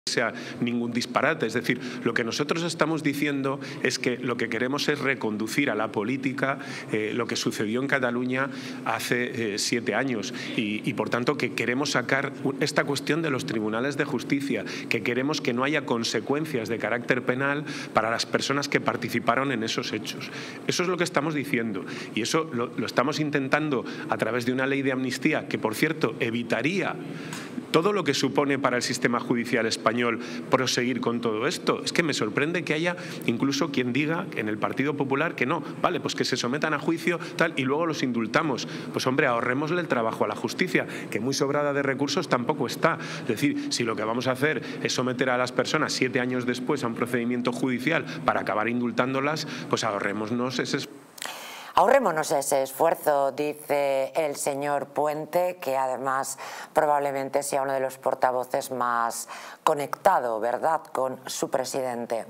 sea ningún disparate. Es decir, lo que nosotros estamos diciendo es que lo que queremos es reconducir a la política lo que sucedió en Cataluña hace 7 años y por tanto que queremos sacar esta cuestión de los tribunales de justicia, que queremos que no haya consecuencias de carácter penal para las personas que participaron en esos hechos. Eso es lo que estamos diciendo y eso lo estamos intentando a través de una ley de amnistía que, por cierto, evitaría todo lo que supone para el sistema judicial español proseguir con todo esto. Es que me sorprende que haya incluso quien diga en el Partido Popular que no, vale, pues que se sometan a juicio tal y luego los indultamos. Pues hombre, ahorrémosle el trabajo a la justicia, que muy sobrada de recursos tampoco está. Es decir, si lo que vamos a hacer es someter a las personas 7 años después a un procedimiento judicial para acabar indultándolas, pues ahorrémonos ese esfuerzo. Ahorrémonos ese esfuerzo, dice el señor Puente, que además probablemente sea uno de los portavoces más conectado, ¿verdad?, con su presidente.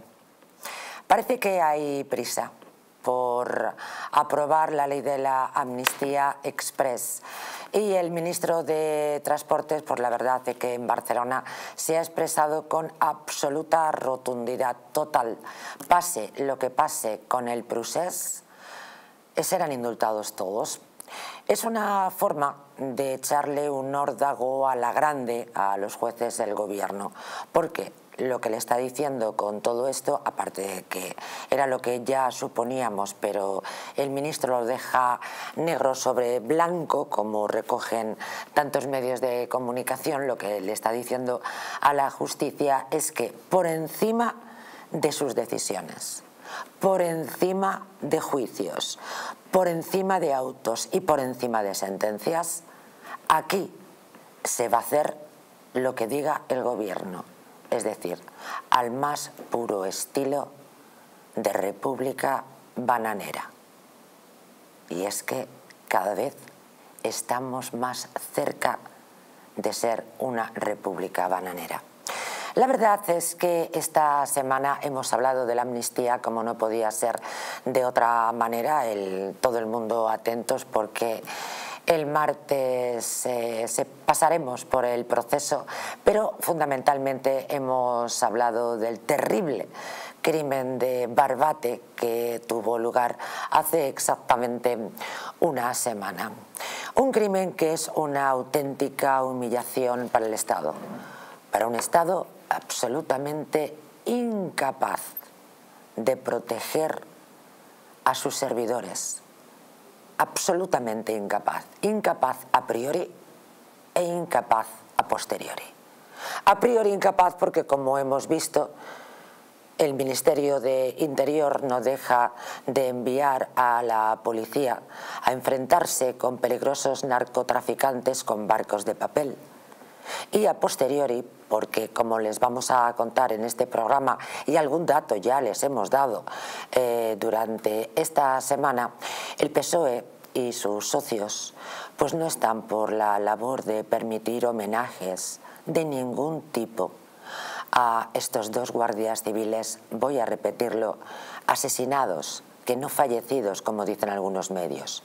Parece que hay prisa por aprobar la ley de la amnistía express. Y el ministro de Transportes, pues la verdad es que en Barcelona se ha expresado con absoluta rotundidad total. Pase lo que pase con el procés, serán indultados todos. Es una forma de echarle un órdago a la grande a los jueces del gobierno, porque lo que le está diciendo con todo esto, aparte de que era lo que ya suponíamos, pero el ministro lo deja negro sobre blanco, como recogen tantos medios de comunicación, lo que le está diciendo a la justicia es que por encima de sus decisiones, por encima de juicios, por encima de autos y por encima de sentencias, aquí se va a hacer lo que diga el gobierno, es decir, al más puro estilo de república bananera. Y es que cada vez estamos más cerca de ser una república bananera. La verdad es que esta semana hemos hablado de la amnistía como no podía ser de otra manera, todo el mundo atentos porque el martes pasaremos por el proceso, pero fundamentalmente hemos hablado del terrible crimen de Barbate que tuvo lugar hace exactamente una semana. Un crimen que es una auténtica humillación para el Estado, para un Estado absolutamente incapaz de proteger a sus servidores, absolutamente incapaz, incapaz a priori e incapaz a posteriori. A priori incapaz porque, como hemos visto, el Ministerio de Interior no deja de enviar a la policía a enfrentarse con peligrosos narcotraficantes con barcos de papel. Y a posteriori, porque como les vamos a contar en este programa y algún dato ya les hemos dado durante esta semana, el PSOE y sus socios pues no están por la labor de permitir homenajes de ningún tipo a estos 2 guardias civiles, voy a repetirlo, asesinados, que no fallecidos como dicen algunos medios,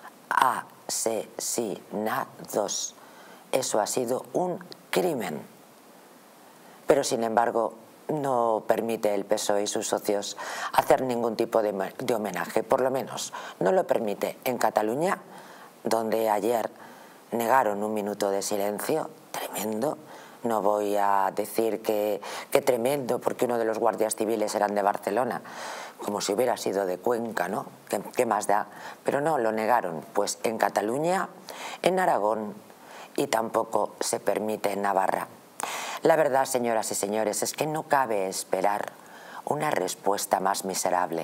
asesinados. Eso ha sido un crimen. Pero sin embargo no permite el PSOE y sus socios hacer ningún tipo de homenaje, por lo menos no lo permite en Cataluña, donde ayer negaron un minuto de silencio, tremendo. No voy a decir que tremendo porque uno de los guardias civiles eran de Barcelona, como si hubiera sido de Cuenca, ¿no? ¿Qué más da? Pero no, lo negaron, pues en Cataluña, en Aragón y tampoco se permite en Navarra. La verdad, señoras y señores, es que no cabe esperar una respuesta más miserable.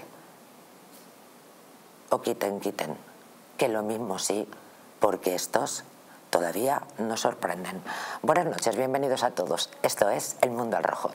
O quiten, que lo mismo sí, porque estos todavía nos sorprenden. Buenas noches, bienvenidos a todos. Esto es El Mundo al Rojo.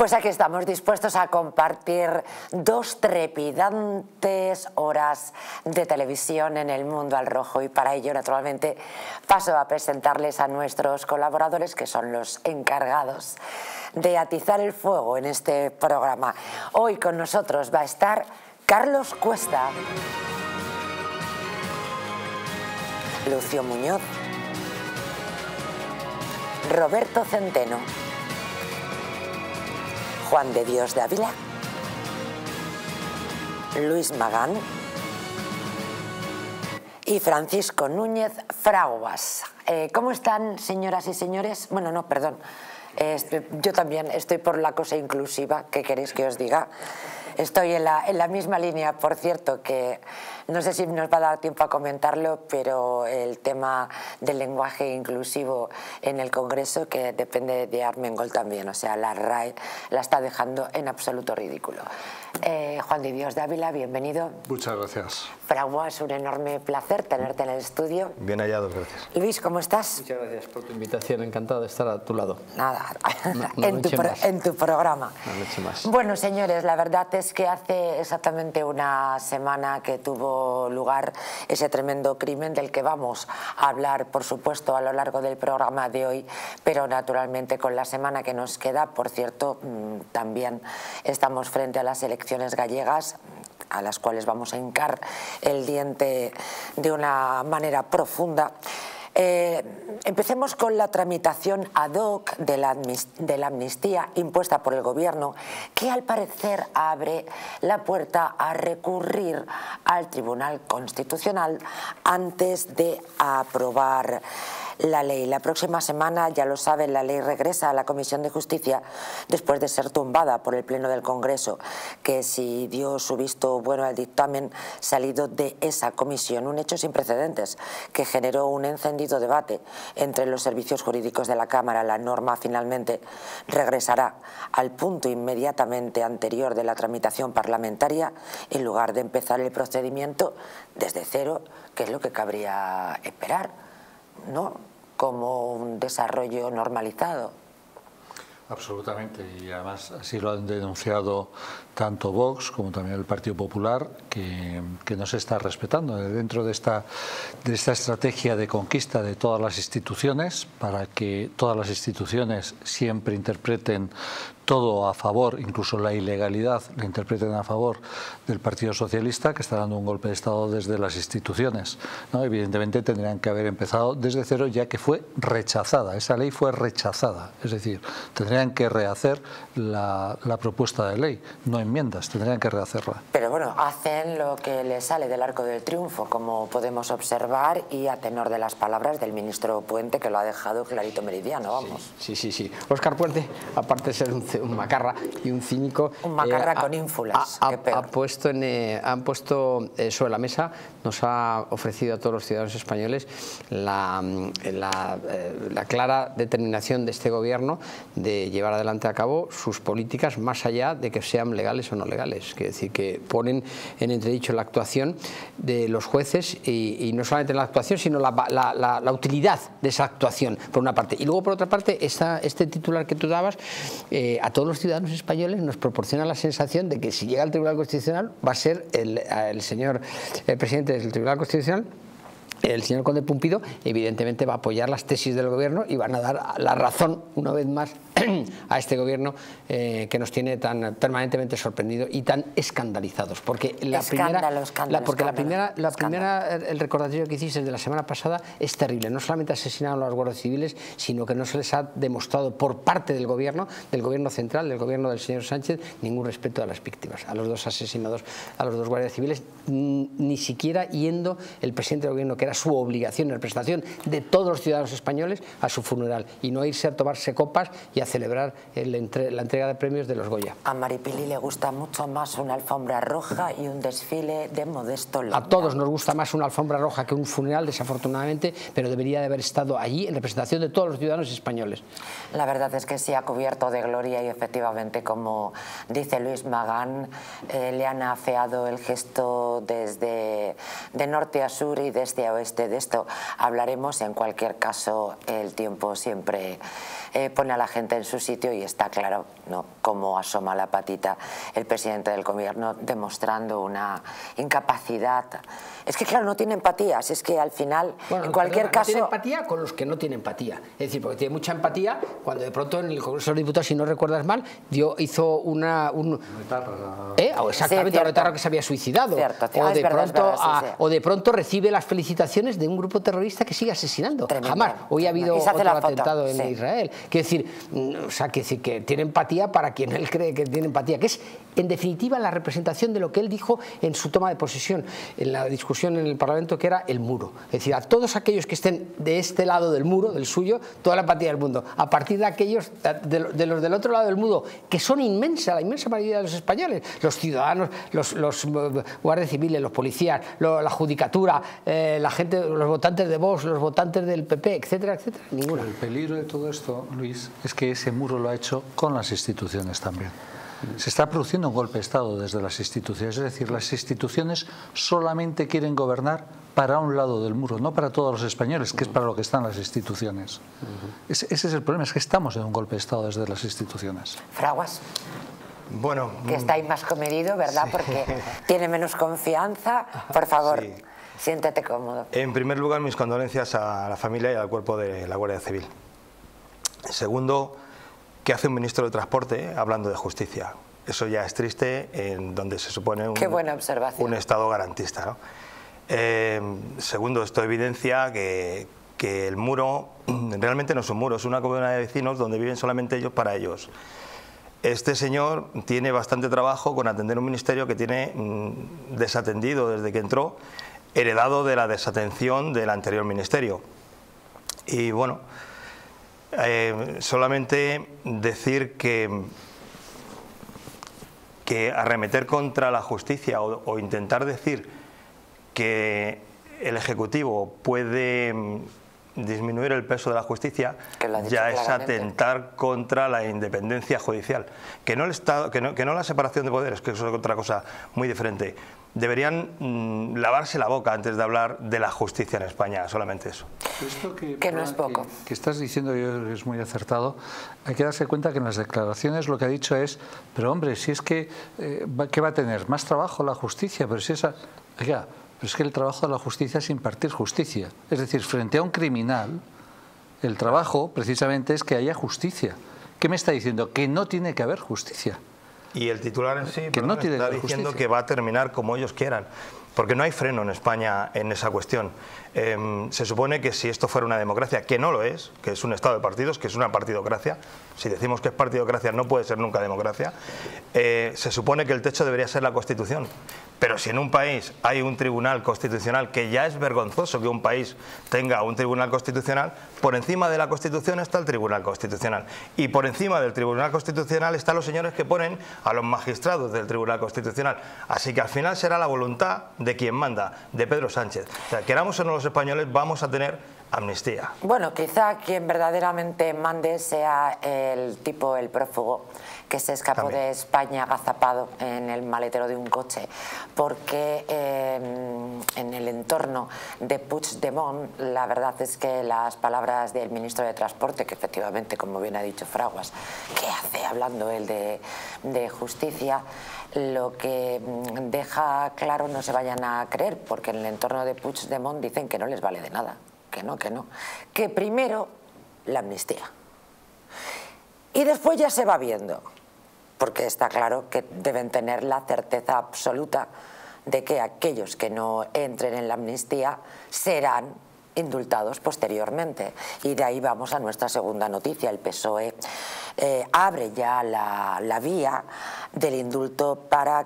Pues aquí estamos dispuestos a compartir 2 trepidantes horas de televisión en el mundo al rojo, y para ello naturalmente paso a presentarles a nuestros colaboradores, que son los encargados de atizar el fuego en este programa. Hoy con nosotros va a estar Carlos Cuesta, Lucio Muñoz, Roberto Centeno, Juan de Dios de Ávila, Luis Magán y Francisco Núñez Fraguas. ¿Cómo están, señoras y señores? Bueno, no, perdón. Yo también estoy por la cosa inclusiva. ¿Qué queréis que os diga? Estoy en la misma línea, por cierto, que no sé si nos va a dar tiempo a comentarlo, pero el tema del lenguaje inclusivo en el Congreso, que depende de Armengol también, o sea, la RAE la está dejando en absoluto ridículo. Juan de Dios de Ávila, bienvenido. Muchas gracias. Fraguas, un enorme placer tenerte en el estudio. Bien hallado, gracias. Luis, ¿cómo estás? Muchas gracias por tu invitación, encantado de estar a tu lado. Nada, No en tu programa. Una noche más. Bueno, señores, la verdad es que hace exactamente una semana que tuvo lugar ese tremendo crimen del que vamos a hablar, por supuesto, a lo largo del programa de hoy, pero naturalmente con la semana que nos queda. Por cierto, también estamos frente a las elecciones gallegas, a las cuales vamos a hincar el diente de una manera profunda. Empecemos con la tramitación ad hoc de la amnistía impuesta por el Gobierno, que al parecer abre la puerta a recurrir al Tribunal Constitucional antes de aprobar la ley. La próxima semana, ya lo saben, la ley regresa a la Comisión de Justicia después de ser tumbada por el Pleno del Congreso, que sí dio su visto bueno al dictamen salido de esa comisión, un hecho sin precedentes que generó un encendido debate entre los servicios jurídicos de la Cámara. La norma finalmente regresará al punto inmediatamente anterior de la tramitación parlamentaria, en lugar de empezar el procedimiento desde cero, que es lo que cabría esperar, ¿no?, como un desarrollo normalizado. Absolutamente, y además así lo han denunciado tanto Vox como también el Partido Popular, que no se está respetando dentro de esta estrategia de conquista de todas las instituciones, para que todas las instituciones siempre interpreten todo a favor, incluso la ilegalidad la interpreten a favor del Partido Socialista, que está dando un golpe de Estado desde las instituciones, ¿no? Evidentemente tendrían que haber empezado desde cero, ya que fue rechazada, esa ley fue rechazada, es decir, tendrían que rehacer la propuesta de ley, no enmiendas, tendrían que rehacerla. Pero bueno, hacen lo que les sale del arco del triunfo, como podemos observar, y a tenor de las palabras del ministro Puente, que lo ha dejado clarito meridiano, vamos. Sí. Óscar Puente, aparte de ser un macarra y un cínico, un macarra con ínfulas, han puesto sobre la mesa, nos ha ofrecido a todos los ciudadanos españoles la clara determinación de este gobierno de llevar adelante a cabo sus políticas más allá de que sean legales o no legales. Quiere decir que ponen en entredicho la actuación de los jueces, y no solamente la actuación, sino la utilidad de esa actuación, por una parte. Y luego, por otra parte, este titular que tú dabas, a todos los ciudadanos españoles nos proporciona la sensación de que si llega al Tribunal Constitucional va a ser el señor presidente del Tribunal Constitucional, el señor Conde Pumpido, evidentemente va a apoyar las tesis del gobierno y van a dar la razón una vez más a este gobierno que nos tiene tan permanentemente sorprendido y tan escandalizados, porque el recordatorio que hiciste de la semana pasada es terrible. No solamente asesinaron a los guardias civiles, sino que no se les ha demostrado por parte del gobierno central, del gobierno del señor Sánchez, ningún respeto a las víctimas, a los dos asesinados, a los dos guardias civiles, ni siquiera yendo el presidente del gobierno, que era su obligación en representación de todos los ciudadanos españoles, a su funeral, y no irse a tomarse copas y a celebrar la entrega de premios de los Goya. A Maripili le gusta mucho más una alfombra roja y un desfile de Modesto Landa. A todos nos gusta más una alfombra roja que un funeral, desafortunadamente, pero debería de haber estado allí en representación de todos los ciudadanos españoles. La verdad es que sí ha cubierto de gloria, y efectivamente, como dice Luis Magán, le han afeado el gesto desde de norte a sur y de este a oeste. De esto hablaremos. En cualquier caso, el tiempo siempre pone a la gente perfectamente en su sitio y está claro, ¿no?, cómo asoma la patita el presidente del gobierno demostrando una incapacidad. Es que claro, no tiene empatía, si es que al final, bueno, en cualquier caso... No tiene empatía con los que no tienen empatía. Es decir, porque tiene mucha empatía cuando de pronto en el Congreso de los Diputados, si no recuerdas mal, hizo exactamente, a Retarra, que se había suicidado. Cierto, o de pronto recibe las felicitaciones de un grupo terrorista que sigue asesinando. Tremendo. Jamás. Hoy ha habido otro atentado en sí. Israel. Quiero decir, que tiene empatía para quien él cree que tiene empatía, que es en definitiva la representación de lo que él dijo en su toma de posesión, en la discusión en el Parlamento, que era el muro. Es decir, a todos aquellos que estén de este lado del muro, del suyo, toda la empatía del mundo. A partir de aquellos, de los del otro lado del muro, que son inmensa, la inmensa mayoría de los españoles, los ciudadanos, los guardias civiles, los policías, la judicatura, la gente, los votantes de Vox, los votantes del PP, etcétera, etcétera, ninguna. El peligro de todo esto, Luis, es que ese muro lo ha hecho con las instituciones también. Se está produciendo un golpe de Estado desde las instituciones, es decir, las instituciones solamente quieren gobernar para un lado del muro, no para todos los españoles, que es para lo que están las instituciones. Ese es el problema, es que estamos en un golpe de Estado desde las instituciones. Fraguas. Bueno, que está ahí más comedido, ¿verdad? Sí. Porque tiene menos confianza. Por favor, sí, siéntete cómodo. En primer lugar, mis condolencias a la familia y al cuerpo de la Guardia Civil. Segundo, ¿qué hace un ministro de Transporte hablando de justicia? Eso ya es triste, en donde se supone un Estado garantista, ¿no? Segundo, esto evidencia que el muro realmente no es un muro, es una comunidad de vecinos donde viven solamente ellos para ellos. Este señor tiene bastante trabajo con atender un ministerio que tiene desatendido desde que entró, heredado de la desatención del anterior ministerio. Y bueno, solamente decir que arremeter contra la justicia o intentar decir que el Ejecutivo puede disminuir el peso de la justicia ya es atentar contra la independencia judicial. Que no el Estado, que no la separación de poderes, que eso es otra cosa muy diferente. Deberían lavarse la boca antes de hablar de la justicia en España, solamente eso. Esto que no es poco. Que estás diciendo, yo creo que es muy acertado. Hay que darse cuenta que en las declaraciones lo que ha dicho es, pero hombre, si es que, ¿qué va a tener? ¿Más trabajo la justicia? Pero si esa... Oiga, pero es que el trabajo de la justicia es impartir justicia. Es decir, frente a un criminal, el trabajo precisamente es que haya justicia. ¿Qué me está diciendo? Que no tiene que haber justicia. Y el titular en sí que no tiene está diciendo que va a terminar como ellos quieran, porque no hay freno en España en esa cuestión. Se supone que si esto fuera una democracia, que no lo es, que es un estado de partidos, que es una partidocracia, si decimos que es partidocracia no puede ser nunca democracia, se supone que el techo debería ser la Constitución. Pero si en un país hay un tribunal constitucional, que ya es vergonzoso que un país tenga un tribunal constitucional, por encima de la Constitución está el Tribunal Constitucional. Y por encima del Tribunal Constitucional están los señores que ponen a los magistrados del Tribunal Constitucional. Así que al final será la voluntad de quien manda, de Pedro Sánchez. O sea, queramos o no los españoles, vamos a tener amnistía. Bueno, quizá quien verdaderamente mande sea el prófugo que se escapó de España agazapado en el maletero de un coche, porque en el entorno de Puigdemont la verdad es que las palabras del ministro de Transporte, que efectivamente, como bien ha dicho Fraguas, ¿qué hace hablando él de justicia?, lo que deja claro, no se vayan a creer, porque en el entorno de Puigdemont dicen que no les vale de nada, que no, que primero la amnistía y después ya se va viendo, porque está claro que deben tener la certeza absoluta de que aquellos que no entren en la amnistía serán indultados posteriormente. Y de ahí vamos a nuestra segunda noticia. El PSOE abre ya la vía del indulto para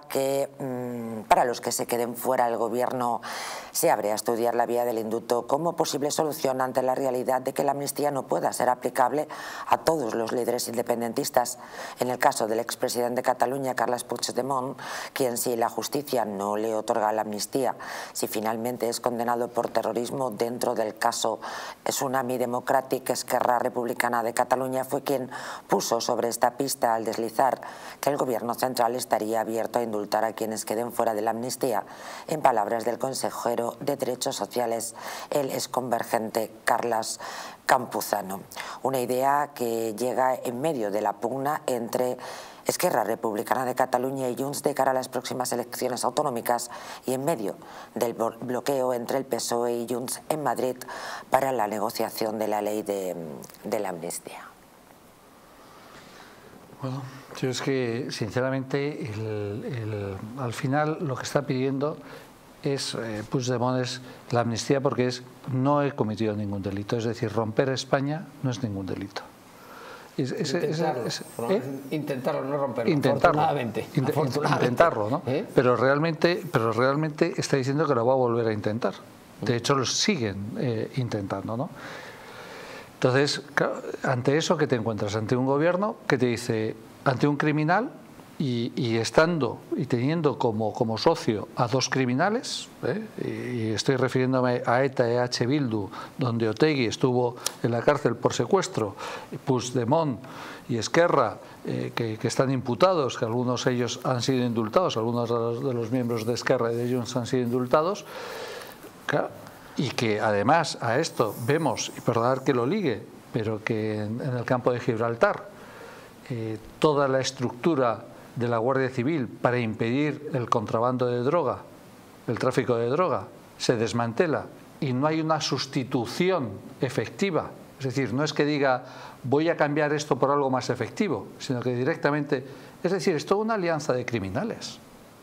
los que se queden fuera del gobierno. Se abre a estudiar la vía del indulto como posible solución ante la realidad de que la amnistía no pueda ser aplicable a todos los líderes independentistas. En el caso del expresidente de Cataluña, Carles Puigdemont, quien, si la justicia no le otorga la amnistía, si finalmente es condenado por terrorismo dentro del caso Tsunami Democràtic, Esquerra Republicana de Cataluña, fue quien puso sobre esta pista al deslizar que el gobierno central estaría abierto a indultar a quienes queden fuera de la amnistía, en palabras del consejero de Derechos Sociales, el exconvergente Carles Campuzano. Una idea que llega en medio de la pugna entre Esquerra Republicana de Cataluña y Junts de cara a las próximas elecciones autonómicas y en medio del bloqueo entre el PSOE y Junts en Madrid para la negociación de la ley de la amnistía. Bueno, yo es que sinceramente al final lo que está pidiendo es Puigdemont es la amnistía porque no he cometido ningún delito, es decir, romper España no es ningún delito. Intentarlo, no romperlo, afortunadamente. Intentarlo, ¿no? Pero realmente está diciendo que lo va a volver a intentar. De hecho, lo siguen intentando, ¿no? Entonces, ante eso, ¿qué te encuentras? Ante un gobierno que te dice, ante un criminal y estando y teniendo como socio a dos criminales, y estoy refiriéndome a ETA y a H. Bildu, donde Otegi estuvo en la cárcel por secuestro, Puigdemont y Esquerra, que están imputados, que algunos de ellos han sido indultados, algunos de los miembros de Esquerra y de Junts han sido indultados, y que además a esto vemos, y perdonad que lo ligue, pero que en el campo de Gibraltar toda la estructura de la Guardia Civil para impedir el contrabando de droga, el tráfico de droga, se desmantela y no hay una sustitución efectiva. Es decir, no es que diga voy a cambiar esto por algo más efectivo, sino que directamente, es decir, es toda una alianza de criminales.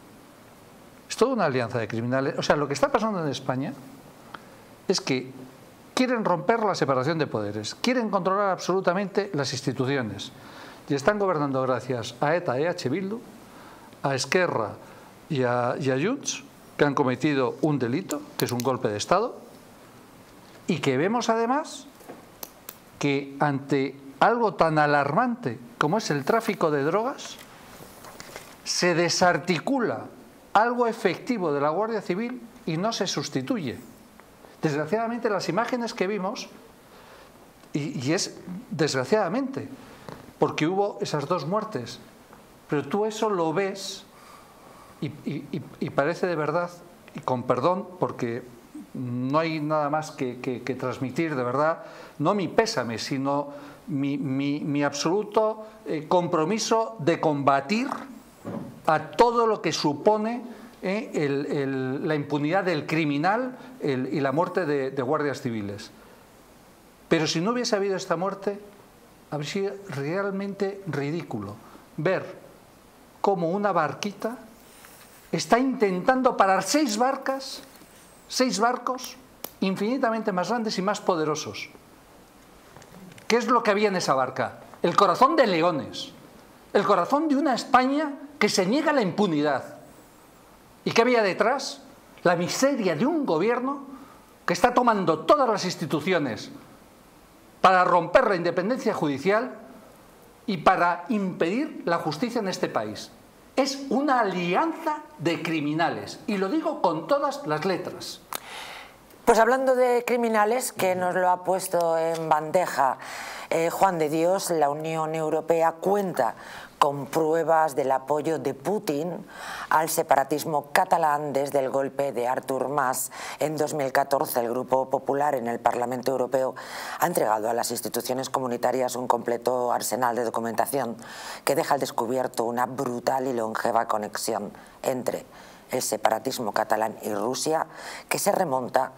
Es toda una alianza de criminales. O sea, lo que está pasando en España es que quieren romper la separación de poderes, quieren controlar absolutamente las instituciones. Y están gobernando gracias a ETA y H. Bildu, a Esquerra y a Junts, que han cometido un delito, que es un golpe de Estado, y que vemos además que ante algo tan alarmante como es el tráfico de drogas, se desarticula algo efectivo de la Guardia Civil y no se sustituye. Desgraciadamente las imágenes que vimos, y es desgraciadamente, porque hubo esas dos muertes, pero tú eso lo ves y parece de verdad, y con perdón, porque no hay nada más que transmitir de verdad, no mi pésame, sino mi absoluto compromiso de combatir a todo lo que supone la impunidad del criminal y la muerte de guardias civiles. Pero si no hubiese habido esta muerte, habría sido realmente ridículo ver cómo una barquita está intentando parar 6 barcos infinitamente más grandes y más poderosos. ¿Qué es lo que había en esa barca? El corazón de leones, el corazón de una España que se niega a la impunidad. ¿Y qué había detrás? La miseria de un gobierno que está tomando todas las instituciones para romper la independencia judicial y para impedir la justicia en este país. Es una alianza de criminales, y lo digo con todas las letras. Pues hablando de criminales, que nos lo ha puesto en bandeja Juan de Dios, la Unión Europea cuenta con pruebas del apoyo de Putin al separatismo catalán desde el golpe de Artur Mas en 2014. El Grupo Popular en el Parlamento Europeo ha entregado a las instituciones comunitarias un completo arsenal de documentación que deja al descubierto una brutal y longeva conexión entre el separatismo catalán y Rusia, que se remonta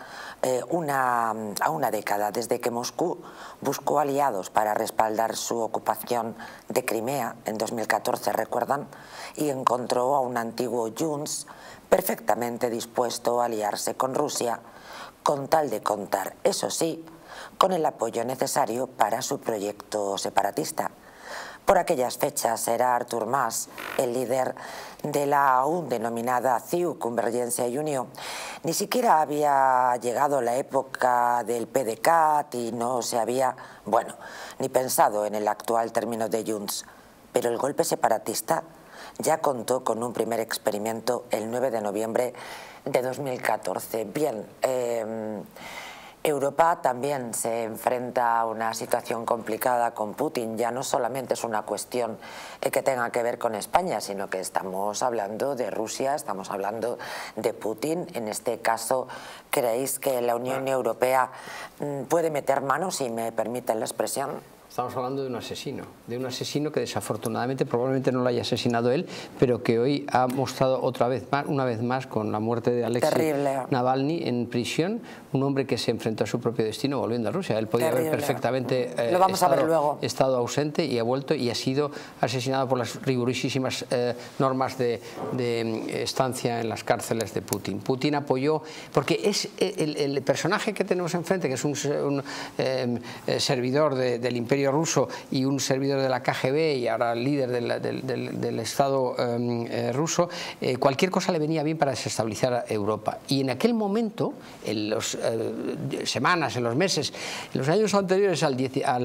a una década, desde que Moscú buscó aliados para respaldar su ocupación de Crimea en 2014, recuerdan, y encontró a un antiguo Junts perfectamente dispuesto a aliarse con Rusia con tal de contar, eso sí, con el apoyo necesario para su proyecto separatista. Por aquellas fechas era Artur Mas el líder de la aún denominada CiU, Convergencia y Unió. Ni siquiera había llegado la época del PDeCAT y no se había, bueno, ni pensado en el actual término de Junts. Pero el golpe separatista ya contó con un primer experimento el 9 de noviembre de 2014. Bien, Europa también se enfrenta a una situación complicada con Putin. Ya no solamente es una cuestión que tenga que ver con España, sino que estamos hablando de Rusia, estamos hablando de Putin. En este caso, ¿creéis que la Unión Europea puede meter mano, si me permiten la expresión? Estamos hablando de un asesino que desafortunadamente probablemente no lo haya asesinado él, pero que hoy ha mostrado una vez más con la muerte de Alexei Navalny en prisión, un hombre que se enfrentó a su propio destino volviendo a Rusia. Él podía haber perfectamente estado ausente y ha vuelto y ha sido asesinado por las rigurosísimas normas de estancia en las cárceles de Putin. Putin apoyó, porque es el personaje que tenemos enfrente, que es un servidor del Imperio ruso y un servidor de la KGB y ahora líder del Estado ruso, cualquier cosa le venía bien para desestabilizar a Europa. Y en aquel momento, en las semanas, en los meses, en los años anteriores a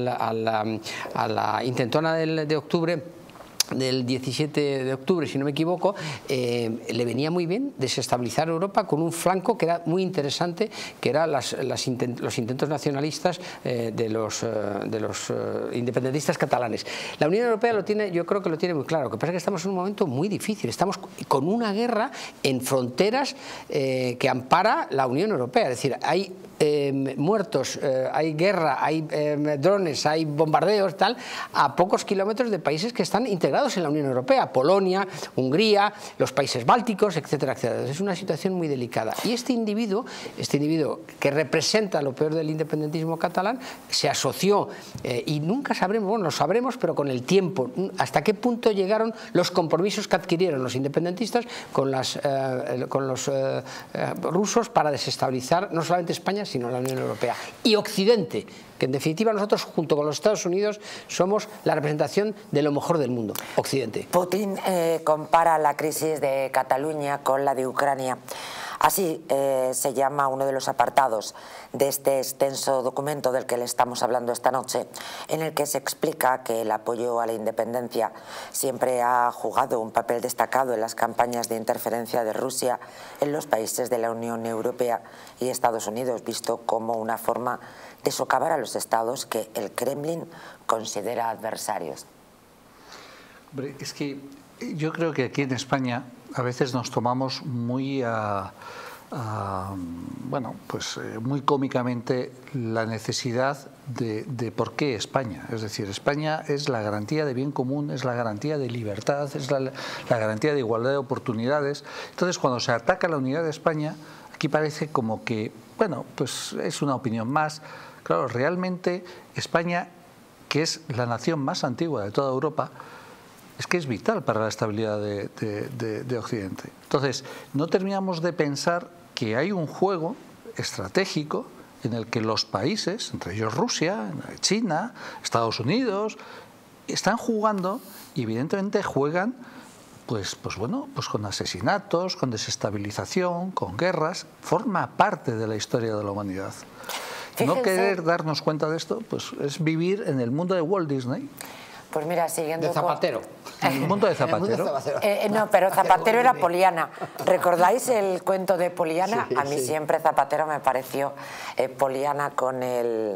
la intentona de octubre, del 17 de octubre, si no me equivoco, le venía muy bien desestabilizar Europa con un flanco que era muy interesante, que eran los intentos nacionalistas de los independentistas catalanes. La Unión Europea yo creo que lo tiene muy claro. Lo que pasa es que estamos en un momento muy difícil. Estamos con una guerra en fronteras que ampara la Unión Europea. Es decir, hay muertos, hay guerra, hay drones, hay bombardeos, tal, a pocos kilómetros de países que están integrados en la Unión Europea: Polonia, Hungría, los países bálticos, etcétera, etcétera. Es una situación muy delicada. Y este individuo que representa lo peor del independentismo catalán, se asoció y nunca sabremos, bueno, lo sabremos, pero con el tiempo, hasta qué punto llegaron los compromisos que adquirieron los independentistas con los rusos para desestabilizar no solamente España, sino la Unión Europea y Occidente, que en definitiva nosotros, junto con los Estados Unidos, somos la representación de lo mejor del mundo, Occidente. Putin compara la crisis de Cataluña con la de Ucrania. Así se llama uno de los apartados de este extenso documento del que le estamos hablando esta noche, en el que se explica que el apoyo a la independencia siempre ha jugado un papel destacado en las campañas de interferencia de Rusia en los países de la Unión Europea y Estados Unidos, visto como una forma de socavar a los estados que el Kremlin considera adversarios. Hombre, es que yo creo que aquí en España a veces nos tomamos muy muy cómicamente la necesidad de por qué España. Es decir, España es la garantía de bien común, es la garantía de libertad, es la garantía de igualdad de oportunidades. Entonces, cuando se ataca la unidad de España, aquí parece como que, bueno, pues es una opinión más. Claro, realmente España, que es la nación más antigua de toda Europa, es que es vital para la estabilidad de Occidente. Entonces, no terminamos de pensar que hay un juego estratégico en el que los países, entre ellos Rusia, China, Estados Unidos, están jugando y evidentemente juegan pues con asesinatos, con desestabilización, con guerras. Forma parte de la historia de la humanidad. Fíjense. No querer darnos cuenta de esto, pues es vivir en el mundo de Walt Disney. Pues mira, siguiendo... De Zapatero. ¿El mundo de Zapatero? No, pero Zapatero era Poliana. ¿Recordáis el cuento de Poliana? Sí, a mí siempre Zapatero me pareció Poliana con el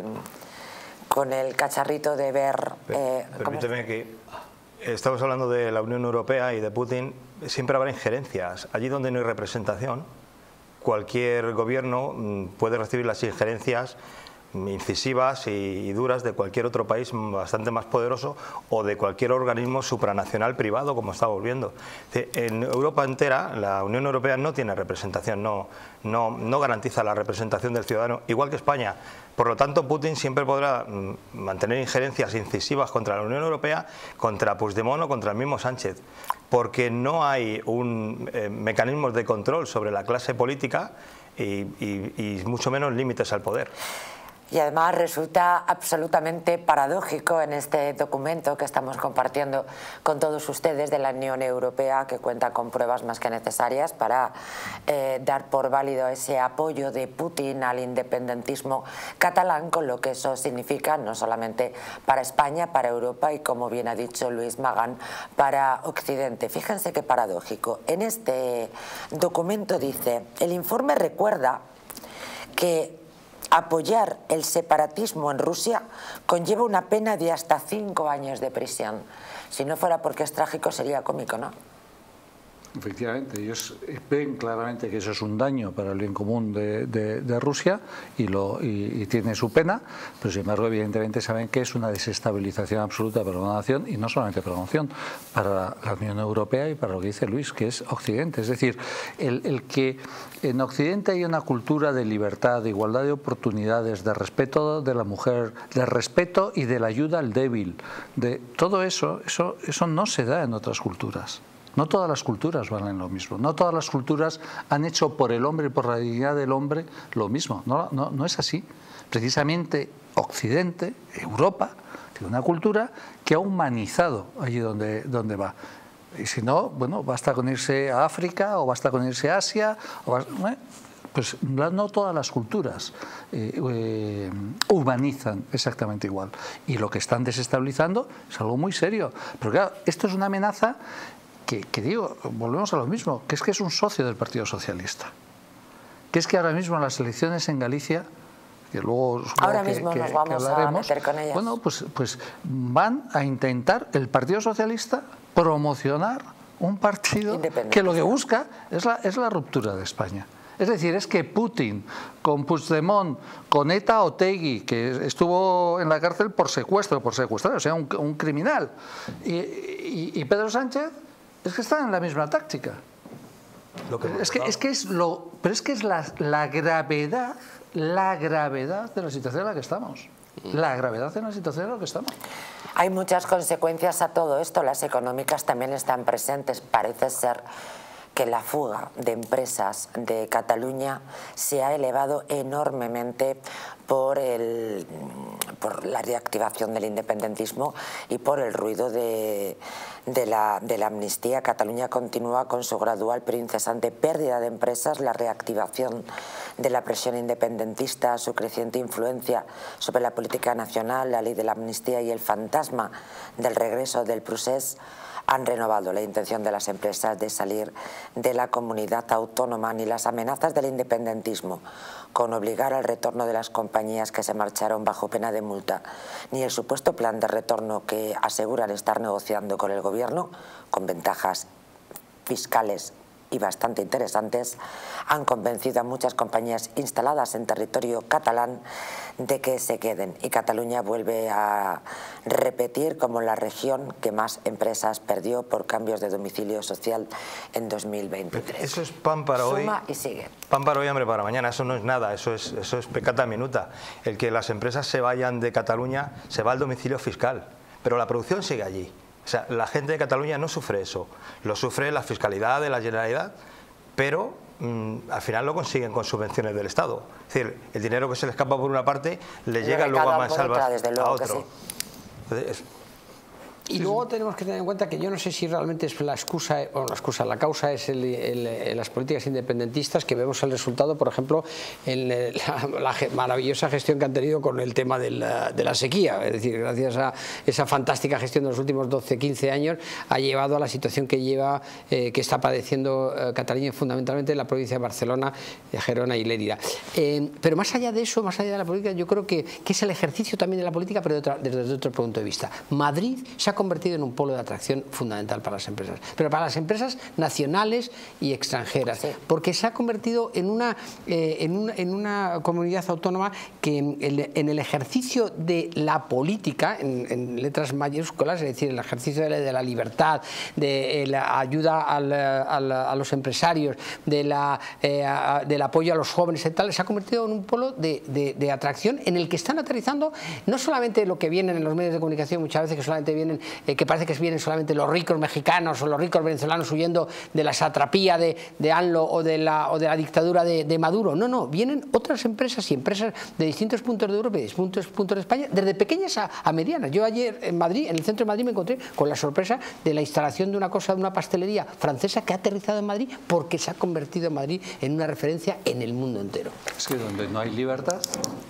cacharrito de ver... Permíteme que estamos hablando de la Unión Europea y de Putin. Siempre habrá injerencias. Allí donde no hay representación, cualquier gobierno puede recibir las injerencias incisivas y duras de cualquier otro país bastante más poderoso o de cualquier organismo supranacional privado, como estamos viendo. En Europa entera, la Unión Europea no tiene representación, no garantiza la representación del ciudadano, igual que España. Por lo tanto, Putin siempre podrá mantener injerencias incisivas contra la Unión Europea, contra Puigdemont o contra el mismo Sánchez, porque no hay un mecanismo de control sobre la clase política y mucho menos límites al poder. Y además resulta absolutamente paradójico en este documento que estamos compartiendo con todos ustedes de la Unión Europea, que cuenta con pruebas más que necesarias para dar por válido ese apoyo de Putin al independentismo catalán, con lo que eso significa no solamente para España, para Europa y, como bien ha dicho Luis Magán, para Occidente. Fíjense qué paradójico. En este documento dice: el informe recuerda que apoyar el separatismo en Rusia conlleva una pena de hasta 5 años de prisión. Si no fuera porque es trágico, sería cómico, ¿no? Efectivamente, ellos ven claramente que eso es un daño para el bien común de Rusia y tiene su pena, pero sin embargo evidentemente saben que es una desestabilización absoluta para una nación, y no solamente para una nación, para la Unión Europea y para lo que dice Luis, que es Occidente. Es decir, el que en Occidente hay una cultura de libertad, de igualdad de oportunidades, de respeto de la mujer, de respeto y de la ayuda al débil, de todo eso no se da en otras culturas. No todas las culturas valen lo mismo, no todas las culturas han hecho por el hombre y por la dignidad del hombre lo mismo, no es así. Precisamente Occidente, Europa, tiene una cultura que ha humanizado allí donde va. Y si no, bueno, basta con irse a África o basta con irse a Asia, pues no todas las culturas humanizan exactamente igual. Y lo que están desestabilizando es algo muy serio. Pero claro, esto es una amenaza que digo, volvemos a lo mismo, que es un socio del Partido Socialista. Que es que ahora mismo las elecciones en Galicia, que luego ahora mismo nos vamos a meter con ellas. Bueno, pues van a intentar el Partido Socialista promocionar un partido que lo que busca es la ruptura de España. Es decir, es que Putin, con Puigdemont, con Eta Otegui, que estuvo en la cárcel por secuestrar, o sea, un criminal, y Pedro Sánchez, es que están en la misma táctica. Pero es que es la gravedad de la situación en la que estamos. La gravedad de la situación en la que estamos. Hay muchas consecuencias a todo esto. Las económicas también están presentes. Parece ser que la fuga de empresas de Cataluña se ha elevado enormemente por la reactivación del independentismo y por el ruido de la amnistía. Cataluña continúa con su gradual pero incesante pérdida de empresas, la reactivación de la presión independentista, su creciente influencia sobre la política nacional, la ley de la amnistía y el fantasma del regreso del procés han renovado la intención de las empresas de salir de la comunidad autónoma. Ni las amenazas del independentismo con obligar al retorno de las compañías que se marcharon bajo pena de multa, ni el supuesto plan de retorno que aseguran estar negociando con el gobierno, con ventajas fiscales y bastante interesantes, han convencido a muchas compañías instaladas en territorio catalán de que se queden, y Cataluña vuelve a repetir como la región que más empresas perdió por cambios de domicilio social en 2023. Eso es pan para hoy. Suma y sigue. Pan para hoy, hambre para mañana. Eso no es nada, eso es peccata minuta. El que las empresas se vayan de Cataluña, se va al domicilio fiscal, pero la producción sigue allí. O sea, la gente de Cataluña no sufre eso, lo sufre la fiscalidad de la Generalitat, pero al final lo consiguen con subvenciones del Estado. Es decir, el dinero que se le escapa por una parte le llega luego a mansalvas a otro. Entonces, y luego tenemos que tener en cuenta que yo no sé si realmente es la excusa, bueno, la causa es las políticas independentistas, que vemos el resultado, por ejemplo, en la maravillosa gestión que han tenido con el tema de la sequía. Es decir, gracias a esa fantástica gestión de los últimos 12-15 años, ha llevado a la situación que está padeciendo Cataluña, fundamentalmente la provincia de Barcelona, Gerona y Lérida. Pero más allá de eso, más allá de la política, yo creo que es el ejercicio también de la política, pero desde otro punto de vista. Madrid se ha convertido en un polo de atracción fundamental para las empresas, pero para las empresas nacionales y extranjeras, sí, porque se ha convertido en una comunidad autónoma que en el ejercicio de la política, en letras mayúsculas, es decir, el ejercicio de la libertad, de la ayuda a los empresarios, del apoyo a los jóvenes y tal, se ha convertido en un polo de atracción en el que están aterrizando no solamente lo que vienen en los medios de comunicación muchas veces, que solamente vienen, que parece que vienen solamente los ricos mexicanos o los ricos venezolanos huyendo de la satrapía de ANLO o de la dictadura de Maduro. No, vienen otras empresas y empresas de distintos puntos de Europa y de distintos puntos de España, desde pequeñas a medianas. Yo ayer en Madrid, en el centro de Madrid, me encontré con la sorpresa de la instalación de una pastelería francesa que ha aterrizado en Madrid porque se ha convertido en Madrid en una referencia en el mundo entero. Es que donde no hay libertad,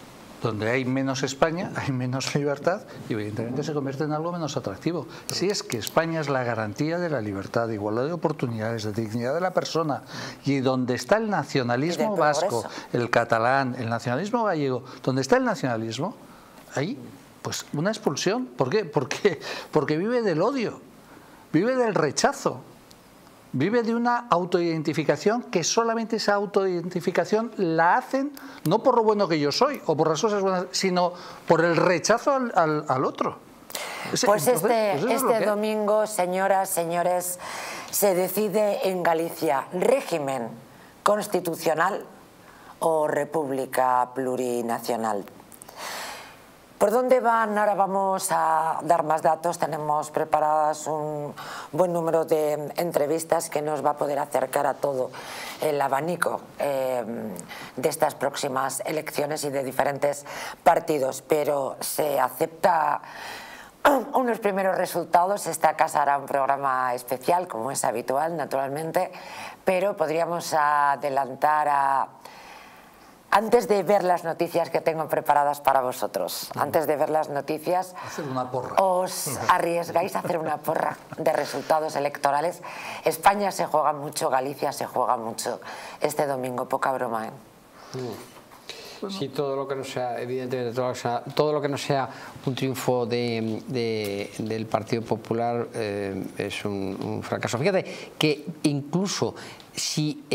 donde hay menos España, hay menos libertad y evidentemente se convierte en algo menos atractivo. Si es que España es la garantía de la libertad, de igualdad de oportunidades, de dignidad de la persona, y donde está el nacionalismo vasco, el catalán, el nacionalismo gallego, donde está el nacionalismo, ahí pues una expulsión. ¿Por qué? Porque vive del odio, vive del rechazo. Vive de una autoidentificación que solamente esa autoidentificación la hacen no por lo bueno que yo soy o por las cosas buenas, sino por el rechazo al otro. Pues este domingo, señoras, señores, se decide en Galicia régimen constitucional o república plurinacional. ¿Por dónde van? Ahora vamos a dar más datos. Tenemos preparadas un buen número de entrevistas que nos va a poder acercar a todo el abanico de estas próximas elecciones y de diferentes partidos. Pero se acepta unos primeros resultados. Esta casa hará un programa especial, como es habitual, naturalmente, pero podríamos adelantar antes de ver las noticias que tengo preparadas para vosotros, antes de ver las noticias, hacer una porra. ¿Os arriesgáis a hacer una porra de resultados electorales? España se juega mucho, Galicia se juega mucho este domingo, poca broma, ¿eh? Sí, todo lo que no sea, evidentemente, todo lo que no sea un triunfo del Partido Popular es un fracaso. Fíjate que incluso si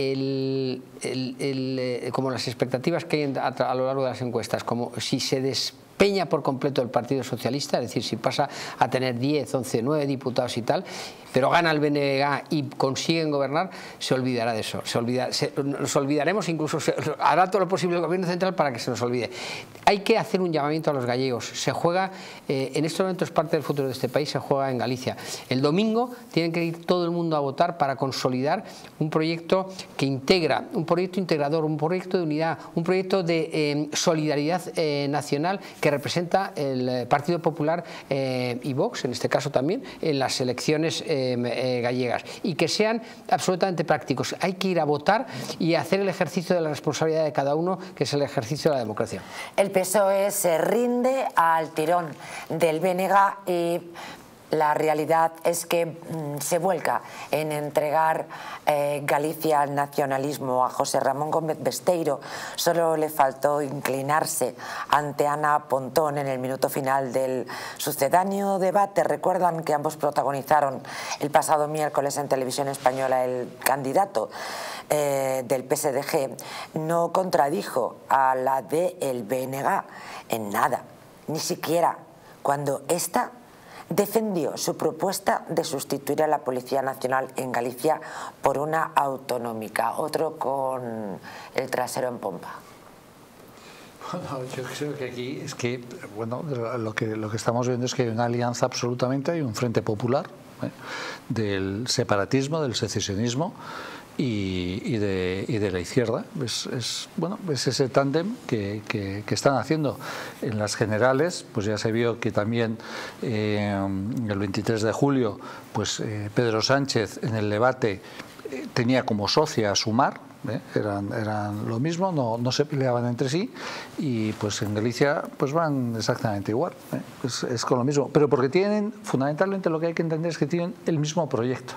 como las expectativas que hay a lo largo de las encuestas, como si se despeña por completo el Partido Socialista, es decir, si pasa a tener 10, 11, 9 diputados y tal, pero gana el BNG y consiguen gobernar, se olvidará de eso. Nos olvidaremos, incluso hará todo lo posible el Gobierno Central para que se nos olvide. Hay que hacer un llamamiento a los gallegos. Se juega, en estos momentos parte del futuro de este país se juega en Galicia. El domingo tiene que ir todo el mundo a votar para consolidar un proyecto que integra, un proyecto integrador, un proyecto de unidad, un proyecto de solidaridad nacional que representa el Partido Popular y Vox, en este caso también, en las elecciones gallegas, y que sean absolutamente prácticos. Hay que ir a votar y hacer el ejercicio de la responsabilidad de cada uno, que es el ejercicio de la democracia. El PSOE se rinde al tirón del BNG y la realidad es que se vuelca en entregar Galicia al nacionalismo a José Ramón Gómez Besteiro. Solo le faltó inclinarse ante Ana Pontón en el minuto final del sucedáneo debate. Recuerdan que ambos protagonizaron el pasado miércoles en Televisión Española. El candidato del PSDG no contradijo a la del BNG en nada, ni siquiera cuando ésta defendió su propuesta de sustituir a la Policía Nacional en Galicia por una autonómica, otro con el trasero en pompa. Bueno, yo creo que aquí es que, bueno, lo que estamos viendo es que hay una alianza absolutamente, hay un frente popular del separatismo, del secesionismo y de la izquierda. Bueno, es ese tándem que están haciendo. En las generales pues ya se vio que también el 23 de julio pues Pedro Sánchez en el debate tenía como socia a Sumar, eran lo mismo, no se peleaban entre sí, y pues en Galicia pues van exactamente igual, es con lo mismo, pero porque tienen, fundamentalmente lo que hay que entender es que tienen el mismo proyecto.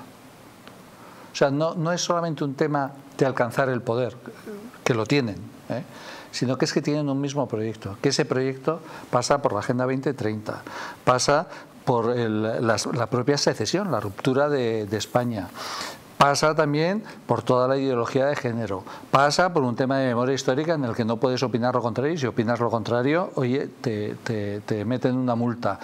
O sea, no es solamente un tema de alcanzar el poder, que lo tienen, sino que es que tienen un mismo proyecto, que ese proyecto pasa por la Agenda 2030, pasa por la propia secesión, la ruptura de España, pasa también por toda la ideología de género, pasa por un tema de memoria histórica en el que no puedes opinar lo contrario, y si opinas lo contrario, oye, te meten una multa.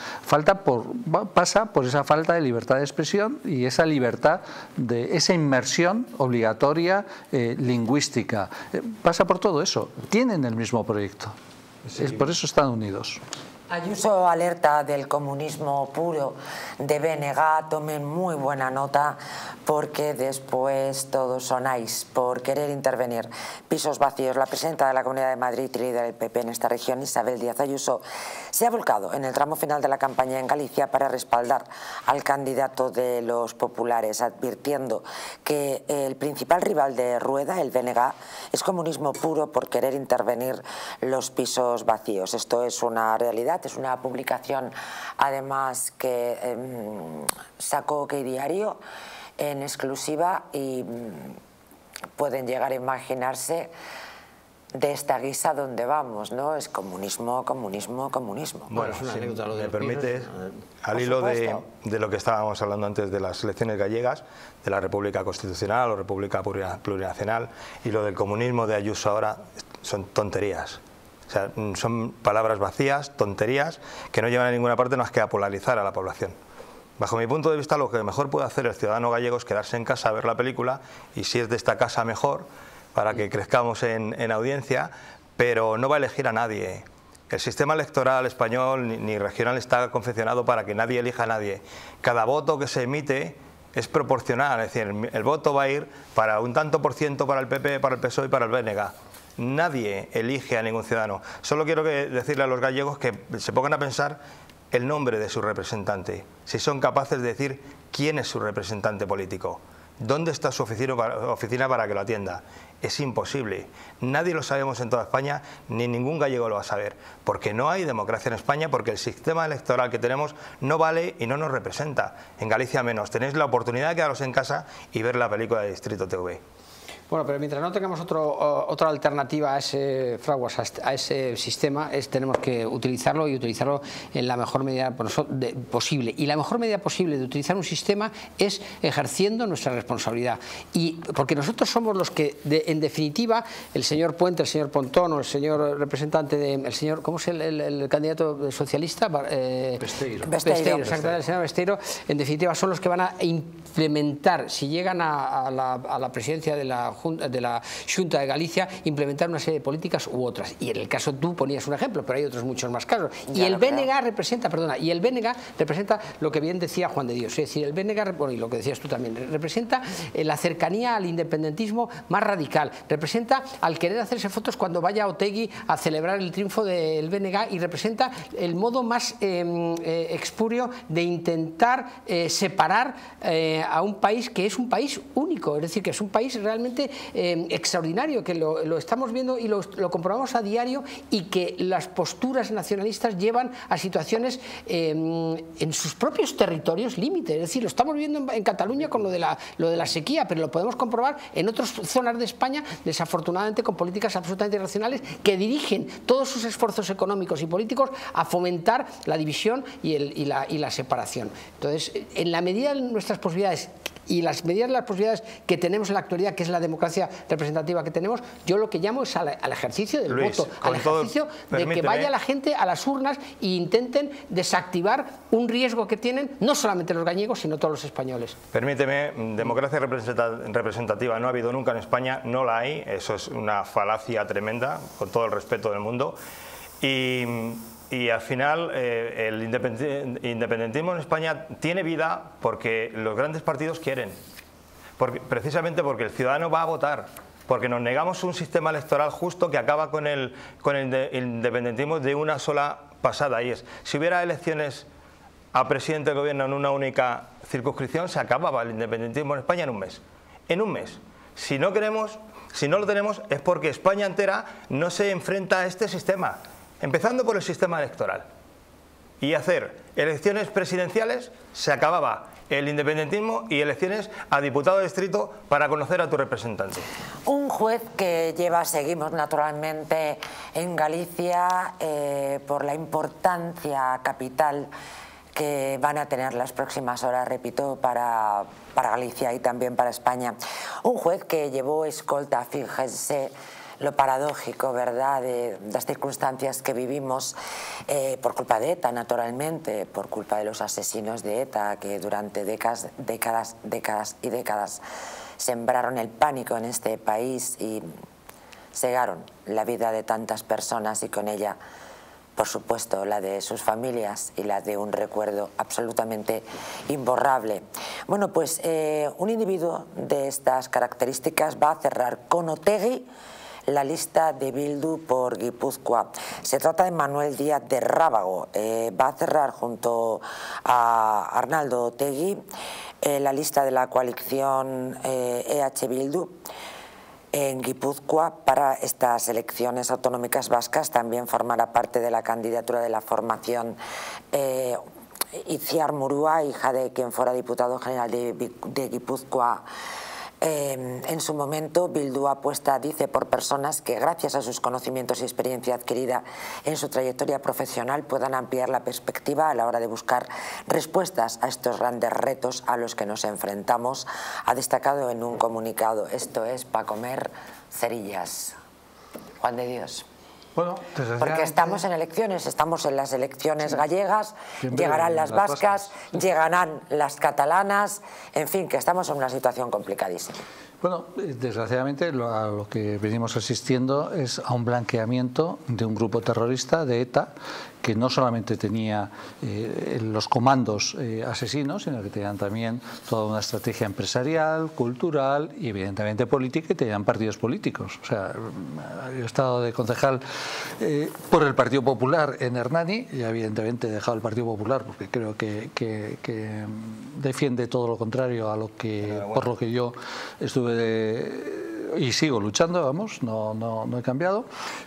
Pasa por esa falta de libertad de expresión y esa libertad de esa inmersión obligatoria lingüística. Pasa por todo eso. Tienen el mismo proyecto. Sí. Por eso están unidos. Ayuso alerta del comunismo puro de BNG, tomen muy buena nota porque después todos sonáis por querer intervenir. Pisos vacíos. La presidenta de la Comunidad de Madrid y líder del PP en esta región, Isabel Díaz Ayuso, se ha volcado en el tramo final de la campaña en Galicia para respaldar al candidato de los populares, advirtiendo que el principal rival de Rueda, el BNG, es comunismo puro por querer intervenir los pisos vacíos. Esto es una realidad. Es una publicación además que sacó OK Diario en exclusiva y pueden llegar a imaginarse de esta guisa donde vamos, ¿no? Es comunismo, comunismo, comunismo. Bueno, si me permite, al hilo de lo que estábamos hablando antes de las elecciones gallegas, de la República Constitucional o República Plurinacional, y lo del comunismo de Ayuso ahora, son tonterías. O sea, son palabras vacías, tonterías, que no llevan a ninguna parte más que a polarizar a la población. Bajo mi punto de vista, lo que mejor puede hacer el ciudadano gallego es quedarse en casa a ver la película, y si es de esta casa mejor, para que crezcamos en audiencia, pero no va a elegir a nadie. El sistema electoral español ni regional está confeccionado para que nadie elija a nadie. Cada voto que se emite es proporcional, es decir, el voto va a ir para un tanto por ciento para el PP, para el PSOE y para el BNG. Nadie elige a ningún ciudadano. Solo quiero decirle a los gallegos que se pongan a pensar el nombre de su representante, si son capaces de decir quién es su representante político, dónde está su oficina para que lo atienda. Es imposible. Nadie lo sabemos en toda España, ni ningún gallego lo va a saber, porque no hay democracia en España, porque el sistema electoral que tenemos no vale y no nos representa. En Galicia menos. Tenéis la oportunidad de quedaros en casa y ver la película de Distrito TV. Bueno, pero mientras no tengamos otra alternativa a ese fraguas, a ese sistema, tenemos que utilizarlo y utilizarlo en la mejor medida posible. Y la mejor medida posible de utilizar un sistema es ejerciendo nuestra responsabilidad. Y porque nosotros somos los que, en definitiva, el señor Puente, el señor Pontón o el señor representante el señor, ¿cómo es el candidato socialista? Besteiro. Exactamente, el señor Besteiro, en definitiva, son los que van a implementar, si llegan a la presidencia de la Xunta de Galicia, implementar una serie de políticas u otras. Y en el caso, tú ponías un ejemplo, pero hay otros muchos más casos. Y el BNG representa, representa lo que bien decía Juan de Dios, es decir, el BNG, bueno, y lo que decías tú también, representa la cercanía al independentismo más radical, representa al querer hacerse fotos cuando vaya a Otegi a celebrar el triunfo del BNG, y representa el modo más expurio de intentar separar a un país que es un país único, es decir, que es un país realmente extraordinario, que lo estamos viendo y lo comprobamos a diario, y que las posturas nacionalistas llevan a situaciones en sus propios territorios límite. Es decir, lo estamos viendo en Cataluña con lo de la sequía, pero lo podemos comprobar en otras zonas de España, desafortunadamente con políticas absolutamente irracionales que dirigen todos sus esfuerzos económicos y políticos a fomentar la división y la separación. Entonces, en la medida de nuestras posibilidades y las medidas de las posibilidades que tenemos en la actualidad, que es la democracia representativa que tenemos, yo lo que llamo es al ejercicio del voto, al ejercicio de que vaya la gente a las urnas e intenten desactivar un riesgo que tienen no solamente los gallegos, sino todos los españoles. Permíteme, democracia representativa no ha habido nunca en España, no la hay, eso es una falacia tremenda, con todo el respeto del mundo. Y al final el independentismo en España tiene vida porque los grandes partidos quieren, precisamente porque el ciudadano va a votar, porque nos negamos un sistema electoral justo que acaba con el independentismo de una sola pasada, y es, si hubiera elecciones a presidente del gobierno en una única circunscripción, se acababa el independentismo en España en un mes. En un mes. Si no lo tenemos es porque España entera no se enfrenta a este sistema. Empezando por el sistema electoral, y hacer elecciones presidenciales, se acababa el independentismo, y elecciones a diputado de distrito para conocer a tu representante. Un juez que seguimos naturalmente en Galicia por la importancia capital que van a tener las próximas horas, repito, para Galicia y también para España. Un juez que llevó escolta, fíjense lo paradójico, ¿verdad?, de las circunstancias que vivimos por culpa de ETA, naturalmente, por culpa de los asesinos de ETA que durante décadas y décadas sembraron el pánico en este país y cegaron la vida de tantas personas y con ella por supuesto, la de sus familias y la de un recuerdo absolutamente imborrable. Bueno, pues un individuo de estas características va a cerrar con Otegi la lista de Bildu por Guipúzcoa. Se trata de Manuel Díaz de Rábago. Va a cerrar junto a Arnaldo Otegi la lista de la coalición EH Bildu en Guipúzcoa para estas elecciones autonómicas vascas. También formará parte de la candidatura de la formación Itziar Murúa, hija de quien fuera diputado general de Guipúzcoa. En su momento, Bildu apuesta, dice, por personas que gracias a sus conocimientos y experiencia adquirida en su trayectoria profesional puedan ampliar la perspectiva a la hora de buscar respuestas a estos grandes retos a los que nos enfrentamos. Ha destacado en un comunicado: esto es para comer cerillas. Juan de Dios. Bueno, porque estamos en elecciones, estamos en las elecciones gallegas, llegarán las vascas, llegarán las catalanas, en fin, que estamos en una situación complicadísima. Bueno, desgraciadamente a lo que venimos asistiendo es a un blanqueamiento de un grupo terrorista de ETA que no solamente tenía los comandos asesinos, sino que tenían también toda una estrategia empresarial, cultural y evidentemente política, y tenían partidos políticos. O sea, yo he estado de concejal por el Partido Popular en Hernani y evidentemente he dejado el Partido Popular porque creo que defiende todo lo contrario a lo que por lo que yo estuve y sigo luchando, vamos, no he cambiado.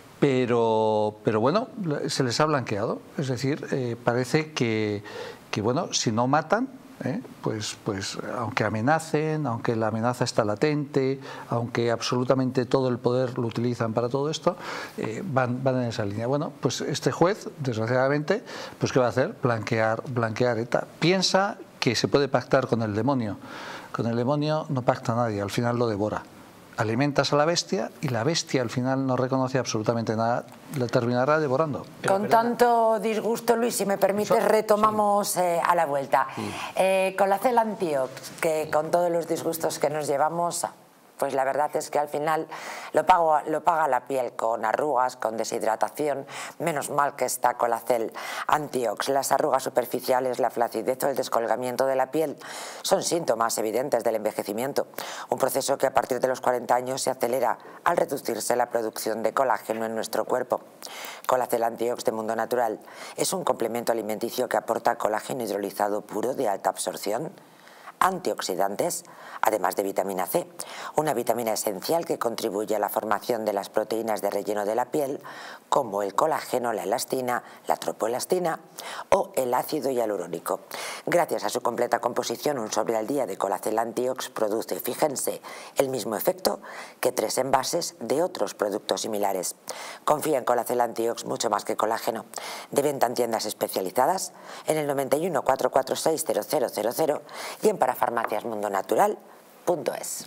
Pero bueno, se les ha blanqueado, es decir, parece que bueno, si no matan, pues aunque amenacen, aunque la amenaza está latente, aunque absolutamente todo el poder lo utilizan para todo esto, van en esa línea. Bueno, pues este juez, desgraciadamente, pues ¿qué va a hacer? Blanquear ETA. Piensa que se puede pactar con el demonio. Con el demonio no pacta nadie, al final lo devora. Alimentas a la bestia y la bestia al final no reconoce absolutamente nada, la terminará devorando. Con tanto disgusto, Luis, si me permites, retomamos a la vuelta. Sí. Colacel Antiox, que con todos los disgustos que nos llevamos, pues la verdad es que al final lo paga la piel con arrugas, con deshidratación. Menos mal que está Colacel Antiox. Las arrugas superficiales, la flacidez o el descolgamiento de la piel son síntomas evidentes del envejecimiento, un proceso que a partir de los 40 años se acelera al reducirse la producción de colágeno en nuestro cuerpo. Colacel Antiox de Mundo Natural es un complemento alimenticio que aporta colágeno hidrolizado puro de alta absorción, antioxidantes, además de vitamina C, una vitamina esencial que contribuye a la formación de las proteínas de relleno de la piel, como el colágeno, la elastina, la tropoelastina o el ácido hialurónico. Gracias a su completa composición, un sobre al día de Colacel Antiox produce, fíjense, el mismo efecto que 3 envases de otros productos similares. Confía en Colacel Antiox mucho más que colágeno. De venta en tiendas especializadas, en el 91 446 0000 y en farmaciasmundonatural.es.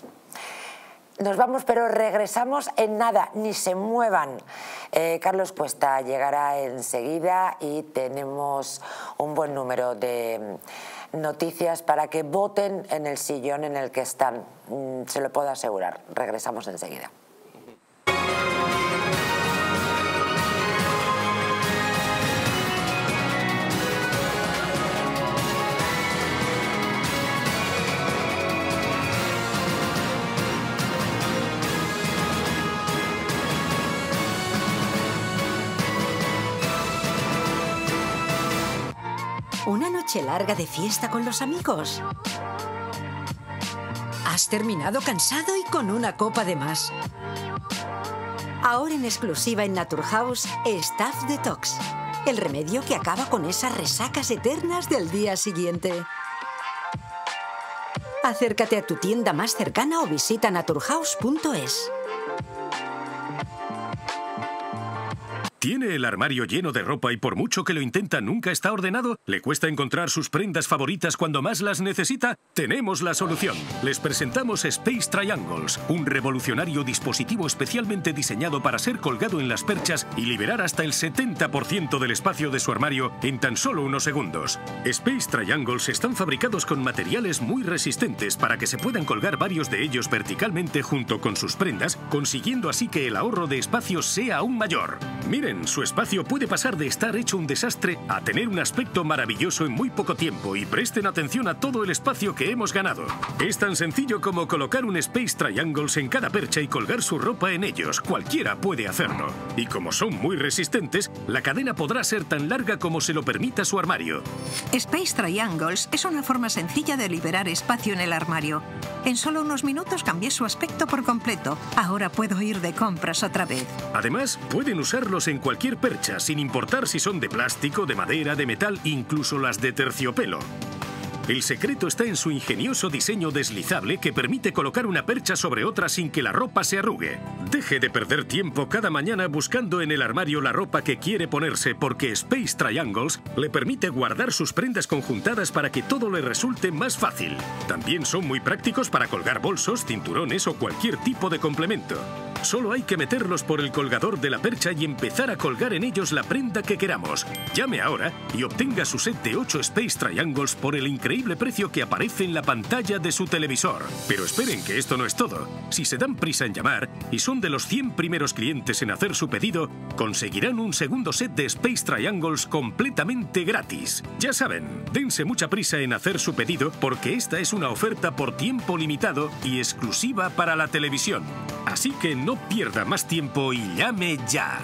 Nos vamos, pero regresamos en nada, ni se muevan. Carlos Cuesta llegará enseguida y tenemos un buen número de noticias para que voten en el sillón en el que están. Se lo puedo asegurar. Regresamos enseguida. ¿Una noche larga de fiesta con los amigos? ¿Has terminado cansado y con una copa de más? Ahora en exclusiva en Naturhaus, Staff Detox, el remedio que acaba con esas resacas eternas del día siguiente. Acércate a tu tienda más cercana o visita naturhaus.es. ¿Tiene el armario lleno de ropa y por mucho que lo intenta nunca está ordenado? ¿Le cuesta encontrar sus prendas favoritas cuando más las necesita? Tenemos la solución. Les presentamos Space Triangles, un revolucionario dispositivo especialmente diseñado para ser colgado en las perchas y liberar hasta el 70% del espacio de su armario en tan solo unos segundos. Space Triangles están fabricados con materiales muy resistentes para que se puedan colgar varios de ellos verticalmente junto con sus prendas, consiguiendo así que el ahorro de espacio sea aún mayor. Miren, bien, su espacio puede pasar de estar hecho un desastre a tener un aspecto maravilloso en muy poco tiempo, y presten atención a todo el espacio que hemos ganado. Es tan sencillo como colocar un Space Triangles en cada percha y colgar su ropa en ellos. Cualquiera puede hacerlo. Y como son muy resistentes, la cadena podrá ser tan larga como se lo permita su armario. Space Triangles es una forma sencilla de liberar espacio en el armario. En solo unos minutos cambié su aspecto por completo. Ahora puedo ir de compras otra vez. Además, pueden usarlos en cualquier percha, sin importar si son de plástico, de madera, de metal, incluso las de terciopelo. El secreto está en su ingenioso diseño deslizable que permite colocar una percha sobre otra sin que la ropa se arrugue. Deje de perder tiempo cada mañana buscando en el armario la ropa que quiere ponerse, porque Space Triangles le permite guardar sus prendas conjuntadas para que todo le resulte más fácil. También son muy prácticos para colgar bolsos, cinturones o cualquier tipo de complemento. Solo hay que meterlos por el colgador de la percha y empezar a colgar en ellos la prenda que queramos. Llame ahora y obtenga su set de 8 Space Triangles por el increíble precio que aparece en la pantalla de su televisor. Pero esperen, que esto no es todo. Si se dan prisa en llamar y son de los 100 primeros clientes en hacer su pedido, conseguirán un segundo set de Space Triangles completamente gratis. Ya saben, dense mucha prisa en hacer su pedido, porque esta es una oferta por tiempo limitado y exclusiva para la televisión. Así que no pierda más tiempo y llame ya.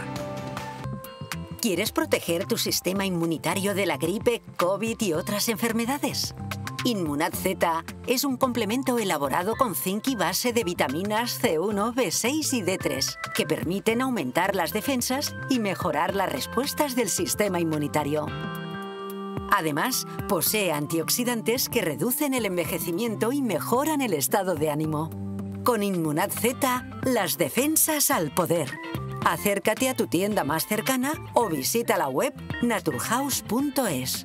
¿Quieres proteger tu sistema inmunitario de la gripe, COVID y otras enfermedades? Inmunad Z es un complemento elaborado con zinc y base de vitaminas C1, B6 y D3 que permiten aumentar las defensas y mejorar las respuestas del sistema inmunitario. Además, posee antioxidantes que reducen el envejecimiento y mejoran el estado de ánimo. Con Inmunad Z, las defensas al poder. Acércate a tu tienda más cercana o visita la web naturhaus.es.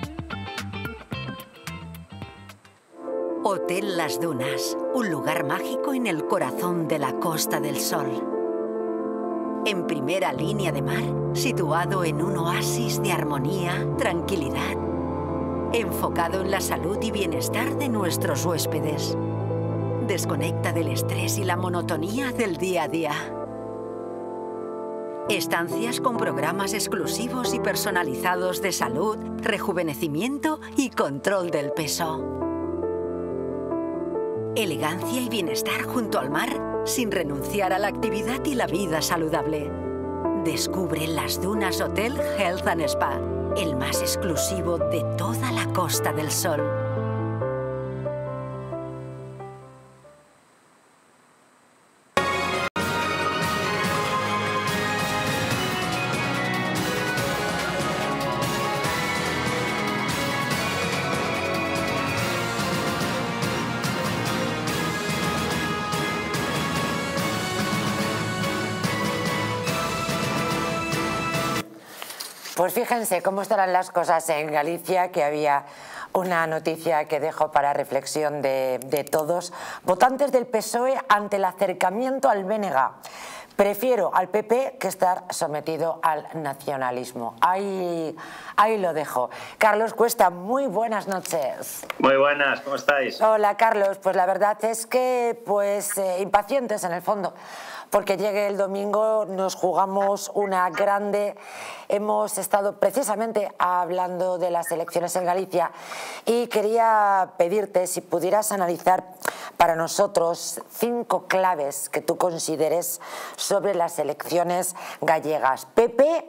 Hotel Las Dunas, un lugar mágico en el corazón de la Costa del Sol. En primera línea de mar, situado en un oasis de armonía, tranquilidad, enfocado en la salud y bienestar de nuestros huéspedes. Desconecta del estrés y la monotonía del día a día. Estancias con programas exclusivos y personalizados de salud, rejuvenecimiento y control del peso. Elegancia y bienestar junto al mar, sin renunciar a la actividad y la vida saludable. Descubre Las Dunas Hotel Health and Spa, el más exclusivo de toda la Costa del Sol. Pues fíjense cómo estarán las cosas en Galicia, que había una noticia que dejo para reflexión de todos. Votantes del PSOE ante el acercamiento al BNG. Prefiero al PP que estar sometido al nacionalismo. Ahí lo dejo. Carlos Cuesta, muy buenas noches. Muy buenas, ¿cómo estáis? Hola, Carlos. Pues la verdad es que impacientes en el fondo, porque llegue el domingo, nos jugamos una grande. Hemos estado precisamente hablando de las elecciones en Galicia y quería pedirte si pudieras analizar para nosotros 5 claves que tú consideres sobre las elecciones gallegas. ¿PP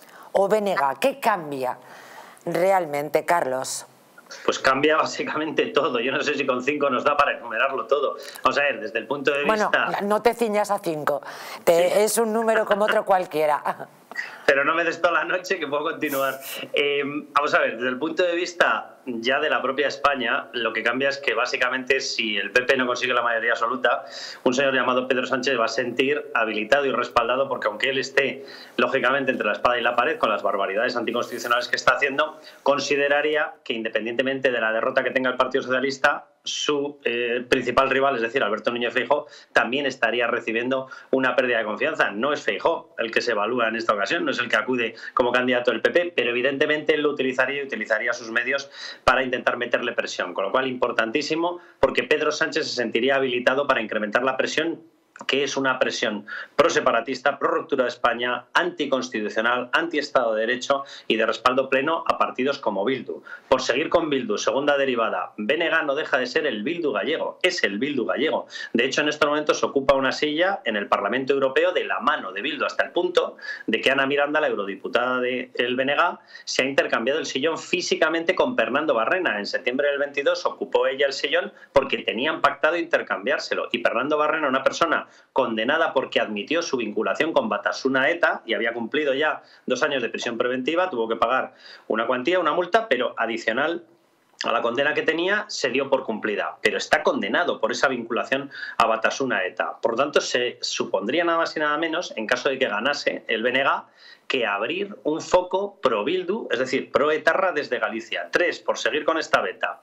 o BNG? ¿Qué cambia realmente, Carlos? Pues cambia básicamente todo. Yo no sé si con 5 nos da para enumerarlo todo. Vamos a ver, desde el punto de vista... Bueno, no te ciñas a 5. Sí. Es un número como otro cualquiera. Pero no me des toda la noche, que puedo continuar. Vamos a ver, desde el punto de vista ya de la propia España, lo que cambia es que básicamente si el PP no consigue la mayoría absoluta, un señor llamado Pedro Sánchez va a sentir habilitado y respaldado, porque aunque él esté lógicamente entre la espada y la pared con las barbaridades anticonstitucionales que está haciendo, consideraría que independientemente de la derrota que tenga el Partido Socialista, su principal rival, es decir, Alberto Núñez Feijóo, también estaría recibiendo una pérdida de confianza. No es Feijóo el que se evalúa en esta ocasión, no es el que acude como candidato del PP, pero evidentemente él lo utilizaría sus medios para intentar meterle presión, con lo cual importantísimo, porque Pedro Sánchez se sentiría habilitado para incrementar la presión que es una presión pro-separatista, pro-ruptura de España, anticonstitucional, anti-Estado de Derecho y de respaldo pleno a partidos como Bildu. Por seguir con Bildu, segunda derivada, BNG no deja de ser el Bildu gallego, es el Bildu gallego. De hecho, en estos momentos ocupa una silla en el Parlamento Europeo de la mano de Bildu, hasta el punto de que Ana Miranda, la eurodiputada del BNG, se ha intercambiado el sillón físicamente con Pernando Barrena. En septiembre del 22 ocupó ella el sillón porque tenían pactado intercambiárselo. Y Pernando Barrena, una persona condenada porque admitió su vinculación con Batasuna ETA y había cumplido ya 2 años de prisión preventiva, tuvo que pagar una cuantía, una multa, pero adicional a la condena que tenía se dio por cumplida, pero está condenado por esa vinculación a Batasuna ETA. Por lo tanto, se supondría nada más y nada menos, en caso de que ganase el BNG, que abrir un foco pro-Bildu, es decir, pro-etarra desde Galicia. 3, por seguir con esta beta.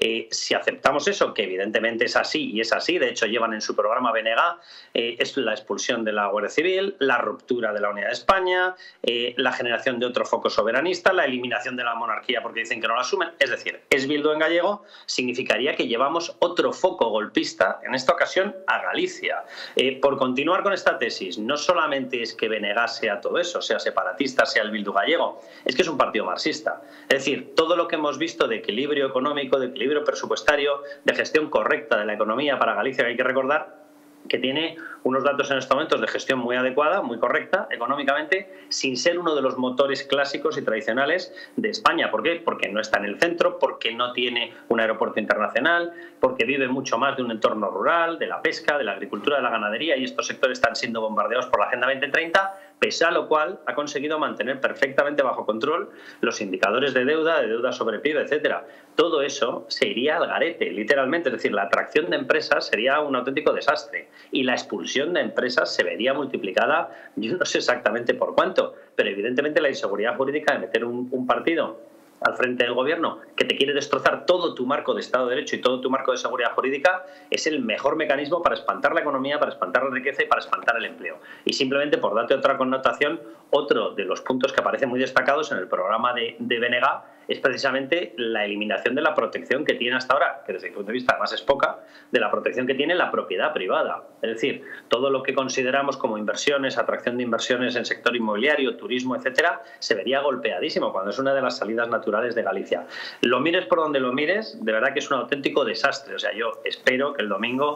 Si aceptamos eso, que evidentemente es así, y es así, de hecho llevan en su programa BNG, es la expulsión de la Guardia Civil, la ruptura de la unidad de España, la generación de otro foco soberanista, la eliminación de la monarquía porque dicen que no la asumen. Es decir, es Bildu en gallego, significaría que llevamos otro foco golpista, en esta ocasión a Galicia. Por continuar con esta tesis, no solamente es que BNG sea todo eso, sea separatista, sea el Bildu gallego, es que es un partido marxista. Es decir, todo lo que hemos visto de equilibrio económico, de equilibrio presupuestario, de gestión correcta de la economía para Galicia, que hay que recordar que tiene unos datos en estos momentos de gestión muy adecuada, muy correcta económicamente, sin ser uno de los motores clásicos y tradicionales de España. ¿Por qué? Porque no está en el centro, porque no tiene un aeropuerto internacional, porque vive mucho más de un entorno rural, de la pesca, de la agricultura, de la ganadería, y estos sectores están siendo bombardeados por la Agenda 2030, pese a lo cual ha conseguido mantener perfectamente bajo control los indicadores de deuda sobre PIB, etcétera. Todo eso se iría al garete, literalmente, es decir, la atracción de empresas sería un auténtico desastre y la expulsión de empresas se vería multiplicada, yo no sé exactamente por cuánto, pero evidentemente la inseguridad jurídica de meter un partido al frente del gobierno que te quiere destrozar todo tu marco de Estado de Derecho y todo tu marco de seguridad jurídica es el mejor mecanismo para espantar la economía, para espantar la riqueza y para espantar el empleo. Y simplemente por darte otra connotación, otro de los puntos que aparecen muy destacados en el programa de BNG es precisamente la eliminación de la protección que tiene hasta ahora, que desde mi punto de vista además es poca, de la protección que tiene la propiedad privada. Es decir, todo lo que consideramos como inversiones, atracción de inversiones en sector inmobiliario, turismo, etcétera, se vería golpeadísimo cuando es una de las salidas naturales de Galicia. Lo mires por donde lo mires, de verdad que es un auténtico desastre. O sea, yo espero que el domingo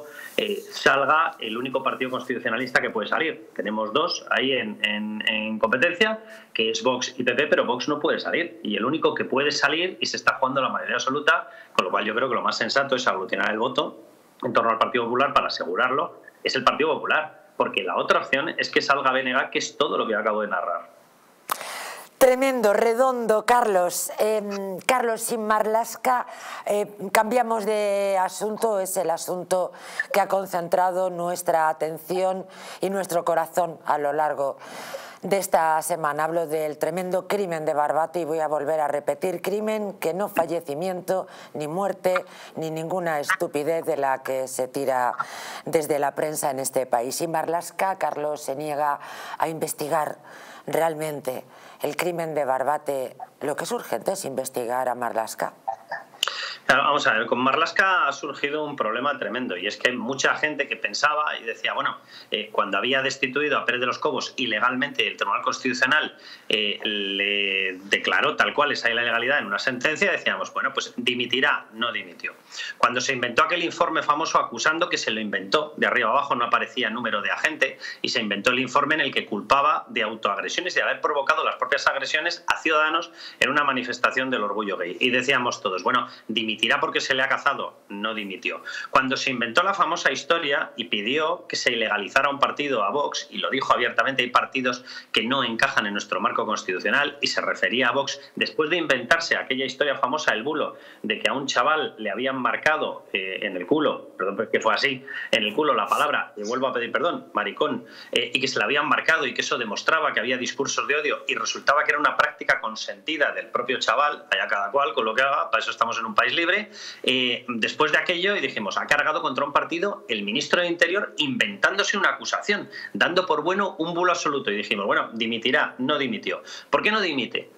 salga el único partido constitucionalista que puede salir. Tenemos 2 ahí en competencia, que es Vox y PP, pero Vox no puede salir. Y el único que puede salir y se está jugando la mayoría absoluta, con lo cual yo creo que lo más sensato es aglutinar el voto en torno al Partido Popular para asegurarlo, es el Partido Popular, porque la otra opción es que salga BNG, que es todo lo que acabo de narrar. Tremendo, redondo, Carlos. Carlos, sin Marlaska, cambiamos de asunto, es el asunto que ha concentrado nuestra atención y nuestro corazón a lo largo de esta semana. Hablo del tremendo crimen de Barbate y voy a volver a repetir: crimen que no fallecimiento, ni muerte, ni ninguna estupidez de la que se tira desde la prensa en este país. Y Marlaska, Carlos, se niega a investigar realmente el crimen de Barbate. Lo que es urgente es investigar a Marlaska. Claro, vamos a ver, con Marlaska ha surgido un problema tremendo y es que mucha gente que pensaba y decía, bueno, cuando había destituido a Pérez de los Cobos ilegalmente, el Tribunal Constitucional le declaró tal cual esa ilegalidad en una sentencia, decíamos, bueno, pues dimitirá, no dimitió. Cuando se inventó aquel informe famoso acusando, que se lo inventó, de arriba abajo no aparecía número de agente, y se inventó el informe en el que culpaba de autoagresiones y de haber provocado las propias agresiones a ciudadanos en una manifestación del orgullo gay. Y decíamos todos, bueno, dimitirá porque se le ha cazado, no dimitió. Cuando se inventó la famosa historia y pidió que se ilegalizara un partido, a Vox, y lo dijo abiertamente, hay partidos que no encajan en nuestro marco constitucional, y se refería a Vox, después de inventarse aquella historia famosa, el bulo, de que a un chaval le habían marcado en el culo, perdón, que fue así, en el culo la palabra, y vuelvo a pedir perdón, maricón, y que se la habían marcado y que eso demostraba que había discursos de odio, y resultaba que era una práctica consentida del propio chaval, allá cada cual con lo que haga, para eso estamos en un país libre. Después de aquello, y dijimos, ha cargado contra un partido el ministro de Interior inventándose una acusación, dando por bueno un bulo absoluto, y dijimos, bueno, dimitirá, no dimitió. ¿Por qué no dimite?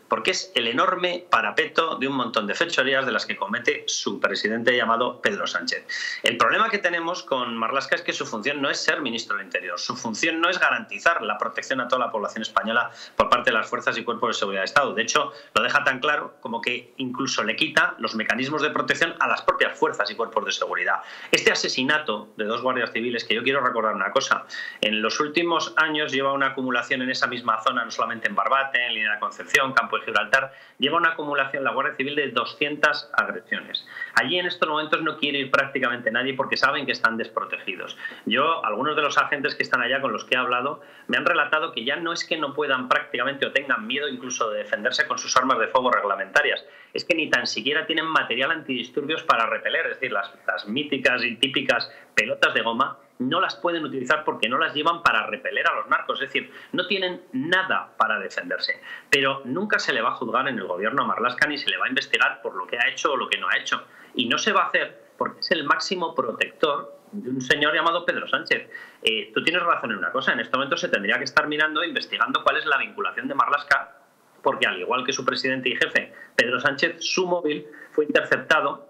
porque es el enorme parapeto de un montón de fechorías de las que comete su presidente llamado Pedro Sánchez. El problema que tenemos con Marlaska es que su función no es ser ministro del Interior, su función no es garantizar la protección a toda la población española por parte de las fuerzas y cuerpos de seguridad de Estado. De hecho, lo deja tan claro como que incluso le quita los mecanismos de protección a las propias fuerzas y cuerpos de seguridad. Este asesinato de 2 guardias civiles, que yo quiero recordar una cosa, en los últimos años lleva una acumulación en esa misma zona, no solamente en Barbate, en Línea de Concepción, Campo de Gibraltar, lleva una acumulación la Guardia Civil de 200 agresiones. Allí en estos momentos no quiere ir prácticamente nadie porque saben que están desprotegidos. Algunos de los agentes que están allá con los que he hablado me han relatado que ya no es que no puedan prácticamente o tengan miedo incluso de defenderse con sus armas de fuego reglamentarias, es que ni tan siquiera tienen material antidisturbios para repeler, es decir, las míticas y típicas pelotas de goma no las pueden utilizar porque no las llevan para repeler a los narcos, es decir, no tienen nada para defenderse. Pero nunca se le va a juzgar en el gobierno a Marlaska ni se le va a investigar por lo que ha hecho o lo que no ha hecho. Y no se va a hacer porque es el máximo protector de un señor llamado Pedro Sánchez. Tú tienes razón en una cosa, en este momento se tendría que estar mirando e investigando cuál es la vinculación de Marlaska, porque al igual que su presidente y jefe, Pedro Sánchez, su móvil fue interceptado,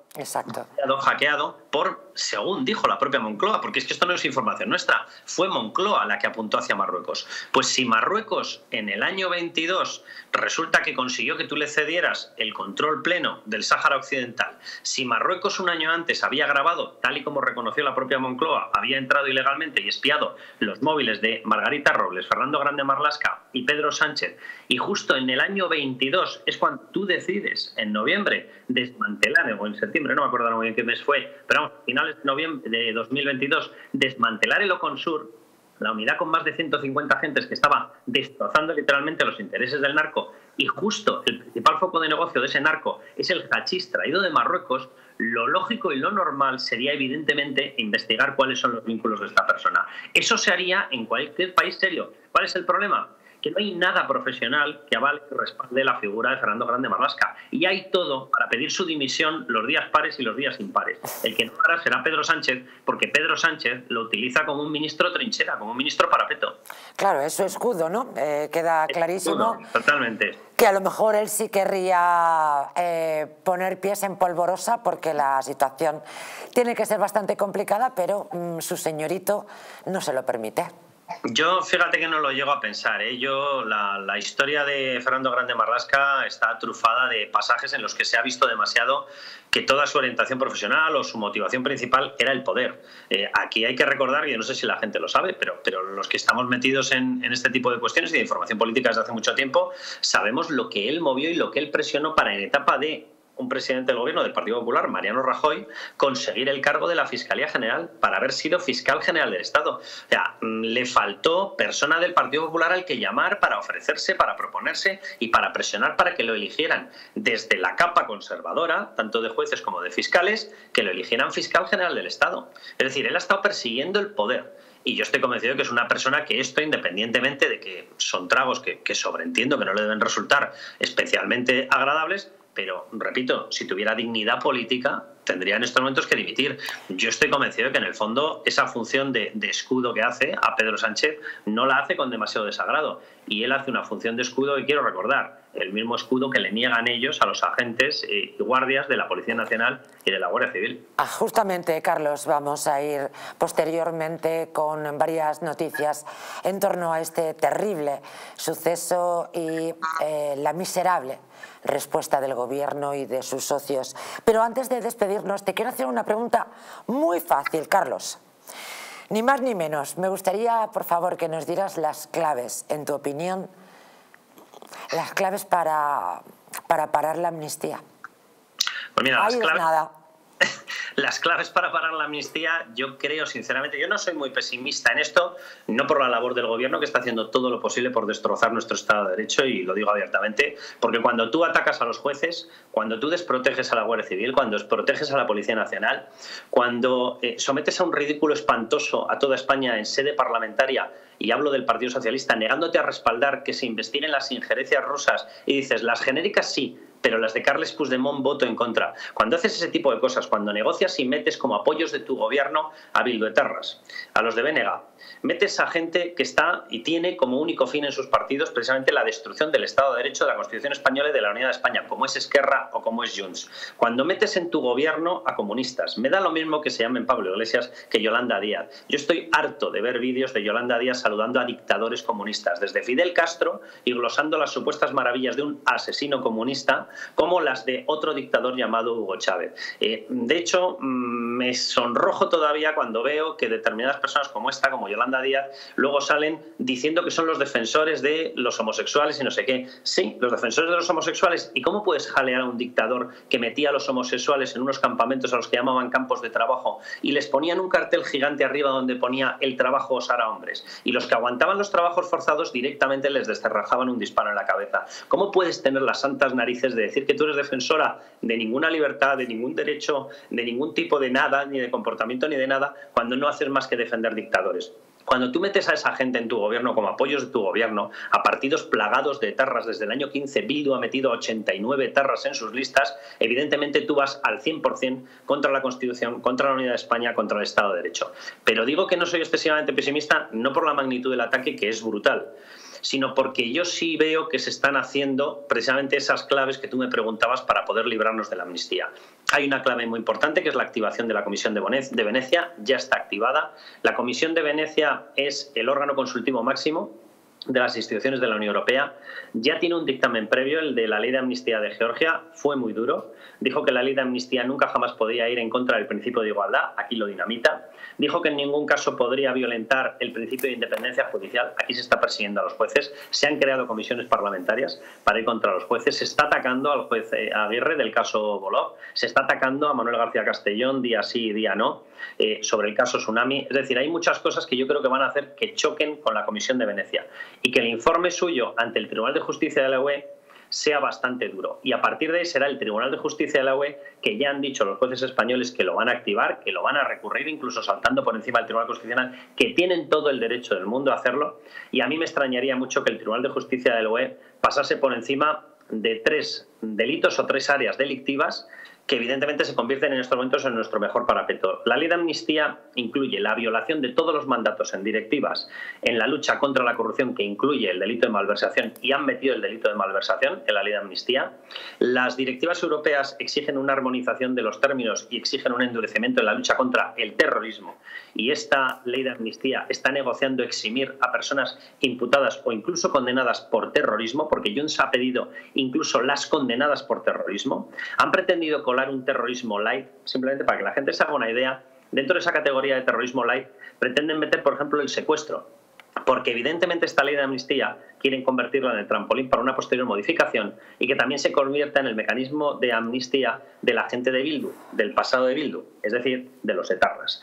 hackeado por, según dijo la propia Moncloa, porque es que esto no es información nuestra, fue Moncloa la que apuntó hacia Marruecos. Pues si Marruecos en el año 22 resulta que consiguió que tú le cedieras el control pleno del Sáhara Occidental, si Marruecos un año antes había grabado, tal y como reconoció la propia Moncloa, había entrado ilegalmente y espiado los móviles de Margarita Robles, Fernando Grande Marlaska y Pedro Sánchez, y justo en el año 22 es cuando tú decides, en noviembre, desmantelar, o en septiembre, no me acuerdo muy bien qué mes fue, pero vamos, finales de noviembre de 2022, desmantelar el Oconsur, la unidad con más de 150 agentes que estaba destrozando literalmente los intereses del narco, y justo el principal foco de negocio de ese narco es el hachís traído de Marruecos, lo lógico y lo normal sería evidentemente investigar cuáles son los vínculos de esta persona. Eso se haría en cualquier país serio. ¿Cuál es el problema? Que no hay nada profesional que avale y respalde la figura de Fernando Grande Marlaska. Y hay todo para pedir su dimisión los días pares y los días impares. El que no hará será Pedro Sánchez, porque Pedro Sánchez lo utiliza como un ministro trinchera, como un ministro parapeto. Claro, es su escudo, ¿no? Queda clarísimo. Escudo, totalmente. Que a lo mejor él sí querría poner pies en polvorosa porque la situación tiene que ser bastante complicada, pero su señorito no se lo permite. Yo, fíjate que no lo llego a pensar, ¿eh? La historia de Fernando Grande Marlaska está trufada de pasajes en los que se ha visto demasiado que toda su orientación profesional o su motivación principal era el poder. Aquí hay que recordar, y yo no sé si la gente lo sabe, pero los que estamos metidos en este tipo de cuestiones y de información política desde hace mucho tiempo, sabemos lo que él movió y lo que él presionó para, en etapa de un presidente del gobierno del Partido Popular, Mariano Rajoy, conseguir el cargo de la Fiscalía General para haber sido fiscal general del Estado. O sea, le faltó persona del Partido Popular al que llamar para ofrecerse, para proponerse y para presionar para que lo eligieran desde la capa conservadora, tanto de jueces como de fiscales, que lo eligieran fiscal general del Estado. Es decir, él ha estado persiguiendo el poder. Y yo estoy convencido de que es una persona que esto, independientemente de que son tragos que sobreentiendo que no le deben resultar especialmente agradables, pero, repito, si tuviera dignidad política, tendría en estos momentos que dimitir. Yo estoy convencido de que, en el fondo, esa función de escudo que hace a Pedro Sánchez no la hace con demasiado desagrado. Y él hace una función de escudo, y quiero recordar, el mismo escudo que le niegan ellos a los agentes y guardias de la Policía Nacional y de la Guardia Civil. Justamente, Carlos, vamos a ir posteriormente con varias noticias en torno a este terrible suceso y la miserable respuesta del gobierno y de sus socios. Pero antes de despedirnos, te quiero hacer una pregunta muy fácil, Carlos. Ni más ni menos. Me gustaría, por favor, que nos dieras las claves, en tu opinión, las claves para parar la amnistía. Pues mira, nada. Las claves para parar la amnistía, yo creo sinceramente, yo no soy muy pesimista en esto, no por la labor del gobierno, que está haciendo todo lo posible por destrozar nuestro Estado de Derecho, y lo digo abiertamente, porque cuando tú atacas a los jueces, cuando tú desproteges a la Guardia Civil, cuando desproteges a la Policía Nacional, cuando sometes a un ridículo espantoso a toda España en sede parlamentaria, y hablo del Partido Socialista, negándote a respaldar que se investiguen las injerencias rusas, y dices, las genéricas sí, pero las de Carles Puigdemont voto en contra. Cuando haces ese tipo de cosas, cuando negocias y metes como apoyos de tu gobierno a Bildu Eterras, a los de BNG, metes a gente que está y tiene como único fin en sus partidos precisamente la destrucción del Estado de Derecho, de la Constitución española y de la Unidad de España, como es Esquerra o como es Junts. Cuando metes en tu gobierno a comunistas, me da lo mismo que se llamen Pablo Iglesias que Yolanda Díaz. Yo estoy harto de ver vídeos de Yolanda Díaz saludando a dictadores comunistas, desde Fidel Castro y glosando las supuestas maravillas de un asesino comunista, como las de otro dictador llamado Hugo Chávez. De hecho, me sonrojo todavía cuando veo que determinadas personas como esta, como Yolanda Díaz, luego salen diciendo que son los defensores de los homosexuales y no sé qué. Sí, los defensores de los homosexuales. ¿Y cómo puedes jalear a un dictador que metía a los homosexuales en unos campamentos a los que llamaban campos de trabajo y les ponían un cartel gigante arriba donde ponía el trabajo os hará hombres? Y los que aguantaban los trabajos forzados directamente les descerrajaban un disparo en la cabeza. ¿Cómo puedes tener las santas narices de decir que tú eres defensora de ninguna libertad, de ningún derecho, de ningún tipo de nada, ni de comportamiento ni de nada, cuando no haces más que defender dictadores? Cuando tú metes a esa gente en tu gobierno como apoyos de tu gobierno, a partidos plagados de etarras, desde el año 15 Bildu ha metido 89 etarras en sus listas, evidentemente tú vas al 100% contra la Constitución, contra la Unidad de España, contra el Estado de Derecho. Pero digo que no soy excesivamente pesimista, no por la magnitud del ataque, que es brutal, sino porque yo sí veo que se están haciendo precisamente esas claves que tú me preguntabas para poder librarnos de la amnistía. Hay una clave muy importante que es la activación de la Comisión de Venecia, ya está activada. La Comisión de Venecia es el órgano consultivo máximo de las instituciones de la Unión Europea. Ya tiene un dictamen previo, el de la ley de amnistía de Georgia, fue muy duro. Dijo que la ley de amnistía nunca jamás podía ir en contra del principio de igualdad, aquí lo dinamita. Dijo que en ningún caso podría violentar el principio de independencia judicial, aquí se está persiguiendo a los jueces. Se han creado comisiones parlamentarias para ir contra los jueces. Se está atacando al juez Aguirre del caso Bolov, se está atacando a Manuel García Castellón, día sí y día no, sobre el caso Tsunami. Es decir, hay muchas cosas que yo creo que van a hacer que choquen con la Comisión de Venecia y que el informe suyo ante el Tribunal de Justicia de la UE sea bastante duro. Y a partir de ahí será el Tribunal de Justicia de la UE, que ya han dicho los jueces españoles que lo van a activar, que lo van a recurrir, incluso saltando por encima del Tribunal Constitucional, que tienen todo el derecho del mundo a hacerlo. Y a mí me extrañaría mucho que el Tribunal de Justicia de la UE pasase por encima de 3 delitos o 3 áreas delictivas que evidentemente se convierten en estos momentos en nuestro mejor parapeto. La ley de amnistía incluye la violación de todos los mandatos en directivas en la lucha contra la corrupción, que incluye el delito de malversación, y han metido el delito de malversación en la ley de amnistía. Las directivas europeas exigen una armonización de los términos y exigen un endurecimiento en la lucha contra el terrorismo. Y esta ley de amnistía está negociando eximir a personas imputadas o incluso condenadas por terrorismo, porque Junts ha pedido incluso las condenadas por terrorismo. Han pretendido colar un terrorismo light, simplemente para que la gente se haga una idea. Dentro de esa categoría de terrorismo light pretenden meter, por ejemplo, el secuestro, porque evidentemente esta ley de amnistía quieren convertirla en el trampolín para una posterior modificación y que también se convierta en el mecanismo de amnistía de la gente de Bildu, del pasado de Bildu, es decir, de los etarras.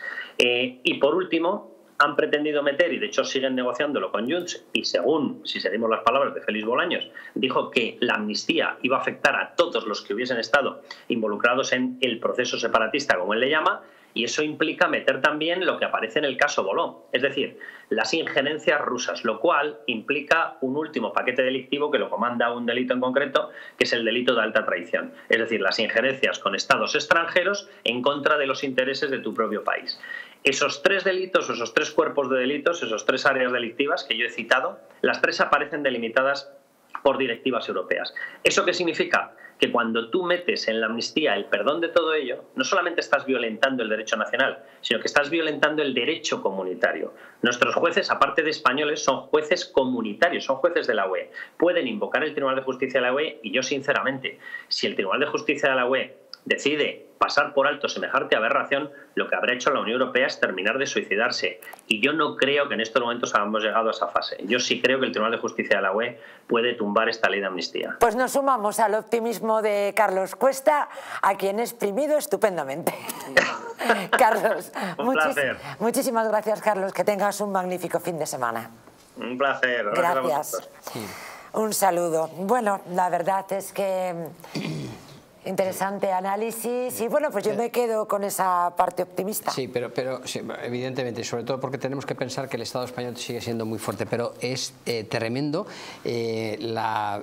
Y por último, han pretendido meter, y de hecho siguen negociándolo con Junts, y según, si seguimos las palabras de Félix Bolaños, dijo que la amnistía iba a afectar a todos los que hubiesen estado involucrados en el proceso separatista, como él le llama, y eso implica meter también lo que aparece en el caso Boló, es decir, las injerencias rusas, lo cual implica un último paquete delictivo que lo comanda un delito en concreto, que es el delito de alta traición, es decir, las injerencias con estados extranjeros en contra de los intereses de tu propio país. Esos 3 delitos, esos 3 cuerpos de delitos, esos 3 áreas delictivas que yo he citado, las 3 aparecen delimitadas por directivas europeas. ¿Eso qué significa? Que cuando tú metes en la amnistía el perdón de todo ello, no solamente estás violentando el derecho nacional, sino que estás violentando el derecho comunitario. Nuestros jueces, aparte de españoles, son jueces comunitarios, son jueces de la UE. Pueden invocar el Tribunal de Justicia de la UE y yo, sinceramente, si el Tribunal de Justicia de la UE decide pasar por alto semejante aberración, lo que habrá hecho la Unión Europea es terminar de suicidarse. Y yo no creo que en estos momentos hayamos llegado a esa fase. Yo sí creo que el Tribunal de Justicia de la UE puede tumbar esta ley de amnistía. Pues nos sumamos al optimismo de Carlos Cuesta, a quien he exprimido estupendamente. Carlos, un placer. Muchísimas gracias, Carlos. Que tengas un magnífico fin de semana. Un placer. Gracias. Un saludo. Bueno, la verdad es que Interesante análisis y bueno, pues yo me quedo con esa parte optimista. Sí, pero sí, evidentemente, sobre todo porque tenemos que pensar que el Estado español sigue siendo muy fuerte, pero es tremendo la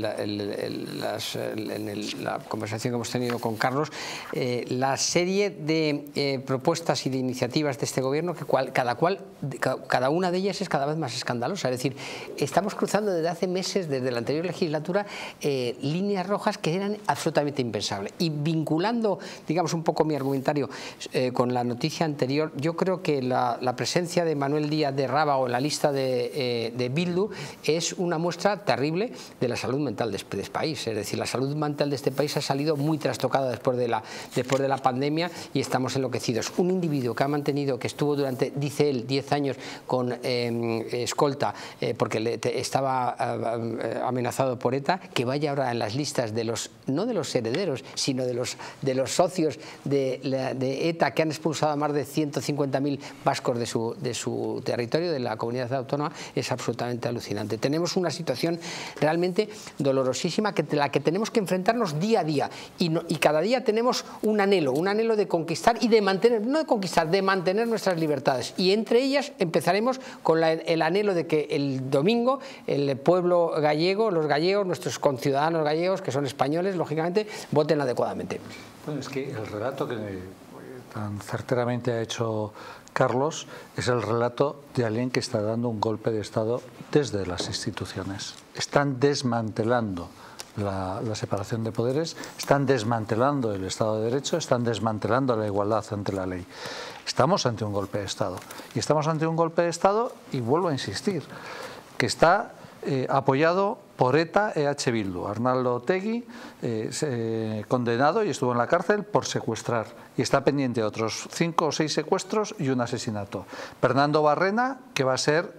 conversación que hemos tenido con Carlos, la serie de propuestas y de iniciativas de este gobierno que cada una de ellas es cada vez más escandalosa. Es decir, estamos cruzando desde hace meses, desde la anterior legislatura, líneas rojas que eran absolutamente impensable. Y vinculando, digamos, un poco mi argumentario con la noticia anterior, yo creo que la presencia de Manuel Díaz de Rábago en la lista de Bildu es una muestra terrible de la salud mental de este país. Es decir, la salud mental de este país ha salido muy trastocada después de la pandemia y estamos enloquecidos. Un individuo que ha mantenido, que estuvo durante, dice él, 10 años con escolta porque estaba amenazado por ETA, que vaya ahora en las listas de los, no de los herederos, sino de los socios de ETA, que han expulsado a más de 150.000 vascos de su territorio, de la comunidad autónoma, es absolutamente alucinante. Tenemos una situación realmente dolorosísima la que tenemos que enfrentarnos día a día y cada día tenemos un anhelo de conquistar y de mantener, no de conquistar, de mantener nuestras libertades, y entre ellas empezaremos con el anhelo de que el domingo el pueblo gallego, los gallegos, nuestros conciudadanos gallegos, que son españoles, lógicamente, voten adecuadamente. Bueno, es que el relato que tan certeramente ha hecho Carlos es el relato de alguien que está dando un golpe de Estado desde las instituciones. Están desmantelando la separación de poderes, están desmantelando el Estado de Derecho, están desmantelando la igualdad ante la ley. Estamos ante un golpe de Estado. Y estamos ante un golpe de Estado, y vuelvo a insistir, que está apoyado por ETA, EH Bildu. Arnaldo Otegi, condenado y estuvo en la cárcel por secuestrar. Y está pendiente de otros 5 o 6 secuestros y un asesinato. Fernando Barrena, que va a ser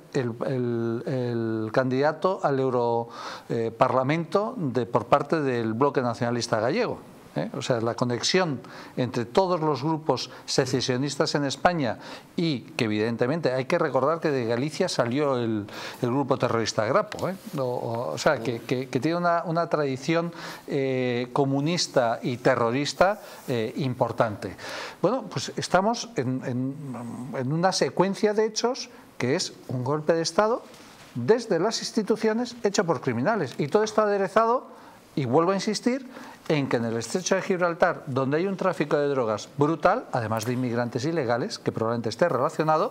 el candidato al Europarlamento por parte del Bloque Nacionalista Gallego. O sea, la conexión entre todos los grupos secesionistas en España, y que evidentemente hay que recordar que de Galicia salió el grupo terrorista Grapo, o sea, que tiene una tradición comunista y terrorista importante. Bueno, pues estamos en una secuencia de hechos que es un golpe de Estado desde las instituciones hecho por criminales, y todo está aderezado, y vuelvo a insistir, en que en el estrecho de Gibraltar, donde hay un tráfico de drogas brutal, además de inmigrantes ilegales, que probablemente esté relacionado,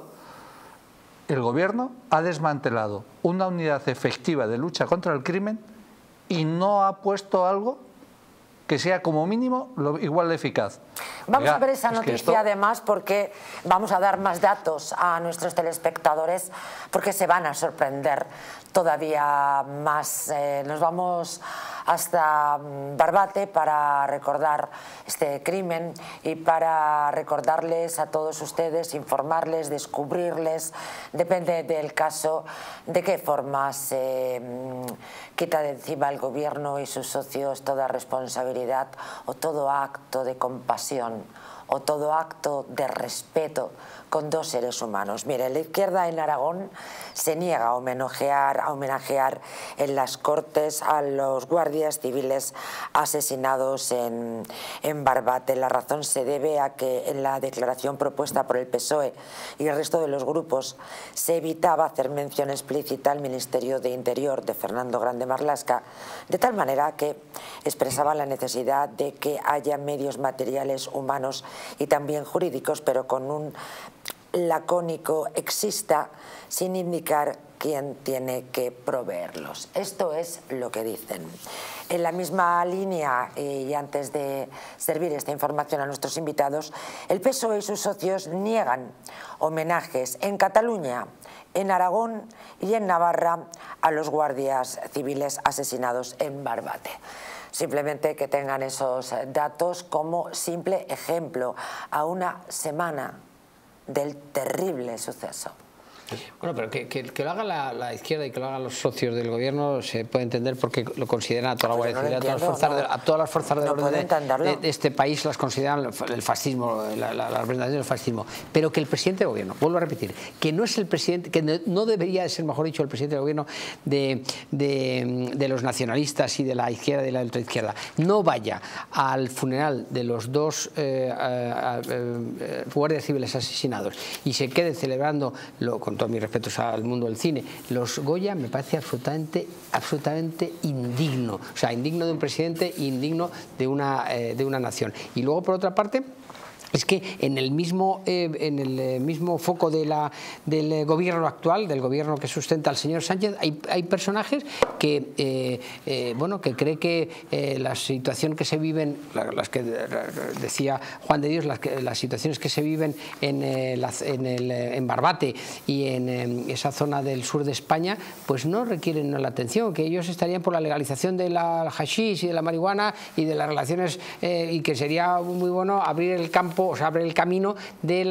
el gobierno ha desmantelado una unidad efectiva de lucha contra el crimen y no ha puesto algo que sea como mínimo igual de eficaz. Vamos a ver esa noticia además, porque vamos a dar más datos a nuestros telespectadores, porque se van a sorprender todavía más. Nos vamos hasta Barbate para recordar este crimen y para recordarles a todos ustedes, informarles, descubrirles, depende del caso, de qué forma se quita de encima el gobierno y sus socios toda responsabilidad o todo acto de compasión o todo acto de respeto con dos seres humanos. Mire, la izquierda en Aragón se niega a homenajear en las Cortes a los guardias civiles asesinados en Barbate. La razón se debe a que en la declaración propuesta por el PSOE y el resto de los grupos se evitaba hacer mención explícita al Ministerio de Interior de Fernando Grande Marlaska, de tal manera que expresaba la necesidad de que haya medios materiales, humanos y también jurídicos, pero con un lacónico exista, sin indicar quién tiene que proveerlos. Esto es lo que dicen. En la misma línea, y antes de servir esta información a nuestros invitados, el PSOE y sus socios niegan homenajes en Cataluña, en Aragón y en Navarra a los guardias civiles asesinados en Barbate. Simplemente que tengan esos datos como simple ejemplo a una semana del terrible suceso. Bueno, pero que lo haga la izquierda y que lo hagan los socios del gobierno se puede entender porque lo consideran a toda la Guardia Civil, a todas las fuerzas del orden de este país las consideran el fascismo, la representación del fascismo. Pero que el presidente del gobierno, vuelvo a repetir, que no es el presidente, que no debería de ser, mejor dicho, el presidente del gobierno de los nacionalistas y de la izquierda y de la ultraizquierda, no vaya al funeral de los dos guardias civiles asesinados y se quede celebrando, con todos mis respetos al mundo del cine, los Goya, me parece absolutamente indigno. O sea, indigno de un presidente, indigno de una nación. Y luego, por otra parte, es que en el mismo foco del gobierno actual, del gobierno que sustenta al señor Sánchez, hay personajes que cree que la situación que se viven, las que decía Juan de Dios, las situaciones que se viven en Barbate y en esa zona del sur de España, pues no requieren la atención, que ellos estarían por la legalización del hashish y de la marihuana y de las relaciones, y que sería muy bueno abrir el campo, o sea, abre el camino de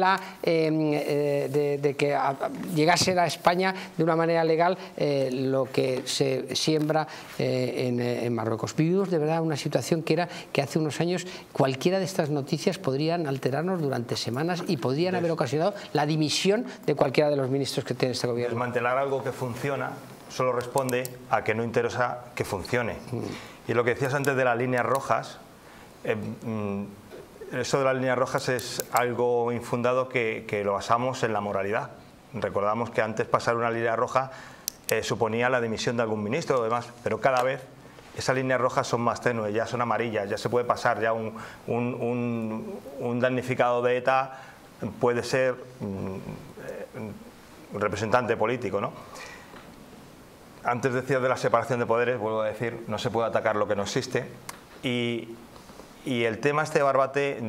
que llegase a España de una manera legal lo que se siembra en Marruecos. Vivimos de verdad una situación que hace unos años cualquiera de estas noticias podrían alterarnos durante semanas y podrían haber ocasionado la dimisión de cualquiera de los ministros que tiene este gobierno. Desmantelar algo que funciona solo responde a que no interesa que funcione. Y lo que decías antes de las líneas rojas, eso de las líneas rojas es algo infundado que lo basamos en la moralidad. Recordamos que antes pasar una línea roja suponía la dimisión de algún ministro o demás, pero cada vez esas líneas rojas son más tenues, ya son amarillas, ya se puede pasar, ya un damnificado de ETA puede ser un representante político, ¿no? Antes decías de la separación de poderes, vuelvo a decir, no se puede atacar lo que no existe. Y el tema este de Barbate,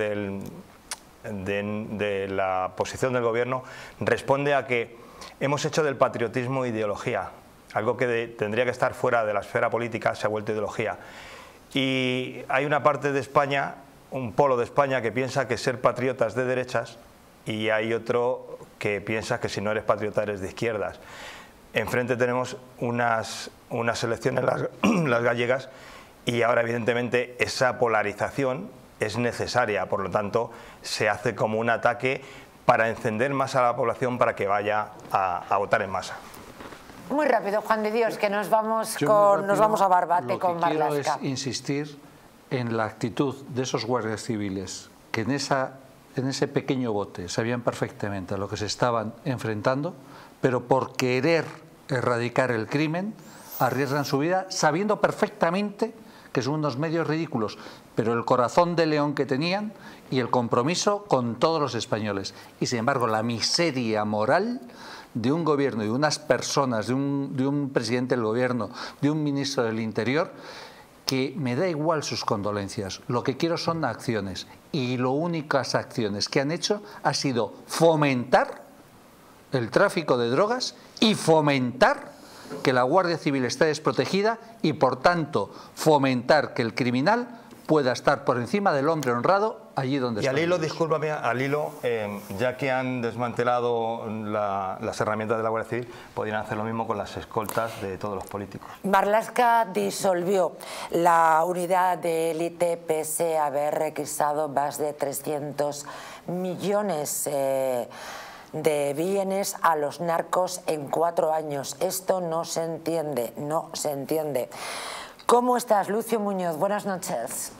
de la posición del gobierno, responde a que hemos hecho del patriotismo ideología. Algo que tendría que estar fuera de la esfera política se ha vuelto ideología. Y hay una parte de España, un polo de España, que piensa que ser patriota es de derechas y hay otro que piensa que si no eres patriota eres de izquierdas. Enfrente tenemos unas elecciones, las gallegas, y ahora evidentemente esa polarización es necesaria, por lo tanto se hace como un ataque para encender más a la población para que vaya a votar en masa. Muy rápido, Juan de Dios, que nos vamos a Barbate con Marlaska. Lo que quiero es insistir en la actitud de esos guardias civiles que en ese pequeño bote sabían perfectamente a lo que se estaban enfrentando, pero por querer erradicar el crimen arriesgan su vida sabiendo perfectamente que son unos medios ridículos, pero el corazón de león que tenían y el compromiso con todos los españoles. Y sin embargo la miseria moral de un gobierno y de unas personas, de un presidente del gobierno, de un ministro del Interior, que me da igual sus condolencias, lo que quiero son acciones, y las únicas acciones que han hecho ha sido fomentar el tráfico de drogas y fomentar que la Guardia Civil esté desprotegida y por tanto fomentar que el criminal pueda estar por encima del hombre honrado allí donde está. Y al hilo, discúlpame, ya que han desmantelado las herramientas de la Guardia Civil, podrían hacer lo mismo con las escoltas de todos los políticos. Marlaska disolvió la unidad de élite pese a haber requisado más de 300 millones de bienes a los narcos en 4 años. Esto no se entiende, no se entiende. ¿Cómo estás, Lucio Muñoz? Buenas noches.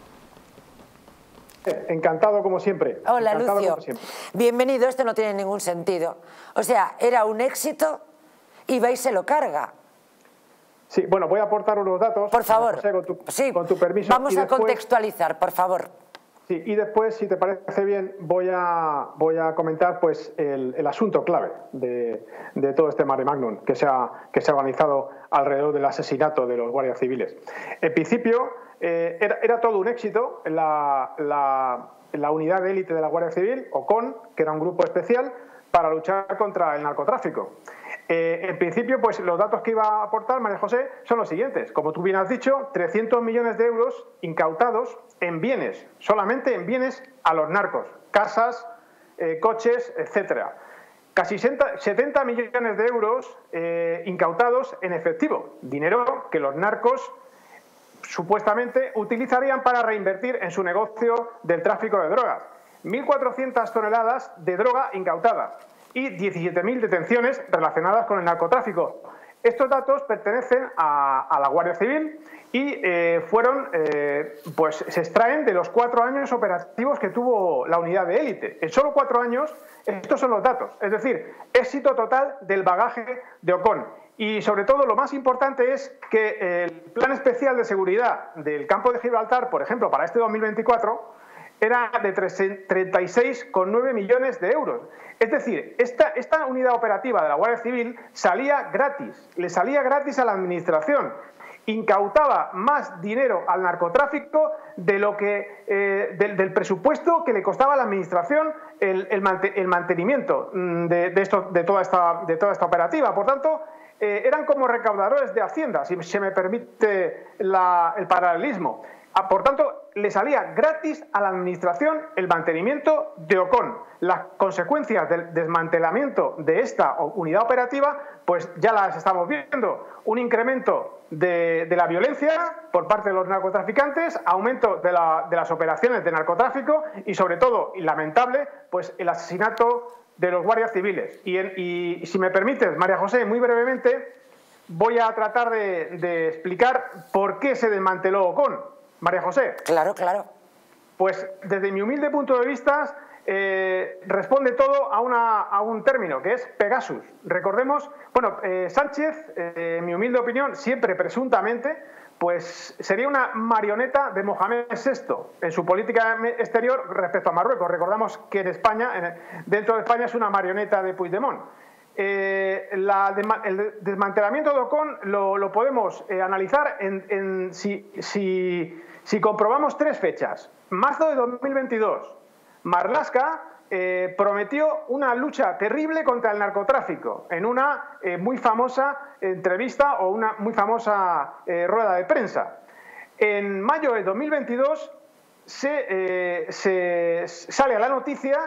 Encantado como siempre. Hola, Lucio. Bienvenido. Esto no tiene ningún sentido. O sea, era un éxito y va y se lo carga. Sí, bueno, voy a aportar unos datos. Por favor. José, con tu permiso. Vamos a contextualizar, por favor. Sí, y después, si te parece bien, voy a comentar pues el asunto clave de todo este mare magnum que se ha organizado alrededor del asesinato de los guardias civiles. En principio, era todo un éxito la unidad de élite de la Guardia Civil, OCON, que era un grupo especial para luchar contra el narcotráfico. En principio, pues los datos que iba a aportar María José son los siguientes. Como tú bien has dicho, 300 millones de euros incautados en bienes, solamente en bienes a los narcos, casas, coches, etcétera. casi 70 millones de euros incautados en efectivo, dinero que los narcos supuestamente utilizarían para reinvertir en su negocio del tráfico de drogas. 1.400 toneladas de droga incautada y 17.000 detenciones relacionadas con el narcotráfico. Estos datos pertenecen a la Guardia Civil y se extraen de los 4 años operativos que tuvo la unidad de élite. En solo 4 años, estos son los datos. Es decir, éxito total del bagaje de Ocon. Y sobre todo lo más importante es que el plan especial de seguridad del campo de Gibraltar, por ejemplo, para este 2024, era de 36,9 millones de euros. Es decir, esta unidad operativa de la Guardia Civil salía gratis, le salía gratis a la administración. Incautaba más dinero al narcotráfico de lo que del presupuesto que le costaba a la administración el mantenimiento de toda esta operativa. Por tanto, eran como recaudadores de Hacienda, si se me permite el paralelismo. Por tanto, le salía gratis a la administración el mantenimiento de Ocon. Las consecuencias del desmantelamiento de esta unidad operativa, pues ya las estamos viendo. Un incremento de la violencia por parte de los narcotraficantes, aumento de las operaciones de narcotráfico y, sobre todo, y lamentable, pues el asesinato de los guardias civiles. Y si me permites, María José, muy brevemente, voy a tratar de explicar por qué se desmanteló Ocon. María José. Claro, claro. Pues desde mi humilde punto de vista responde todo a un término que es Pegasus. Recordemos, Sánchez, en mi humilde opinión, siempre presuntamente, pues sería una marioneta de Mohamed VI en su política exterior respecto a Marruecos. Recordamos que en España, dentro de España, es una marioneta de Puigdemont. El desmantelamiento de Ocon lo podemos analizar si comprobamos 3 fechas. Marzo de 2022, Marlaska prometió una lucha terrible contra el narcotráfico en una muy famosa entrevista o una muy famosa rueda de prensa. En mayo de 2022 sale a la noticia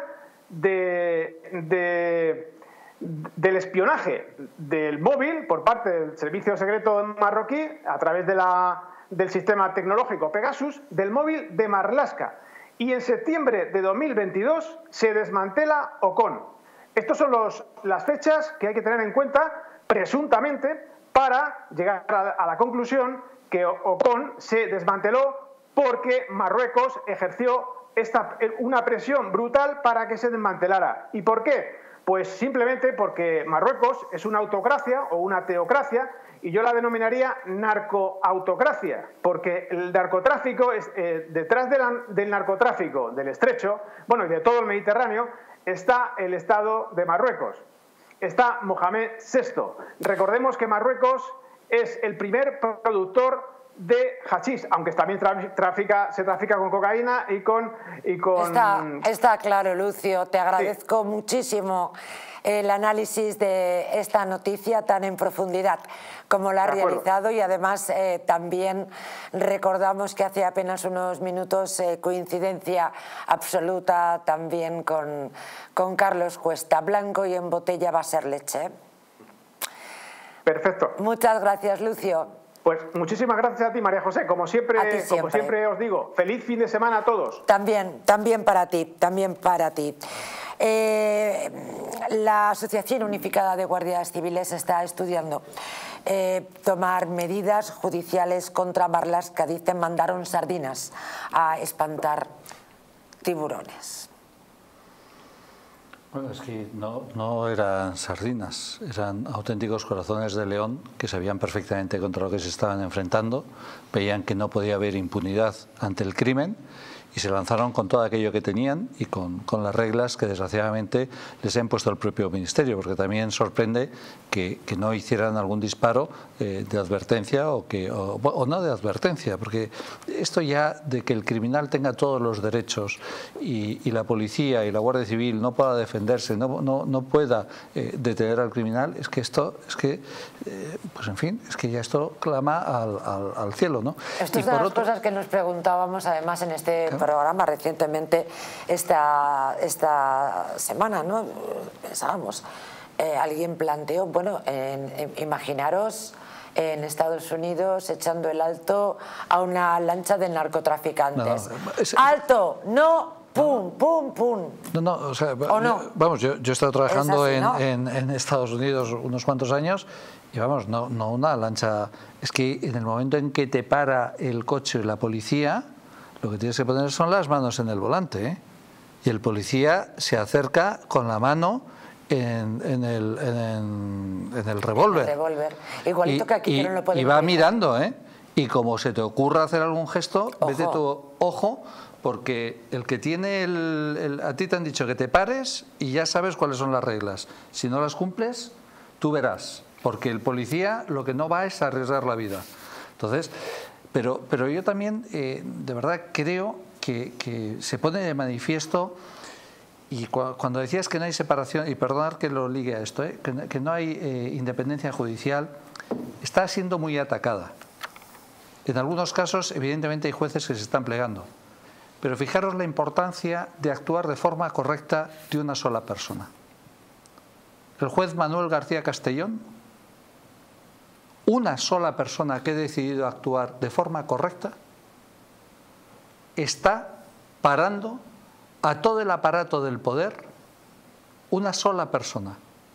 del espionaje del móvil por parte del servicio secreto marroquí a través del sistema tecnológico Pegasus del móvil de Marlaska. Y en septiembre de 2022 se desmantela Ocon. Estas son las fechas que hay que tener en cuenta presuntamente para llegar a la conclusión que Ocon se desmanteló porque Marruecos ejerció una presión brutal para que se desmantelara. ¿Y por qué? Pues simplemente porque Marruecos es una autocracia o una teocracia, y yo la denominaría narcoautocracia, porque el narcotráfico, detrás del narcotráfico del Estrecho, y de todo el Mediterráneo, está el Estado de Marruecos, está Mohamed VI. Recordemos que Marruecos es el primer productor de hachís, aunque también se trafica con cocaína y con... Está claro, Lucio. Te agradezco muchísimo el análisis de esta noticia tan en profundidad como la has realizado, y además también recordamos que hace apenas unos minutos coincidencia absoluta también con Carlos Cuesta. Blanco y en botella va a ser leche. Perfecto. Muchas gracias, Lucio. Pues muchísimas gracias a ti, María José. Como siempre os digo, feliz fin de semana a todos. También para ti, La Asociación Unificada de Guardias Civiles está estudiando tomar medidas judiciales contra Marlaska. Dicen, mandaron sardinas a espantar tiburones. Bueno, es que no eran sardinas, eran auténticos corazones de león que sabían perfectamente contra lo que se estaban enfrentando, veían que no podía haber impunidad ante el crimen y se lanzaron con todo aquello que tenían y con las reglas que desgraciadamente les ha impuesto el propio Ministerio, porque también sorprende que no hicieran algún disparo de advertencia o no de advertencia, porque esto ya de que el criminal tenga todos los derechos y la policía y la Guardia Civil no pueda defenderse, no pueda detener al criminal, pues en fin, es que ya esto clama al cielo, ¿no? Esto es de las cosas que nos preguntábamos además en este programa recientemente esta semana, ¿no? Pensábamos, alguien planteó, bueno, imaginaros en Estados Unidos echando el alto a una lancha de narcotraficantes. ¡Alto! ¡No! ¡Pum, pum, pum! No, o sea, no? Vamos, yo he estado trabajando así, ¿no? en Estados Unidos unos cuantos años y vamos, no una lancha. Es que en el momento en que te para el coche la policía, lo que tienes que poner son las manos en el volante, ¿eh? Y el policía se acerca con la mano en el revólver. Igualito que aquí, que no lo podemos. Y va mirando, ¿eh? Y como se te ocurra hacer algún gesto, vete tu ojo, porque el que tiene a ti te han dicho que te pares y ya sabes cuáles son las reglas. Si no las cumples, tú verás, porque el policía lo que no va es a arriesgar la vida. Entonces, pero yo también, de verdad, creo que se pone de manifiesto. Y cuando decías que no hay separación, y perdonad que lo ligue a esto, que no hay independencia judicial, está siendo muy atacada. En algunos casos, evidentemente, hay jueces que se están plegando. Pero fijaros la importancia de actuar de forma correcta de una sola persona. El juez Manuel García Castellón, una sola persona que ha decidido actuar de forma correcta, está parando a todo el aparato del poder, una sola persona.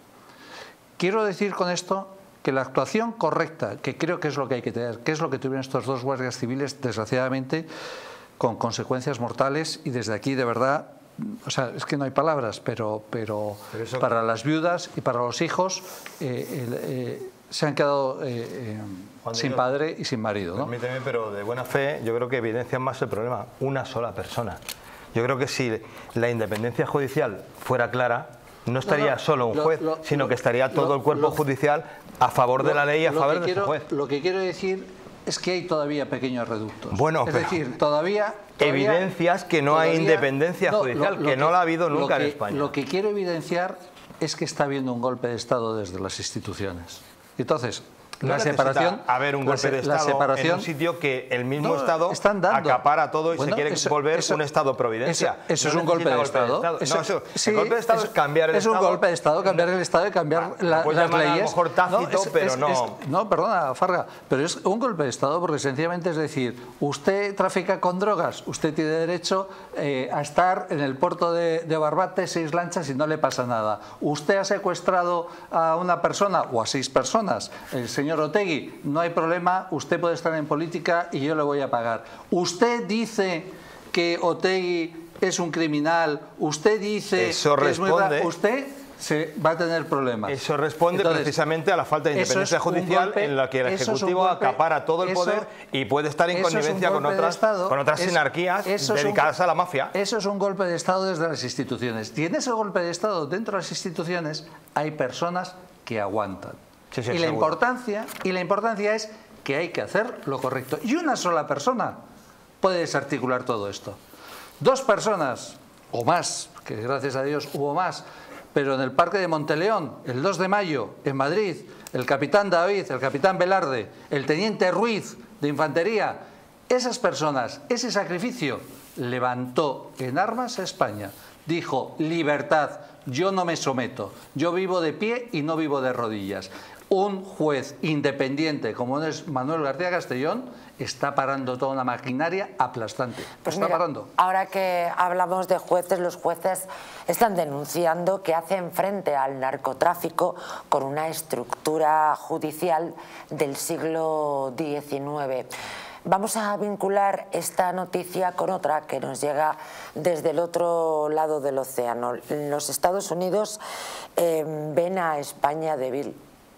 Quiero decir con esto que la actuación correcta, que creo que es lo que hay que tener, que es lo que tuvieron estos dos guardias civiles, desgraciadamente, con consecuencias mortales, y desde aquí, de verdad, o sea, es que no hay palabras, pero para las viudas y para los hijos se han quedado sin padre y sin marido, ¿no? Permíteme, pero de buena fe, yo creo que evidencian más el problema, una sola persona. Yo creo que si la independencia judicial fuera clara, no estaría solo un juez, sino que estaría todo el cuerpo judicial a favor de la ley y a favor de su juez. Lo que quiero decir es que hay todavía pequeños reductos. Bueno, es decir, todavía evidencias que no hay independencia judicial, que no la ha habido nunca en España. Lo que quiero evidenciar es que está habiendo un golpe de Estado desde las instituciones. Entonces, la separación, haber un golpe de Estado en un sitio que el mismo Estado acapara todo y se quiere volver un Estado providencia. Eso es un golpe de Estado. El golpe de Estado es cambiar el Estado. Es un golpe de Estado, cambiar el Estado y cambiar las leyes. A lo mejor tácito, pero no. No, perdona, Farga, pero es un golpe de Estado porque sencillamente es decir, usted trafica con drogas, usted tiene derecho a estar en el puerto de Barbate 6 lanchas y no le pasa nada. Usted ha secuestrado a una persona o a 6 personas, el señor Otegi, no hay problema, usted puede estar en política y yo le voy a pagar. Usted dice que Otegi es un criminal, usted dice que es muy raro, usted se va a tener problemas. Eso responde precisamente a la falta de independencia judicial en la que el Ejecutivo acapara todo el poder y puede estar en connivencia con otras sinarquías dedicadas a la mafia. Eso es un golpe de Estado desde las instituciones. Y en ese golpe de Estado dentro de las instituciones hay personas que aguantan. Sí, y la importancia es que hay que hacer lo correcto. Y una sola persona puede desarticular todo esto. 2 personas o más, que gracias a Dios hubo más, pero en el Parque de Monteleón, el 2 de mayo, en Madrid, el capitán David, el capitán Velarde, el teniente Ruiz de Infantería, esas personas, ese sacrificio, levantó en armas a España. Dijo, libertad, yo no me someto, yo vivo de pie y no vivo de rodillas. Un juez independiente como es Manuel García Castellón está parando toda una maquinaria aplastante. Pues mira, parando. Ahora que hablamos de jueces, los jueces están denunciando que hacen frente al narcotráfico con una estructura judicial del siglo XIX. Vamos a vincular esta noticia con otra que nos llega desde el otro lado del océano. Los Estados Unidos ven a España débil,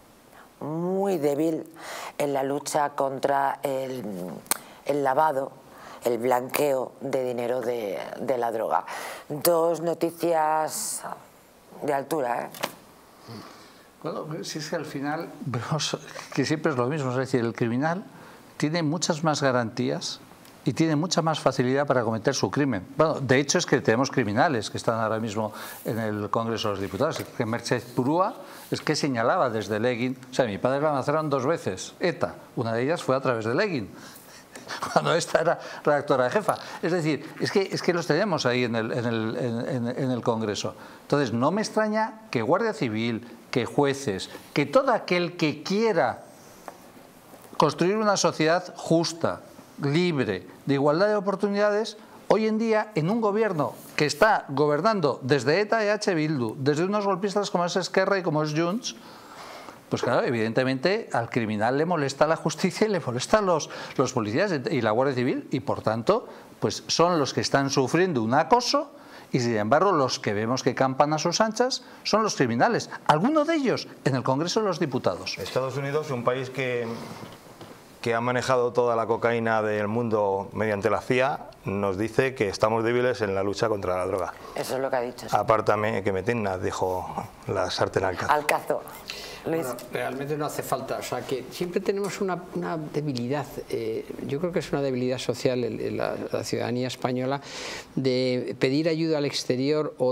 muy débil en la lucha contra el lavado, el blanqueo de dinero de la droga. 2 noticias de altura, ¿eh? Bueno, si es que al final vemos que siempre es lo mismo, es decir, el criminal tiene muchas más garantías y tiene mucha más facilidad para cometer su crimen. Bueno, de hecho es que tenemos criminales que están ahora mismo en el Congreso de los Diputados. Que Merced Purúa es que señalaba desde Leguín, o sea, mi padre la amenazaron 2 veces, ETA, una de ellas fue a través de Leguín. cuando esta era redactora jefa. Es decir, es que los tenemos ahí en el Congreso. Entonces, no me extraña que Guardia Civil, que jueces, que todo aquel que quiera construir una sociedad justa, libre, de igualdad de oportunidades, hoy en día, en un gobierno que está gobernando desde ETA y H. Bildu, desde unos golpistas como es Esquerra y como es Junts, pues claro, evidentemente al criminal le molesta la justicia y le molestan los policías y la Guardia Civil, y por tanto, pues son los que están sufriendo un acoso, y sin embargo los que vemos que campan a sus anchas son los criminales, algunos de ellos en el Congreso de los Diputados. Estados Unidos, un país que ha manejado toda la cocaína del mundo mediante la CIA, nos dice que estamos débiles en la lucha contra la droga. Eso es lo que ha dicho. Sí. Apártame que me tengas, dijo la sartén al cazo. Al cazo. Bueno, realmente no hace falta, o sea que siempre tenemos una debilidad, yo creo que es una debilidad social en la ciudadanía española, de pedir ayuda al exterior o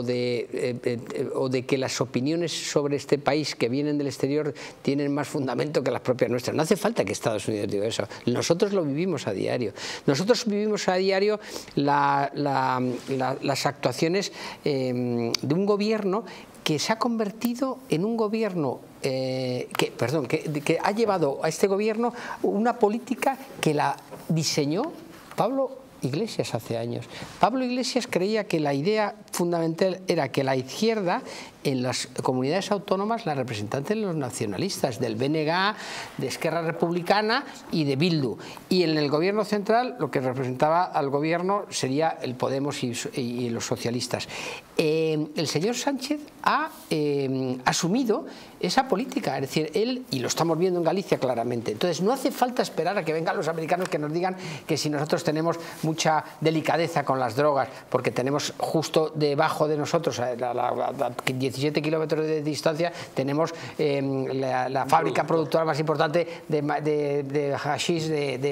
de que las opiniones sobre este país que vienen del exterior tienen más fundamento que las propias nuestras. No hace falta que Estados Unidos diga eso, nosotros lo vivimos a diario. Nosotros vivimos a diario las actuaciones de un gobierno que se ha convertido en un gobierno que ha llevado a este gobierno una política que la diseñó Pablo Iglesias hace años. Pablo Iglesias creía que la idea fundamental era que la izquierda en las comunidades autónomas la representantes de los nacionalistas, del BNG, de Esquerra Republicana y de Bildu. Y en el gobierno central lo que representaba al gobierno sería el Podemos y los socialistas. El señor Sánchez ha asumido esa política, es decir, él, y lo estamos viendo en Galicia claramente. Entonces no hace falta esperar a que vengan los americanos que nos digan que si nosotros tenemos mucha delicadeza con las drogas, porque tenemos justo debajo de nosotros, a 17 kilómetros de distancia, tenemos la fábrica productora más importante de hashish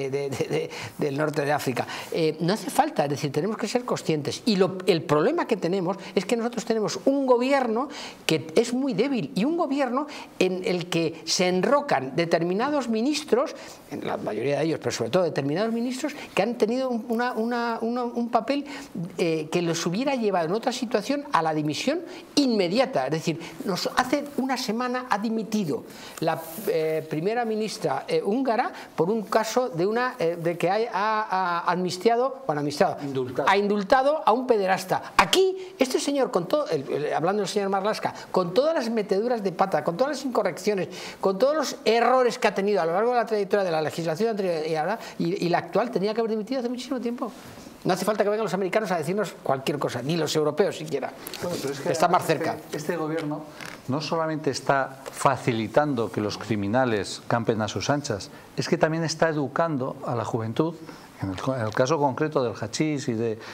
del norte de África. No hace falta, es decir, tenemos que ser conscientes. Y el problema que tenemos es que nosotros tenemos un gobierno que es muy débil y un gobierno en el que se enrocan determinados ministros, en la mayoría de ellos, pero sobre todo determinados ministros que han tenido un papel que los hubiera llevado en otra situación a la dimisión inmediata. Es decir, hace una semana ha dimitido la primera ministra húngara por un caso de que ha indultado a un pederasta. Aquí, este señor, hablando del señor Marlaska, con todas las meteduras de pata, con todas las incorrecciones, con todos los errores que ha tenido a lo largo de la trayectoria de la legislación anterior y la actual, tenía que haber dimitido hace muchísimo tiempo. No hace falta que vengan los americanos a decirnos cualquier cosa, ni los europeos siquiera. Bueno, pero es que está más cerca. Este gobierno no solamente está facilitando que los criminales campen a sus anchas, es que también está educando a la juventud. En el caso concreto del hachís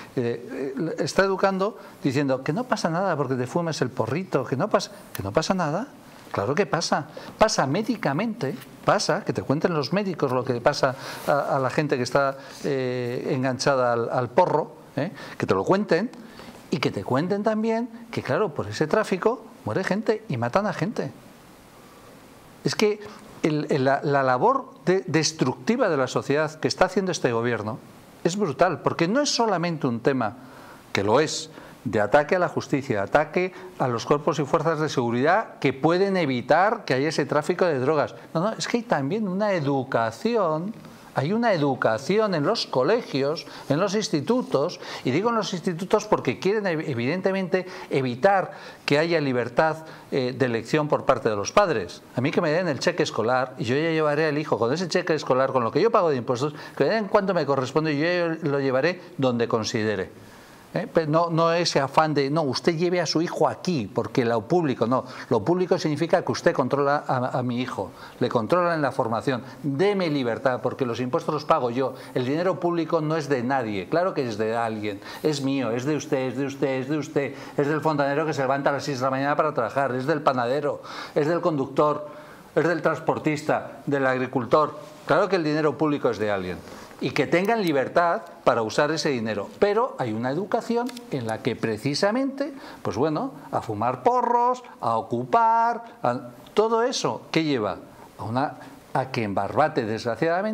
está educando diciendo que no pasa nada porque te fumes el porrito, que no pasa nada. Claro que pasa. Pasa médicamente, pasa, que te cuenten los médicos lo que le pasa a la gente que está enganchada al porro, que te lo cuenten, y que te cuenten también que, claro, por ese tráfico muere gente y matan a gente. Es que la labor destructiva de la sociedad que está haciendo este gobierno es brutal, porque no es solamente un tema, que lo es, de ataque a la justicia, ataque a los cuerpos y fuerzas de seguridad que pueden evitar que haya ese tráfico de drogas. No, es que hay también una educación. Hay una educación en los colegios, en los institutos, y digo en los institutos porque quieren evidentemente evitar que haya libertad de elección por parte de los padres. A mí que me den el cheque escolar y yo ya llevaré al hijo con ese cheque escolar, con lo que yo pago de impuestos, que me den cuánto me corresponde y yo lo llevaré donde considere. No ese afán de, no, usted lleve a su hijo aquí, porque lo público, no. Lo público significa que usted controla a mi hijo, le controla en la formación, deme libertad, porque los impuestos los pago yo. El dinero público no es de nadie, claro que es de alguien, es mío, es de usted, es de usted, es de usted, es del fontanero que se levanta a las 6 de la mañana para trabajar, es del panadero, es del conductor, es del transportista, del agricultor. Claro que el dinero público es de alguien. Y que tengan libertad para usar ese dinero. Pero hay una educación en la que precisamente, pues bueno, a fumar porros, a ocupar, todo eso, ¿qué lleva? A que en Barbate, desgraciadamente,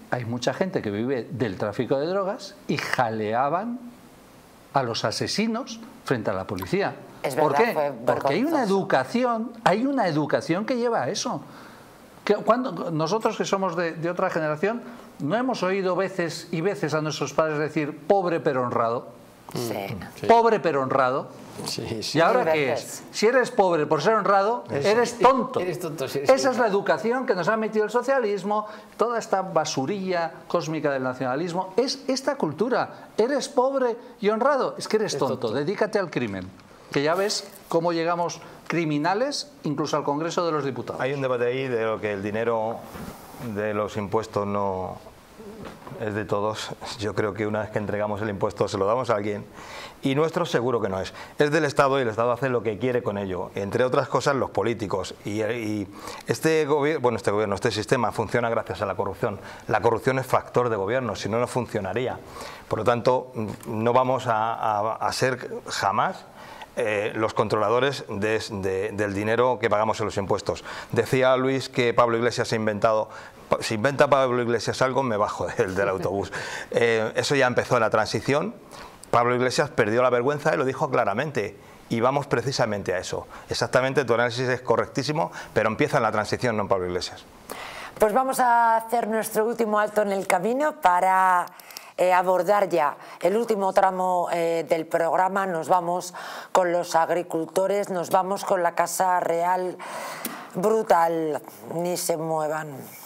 hay mucha gente que vive del tráfico de drogas y jaleaban a los asesinos frente a la policía. Es verdad, ¿Por qué? fue Porque hay una educación que lleva a eso. Cuando nosotros que somos de otra generación, ¿no hemos oído veces y veces a nuestros padres decir pobre pero honrado? Sí. Pobre pero honrado. Sí, sí. ¿Y ahora qué es? Si eres pobre por ser honrado, eres tonto. Eres tonto, sí, Esa es la educación que nos ha metido el socialismo, toda esta basurilla cósmica del nacionalismo. Es esta cultura. Eres pobre y honrado, es que eres tonto. Dedícate al crimen. Que ya ves cómo llegamos criminales incluso al Congreso de los Diputados. Hay un debate ahí de lo que el dinero de los impuestos no es de todos. Yo creo que una vez que entregamos el impuesto se lo damos a alguien, y nuestro seguro que no es. Es del Estado y el Estado hace lo que quiere con ello, entre otras cosas los políticos. Y este sistema funciona gracias a la corrupción. La corrupción es factor de gobierno, si no, no funcionaría. Por lo tanto, no vamos a ser jamás los controladores del dinero que pagamos en los impuestos. Decía Luis que Pablo Iglesias se ha inventado. Si inventa Pablo Iglesias algo, me bajo del autobús. Eso ya empezó en la transición. Pablo Iglesias perdió la vergüenza y lo dijo claramente. Y vamos precisamente a eso. Exactamente, tu análisis es correctísimo, pero empieza en la transición, no en Pablo Iglesias. Pues vamos a hacer nuestro último alto en el camino para abordar ya el último tramo del programa. Nos vamos con los agricultores, nos vamos con la Casa Real. Brutal, ni se muevan.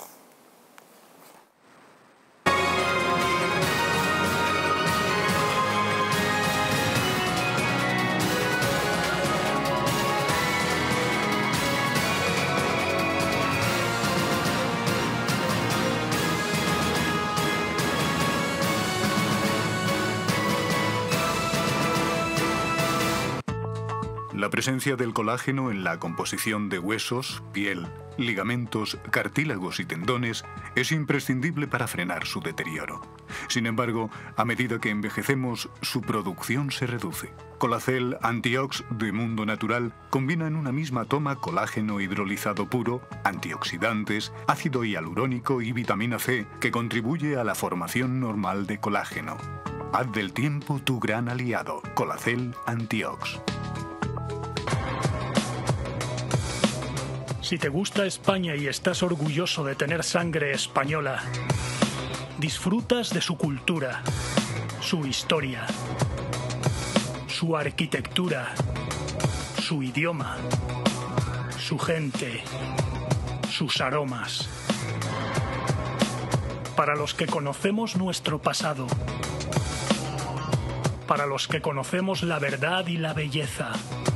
La presencia del colágeno en la composición de huesos, piel, ligamentos, cartílagos y tendones es imprescindible para frenar su deterioro. Sin embargo, a medida que envejecemos, su producción se reduce. Colacel Antiox de Mundo Natural combina en una misma toma colágeno hidrolizado puro, antioxidantes, ácido hialurónico y vitamina C, que contribuye a la formación normal de colágeno. Haz del tiempo tu gran aliado. Colacel Antiox. Si te gusta España y estás orgulloso de tener sangre española, disfrutas de su cultura, su historia, su arquitectura, su idioma, su gente, sus aromas. Para los que conocemos nuestro pasado, para los que conocemos la verdad y la belleza,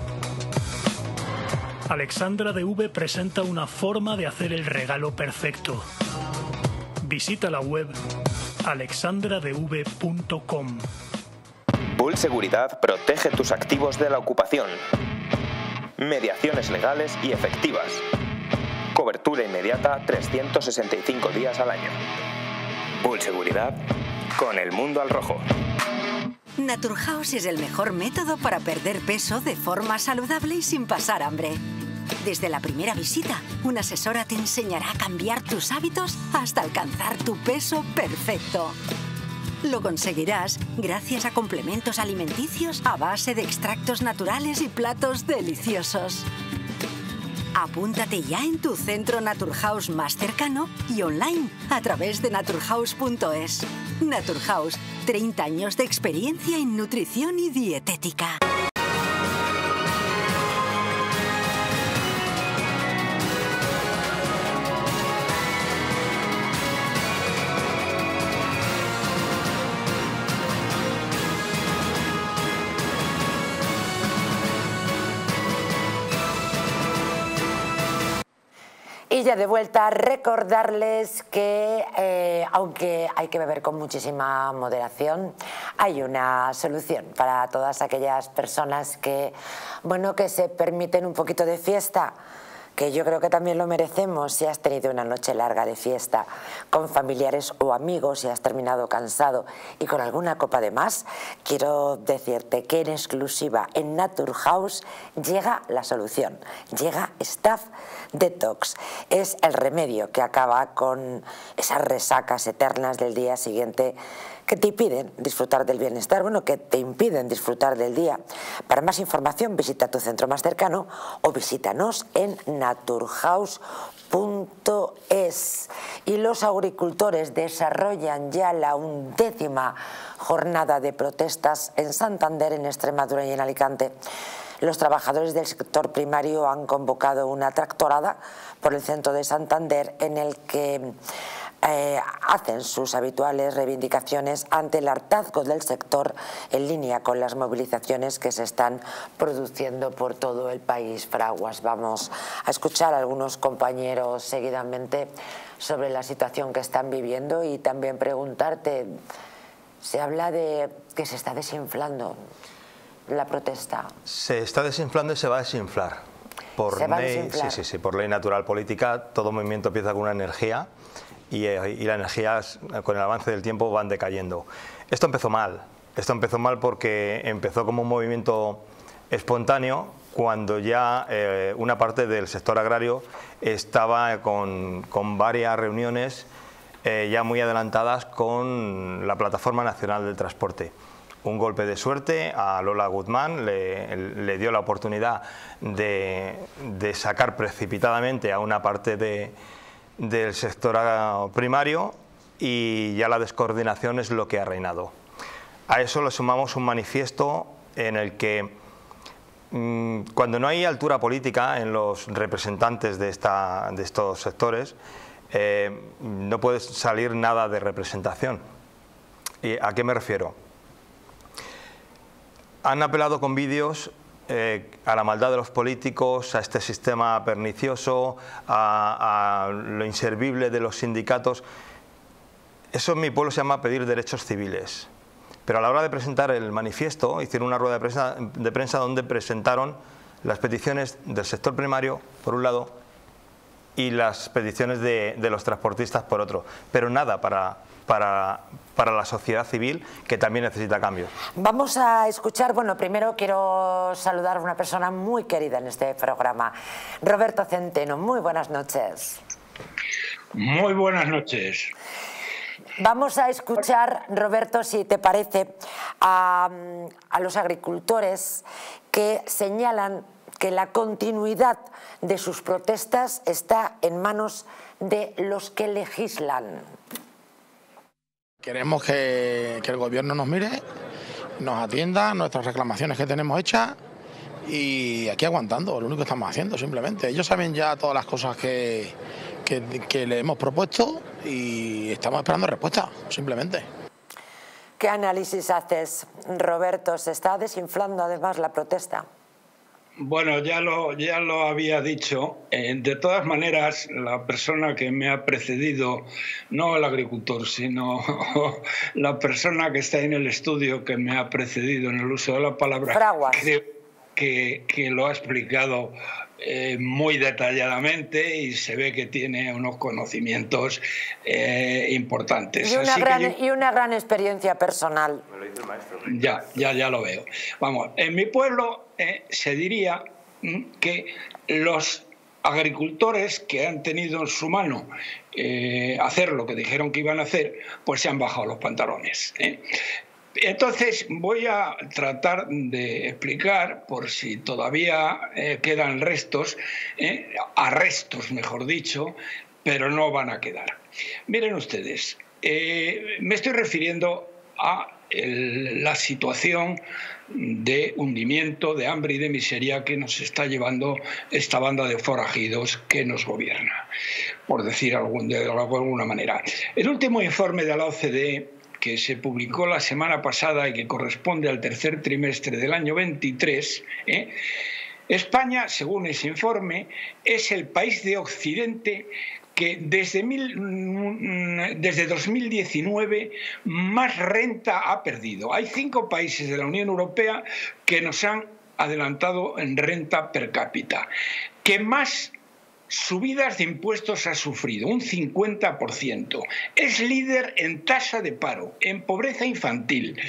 Alexandra DV presenta una forma de hacer el regalo perfecto. Visita la web alexandradv.com. Bull Seguridad protege tus activos de la ocupación. Mediaciones legales y efectivas. Cobertura inmediata 365 días al año. Bull Seguridad con el mundo al rojo. Naturhaus es el mejor método para perder peso de forma saludable y sin pasar hambre. Desde la primera visita, una asesora te enseñará a cambiar tus hábitos hasta alcanzar tu peso perfecto. Lo conseguirás gracias a complementos alimenticios a base de extractos naturales y platos deliciosos. Apúntate ya en tu centro Naturhaus más cercano y online a través de naturhaus.es. Naturhaus, 30 años de experiencia en nutrición y dietética. Y ya de vuelta, recordarles que, aunque hay que beber con muchísima moderación, hay una solución para todas aquellas personas que, bueno, que se permiten un poquito de fiesta, que yo creo que también lo merecemos si has tenido una noche larga de fiesta con familiares o amigos y has terminado cansado y con alguna copa de más, quiero decirte que en exclusiva en Naturhaus llega la solución, llega Staph Detox. Es el remedio que acaba con esas resacas eternas del día siguiente que te impiden disfrutar del bienestar, bueno, que te impiden disfrutar del día. Para más información visita tu centro más cercano o visítanos en naturhaus.es. Y los agricultores desarrollan ya la 11ª jornada de protestas en Santander, en Extremadura y en Alicante. Los trabajadores del sector primario han convocado una tractorada por el centro de Santander en el que hacen sus habituales reivindicaciones ante el hartazgo del sector, en línea con las movilizaciones que se están produciendo por todo el país. Fraguas, vamos a escuchar a algunos compañeros seguidamente sobre la situación que están viviendo y también preguntarte, se habla de que se está desinflando la protesta. Se está desinflando y se va a desinflar. Por ley, sí, por ley natural política, todo movimiento empieza con una energía y las energías con el avance del tiempo van decayendo. Esto empezó mal porque empezó como un movimiento espontáneo cuando ya una parte del sector agrario estaba con varias reuniones ya muy adelantadas con la Plataforma Nacional del Transporte. Un golpe de suerte a Lola Guzmán le dio la oportunidad de sacar precipitadamente a una parte del sector primario y ya la descoordinación es lo que ha reinado. A eso le sumamos un manifiesto en el que cuando no hay altura política en los representantes de estos sectores, no puede salir nada de representación. ¿Y a qué me refiero? Han apelado con vídeos a la maldad de los políticos, a este sistema pernicioso, a lo inservible de los sindicatos. Eso en mi pueblo se llama pedir derechos civiles. Pero a la hora de presentar el manifiesto, hicieron una rueda de prensa donde presentaron las peticiones del sector primario, por un lado, y las peticiones de los transportistas, por otro. Pero nada para la sociedad civil, que también necesita cambios. Vamos a escuchar, bueno, primero quiero saludar a una persona muy querida en este programa, Roberto Centeno. Muy buenas noches. Muy buenas noches. Vamos a escuchar, Roberto, si te parece, a los agricultores que señalan que la continuidad de sus protestas está en manos de los que legislan. Queremos que el gobierno nos mire, nos atienda nuestras reclamaciones que tenemos hechas y aquí aguantando, lo único que estamos haciendo simplemente. Ellos saben ya todas las cosas que le hemos propuesto y estamos esperando respuesta, simplemente. ¿Qué análisis haces, Roberto? ¿Se está desinflando además la protesta? Bueno, ya lo había dicho. De todas maneras, la persona que me ha precedido, no el agricultor, sino la persona que está en el estudio que me ha precedido en el uso de la palabra, creo que lo ha explicado muy detalladamente y se ve que tiene unos conocimientos importantes. Y una gran experiencia personal. Me lo dice el maestro. Ya lo veo. Vamos, en mi pueblo se diría que los agricultores que han tenido en su mano hacer lo que dijeron que iban a hacer, pues se han bajado los pantalones. Entonces voy a tratar de explicar, por si todavía quedan restos, arrestos mejor dicho, pero no van a quedar. Miren ustedes, me estoy refiriendo a la situación de hundimiento, de hambre y de miseria que nos está llevando esta banda de forajidos que nos gobierna, por decir de alguna manera. El último informe de la OCDE, que se publicó la semana pasada y que corresponde al tercer trimestre del año 23, España, según ese informe, es el país de Occidente que desde 2019 más renta ha perdido. Hay 5 países de la Unión Europea que nos han adelantado en renta per cápita. Que más subidas de impuestos ha sufrido? Un 50%. Es líder en tasa de paro, en pobreza infantil,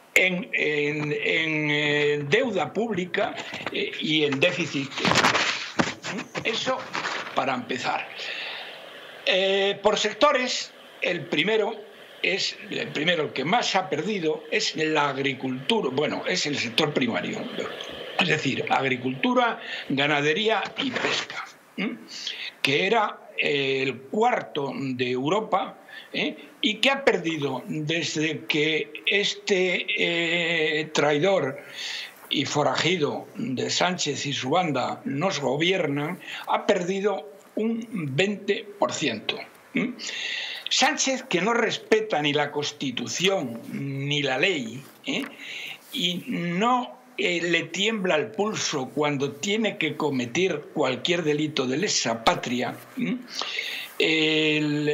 en deuda pública y en déficit. Eso para empezar. Por sectores, el primero que más ha perdido es la agricultura, bueno, es el sector primario, es decir, agricultura, ganadería y pesca, que era el cuarto de Europa, y que ha perdido desde que este traidor y forajido de Sánchez y su banda nos gobiernan, ha perdido un 20%. Sánchez, que no respeta ni la Constitución ni la ley, y no le tiembla el pulso cuando tiene que cometer cualquier delito de lesa patria, el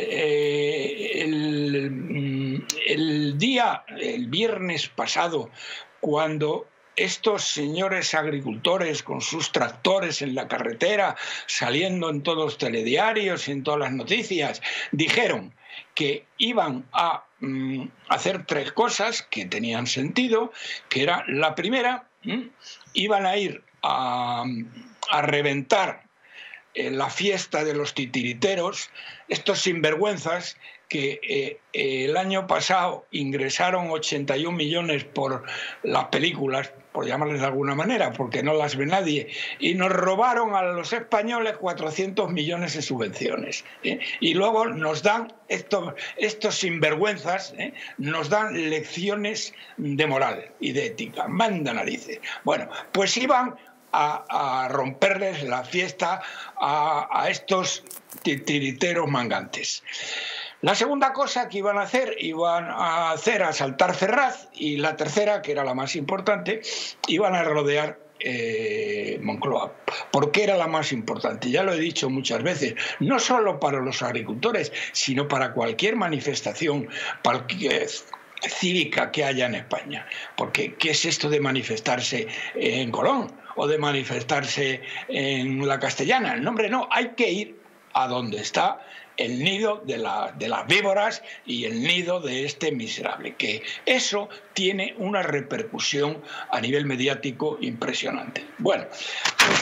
viernes pasado, cuando estos señores agricultores con sus tractores en la carretera, saliendo en todos los telediarios y en todas las noticias, dijeron que iban a hacer 3 cosas que tenían sentido, que era la primera, iban a ir a reventar la fiesta de los titiriteros, estos sinvergüenzas que el año pasado ingresaron 81 millones por las películas, por llamarles de alguna manera, porque no las ve nadie, y nos robaron a los españoles 400 millones en subvenciones. Y luego nos dan, estos sinvergüenzas, nos dan lecciones de moral y de ética. Manda narices. Bueno, pues iban a romperles la fiesta a estos titiriteros mangantes. La segunda cosa que iban a hacer asaltar Ferraz, y la tercera, que era la más importante, iban a rodear Moncloa. ¿Por qué era la más importante? Ya lo he dicho muchas veces, no solo para los agricultores, sino para cualquier manifestación cívica que haya en España. Porque ¿qué es esto de manifestarse en Colón o de manifestarse en la Castellana? No, hombre, no, hay que ir a donde está el nido de las víboras y el nido de este miserable, que eso tiene una repercusión a nivel mediático impresionante. Bueno, pues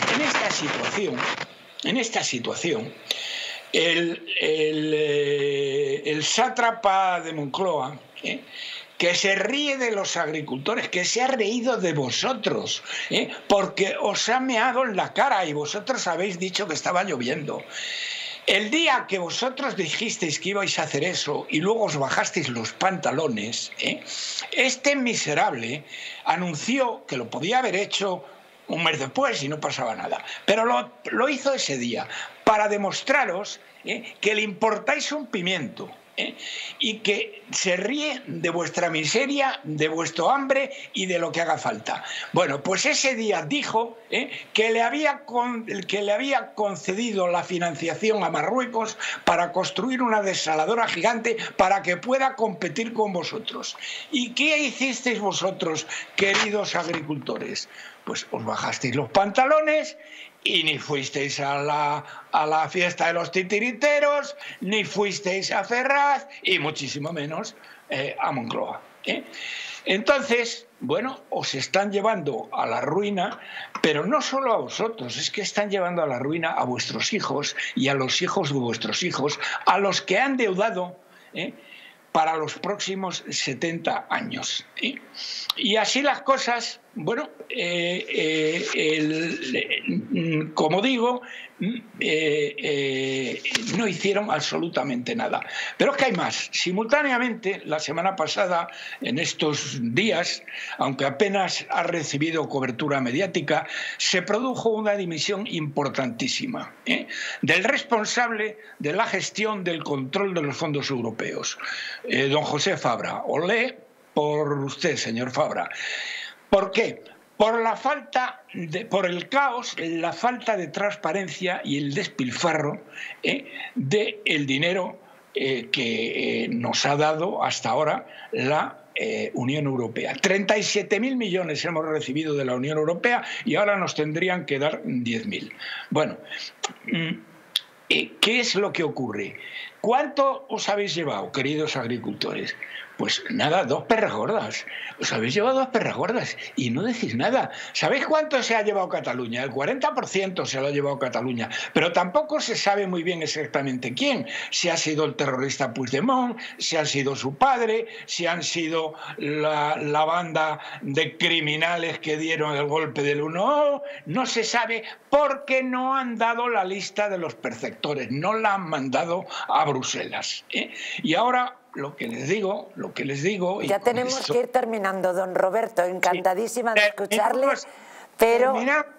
en esta situación el sátrapa de Moncloa, que se ríe de los agricultores, que se ha reído de vosotros, porque os ha meado en la cara y vosotros habéis dicho que estaba lloviendo. El día que vosotros dijisteis que ibais a hacer eso y luego os bajasteis los pantalones, este miserable anunció que lo podía haber hecho un mes después y no pasaba nada. Pero lo hizo ese día para demostraros que le importáis un pimiento. Y que se ríe de vuestra miseria, de vuestro hambre y de lo que haga falta. Bueno, pues ese día dijo que le había concedido la financiación a Marruecos para construir una desaladora gigante para que pueda competir con vosotros. ¿Y qué hicisteis vosotros, queridos agricultores? Pues os bajasteis los pantalones y ni fuisteis a la fiesta de los titiriteros, ni fuisteis a Ferraz y muchísimo menos a Moncloa. Entonces, bueno, os están llevando a la ruina, pero no solo a vosotros, es que están llevando a la ruina a vuestros hijos y a los hijos de vuestros hijos, a los que han deudado para los próximos 70 años. Y así las cosas, bueno, como digo, no hicieron absolutamente nada. Pero es que hay más. Simultáneamente, la semana pasada, en estos días, aunque apenas ha recibido cobertura mediática, se produjo una dimisión importantísima del responsable de la gestión del control de los fondos europeos, don José Fabra. Olé por usted, señor Fabra. ¿Por qué? Por el caos, la falta de transparencia y el despilfarro del dinero que nos ha dado hasta ahora la Unión Europea. 37.000 millones hemos recibido de la Unión Europea y ahora nos tendrían que dar 10.000. Bueno, ¿qué es lo que ocurre? ¿Cuánto os habéis llevado, queridos agricultores? Pues nada, 2 perras gordas. Os habéis llevado 2 perras gordas y no decís nada. ¿Sabéis cuánto se ha llevado Cataluña? El 40% se lo ha llevado Cataluña. Pero tampoco se sabe muy bien exactamente quién. Si ha sido el terrorista Puigdemont, si ha sido su padre, si han sido la banda de criminales que dieron el golpe del 1. No se sabe porque no han dado la lista de los perceptores. No la han mandado a Bruselas. Y ahora lo que les digo... Ya tenemos que ir terminando, don Roberto, encantadísima de escucharle, pero...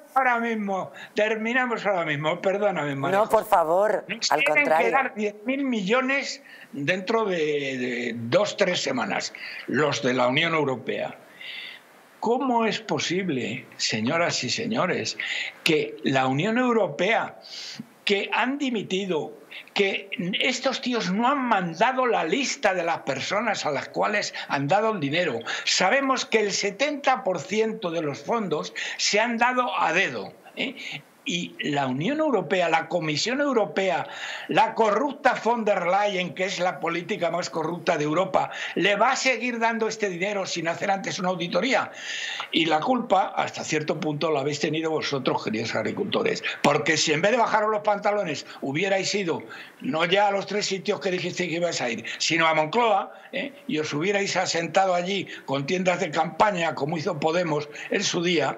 Terminamos ahora mismo, perdóname, María. No, por favor, al contrario. Tienen que dar 10.000 millones dentro de 2-3 semanas, los de la Unión Europea. ¿Cómo es posible, señoras y señores, que la Unión Europea, que han dimitido, que estos tíos no han mandado la lista de las personas a las cuales han dado el dinero? Sabemos que el 70% de los fondos se han dado a dedo, y la Unión Europea, la Comisión Europea, la corrupta von der Leyen, que es la política más corrupta de Europa, le va a seguir dando este dinero sin hacer antes una auditoría. Y la culpa, hasta cierto punto, la habéis tenido vosotros, queridos agricultores. Porque si en vez de bajaros los pantalones hubierais ido, no ya a los 3 sitios que dijisteis que ibais a ir, sino a Moncloa, y os hubierais asentado allí con tiendas de campaña, como hizo Podemos en su día,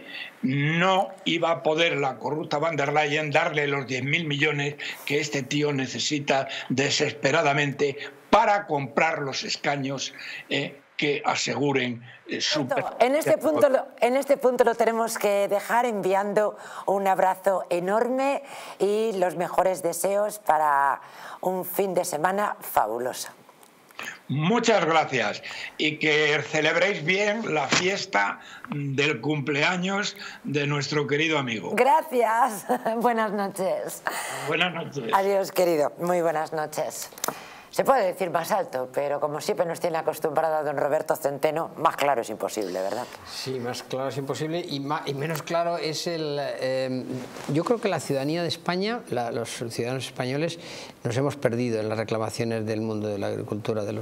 no iba a poder la corrupta von der Leyen darle los 10.000 millones que este tío necesita desesperadamente para comprar los escaños que aseguren su... En este punto lo tenemos que dejar, enviando un abrazo enorme y los mejores deseos para un fin de semana fabuloso. Muchas gracias, y que celebréis bien la fiesta del cumpleaños de nuestro querido amigo. Gracias, buenas noches. Buenas noches. Adiós, querido, muy buenas noches. Se puede decir más alto, pero como siempre nos tiene acostumbrado don Roberto Centeno, más claro es imposible, ¿verdad? Sí, más claro es imposible, y menos claro es el... yo creo que la ciudadanía de España, los ciudadanos españoles, nos hemos perdido en las reclamaciones del mundo de la agricultura, de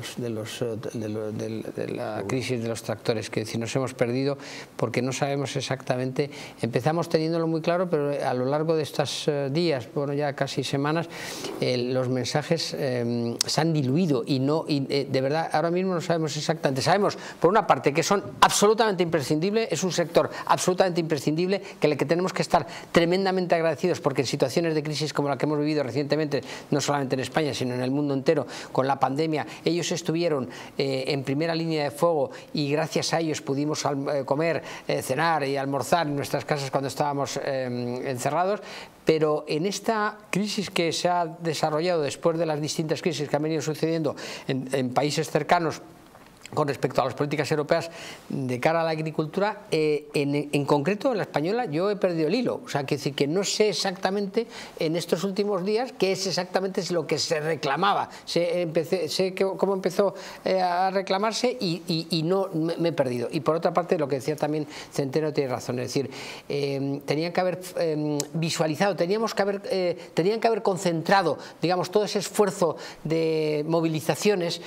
la crisis de los tractores, que decir, nos hemos perdido porque no sabemos exactamente. Empezamos teniéndolo muy claro, pero a lo largo de estos días, bueno, ya casi semanas, los mensajes se han diluido y de verdad ahora mismo no sabemos exactamente. Sabemos, por una parte, que son absolutamente imprescindibles, es un sector absolutamente imprescindible, que el que tenemos que estar tremendamente agradecidos, porque en situaciones de crisis como la que hemos vivido recientemente, no solamente en España sino en el mundo entero, con la pandemia, ellos estuvieron en primera línea de fuego, y gracias a ellos pudimos comer, cenar y almorzar en nuestras casas cuando estábamos encerrados. Pero en esta crisis que se ha desarrollado después de las distintas crisis que han venido sucediendo en países cercanos con respecto a las políticas europeas de cara a la agricultura, en concreto en la española, yo he perdido el hilo. O sea, que decir que no sé exactamente en estos últimos días qué es exactamente lo que se reclamaba. Sé cómo empezó a reclamarse y no me he perdido. Y por otra parte, lo que decía también Centeno tiene razón, es decir, tenían que haber visualizado, tenían que haber concentrado, digamos, todo ese esfuerzo de movilizaciones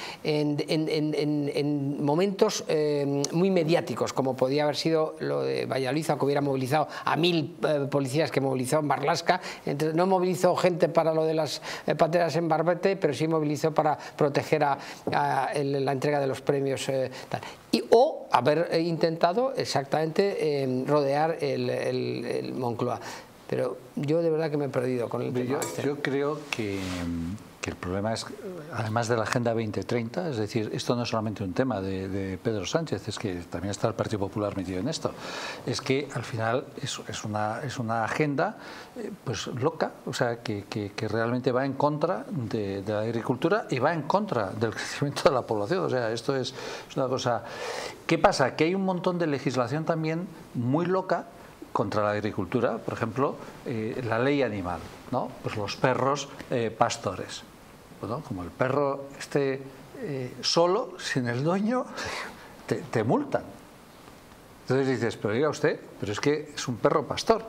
en momentos muy mediáticos, como podía haber sido lo de Valladolid, que hubiera movilizado a 1.000 policías que movilizó en Marlaska. No movilizó gente para lo de las pateras en Barbete, pero sí movilizó para proteger la entrega de los premios o haber intentado exactamente rodear el Moncloa. Pero yo de verdad que me he perdido con el tema. Yo creo que el problema es, además de la Agenda 2030, es decir, esto no es solamente un tema de Pedro Sánchez, es que también está el Partido Popular metido en esto, es que al final es una agenda pues loca, o sea, que realmente va en contra de la agricultura y va en contra del crecimiento de la población. O sea, esto es una cosa... ¿Qué pasa? Que hay un montón de legislación también muy loca contra la agricultura, por ejemplo, la ley animal, ¿no? Pues los perros pastores. Bueno, como el perro esté solo, sin el dueño, te multan. Entonces dices, pero diga usted, pero es que es un perro pastor.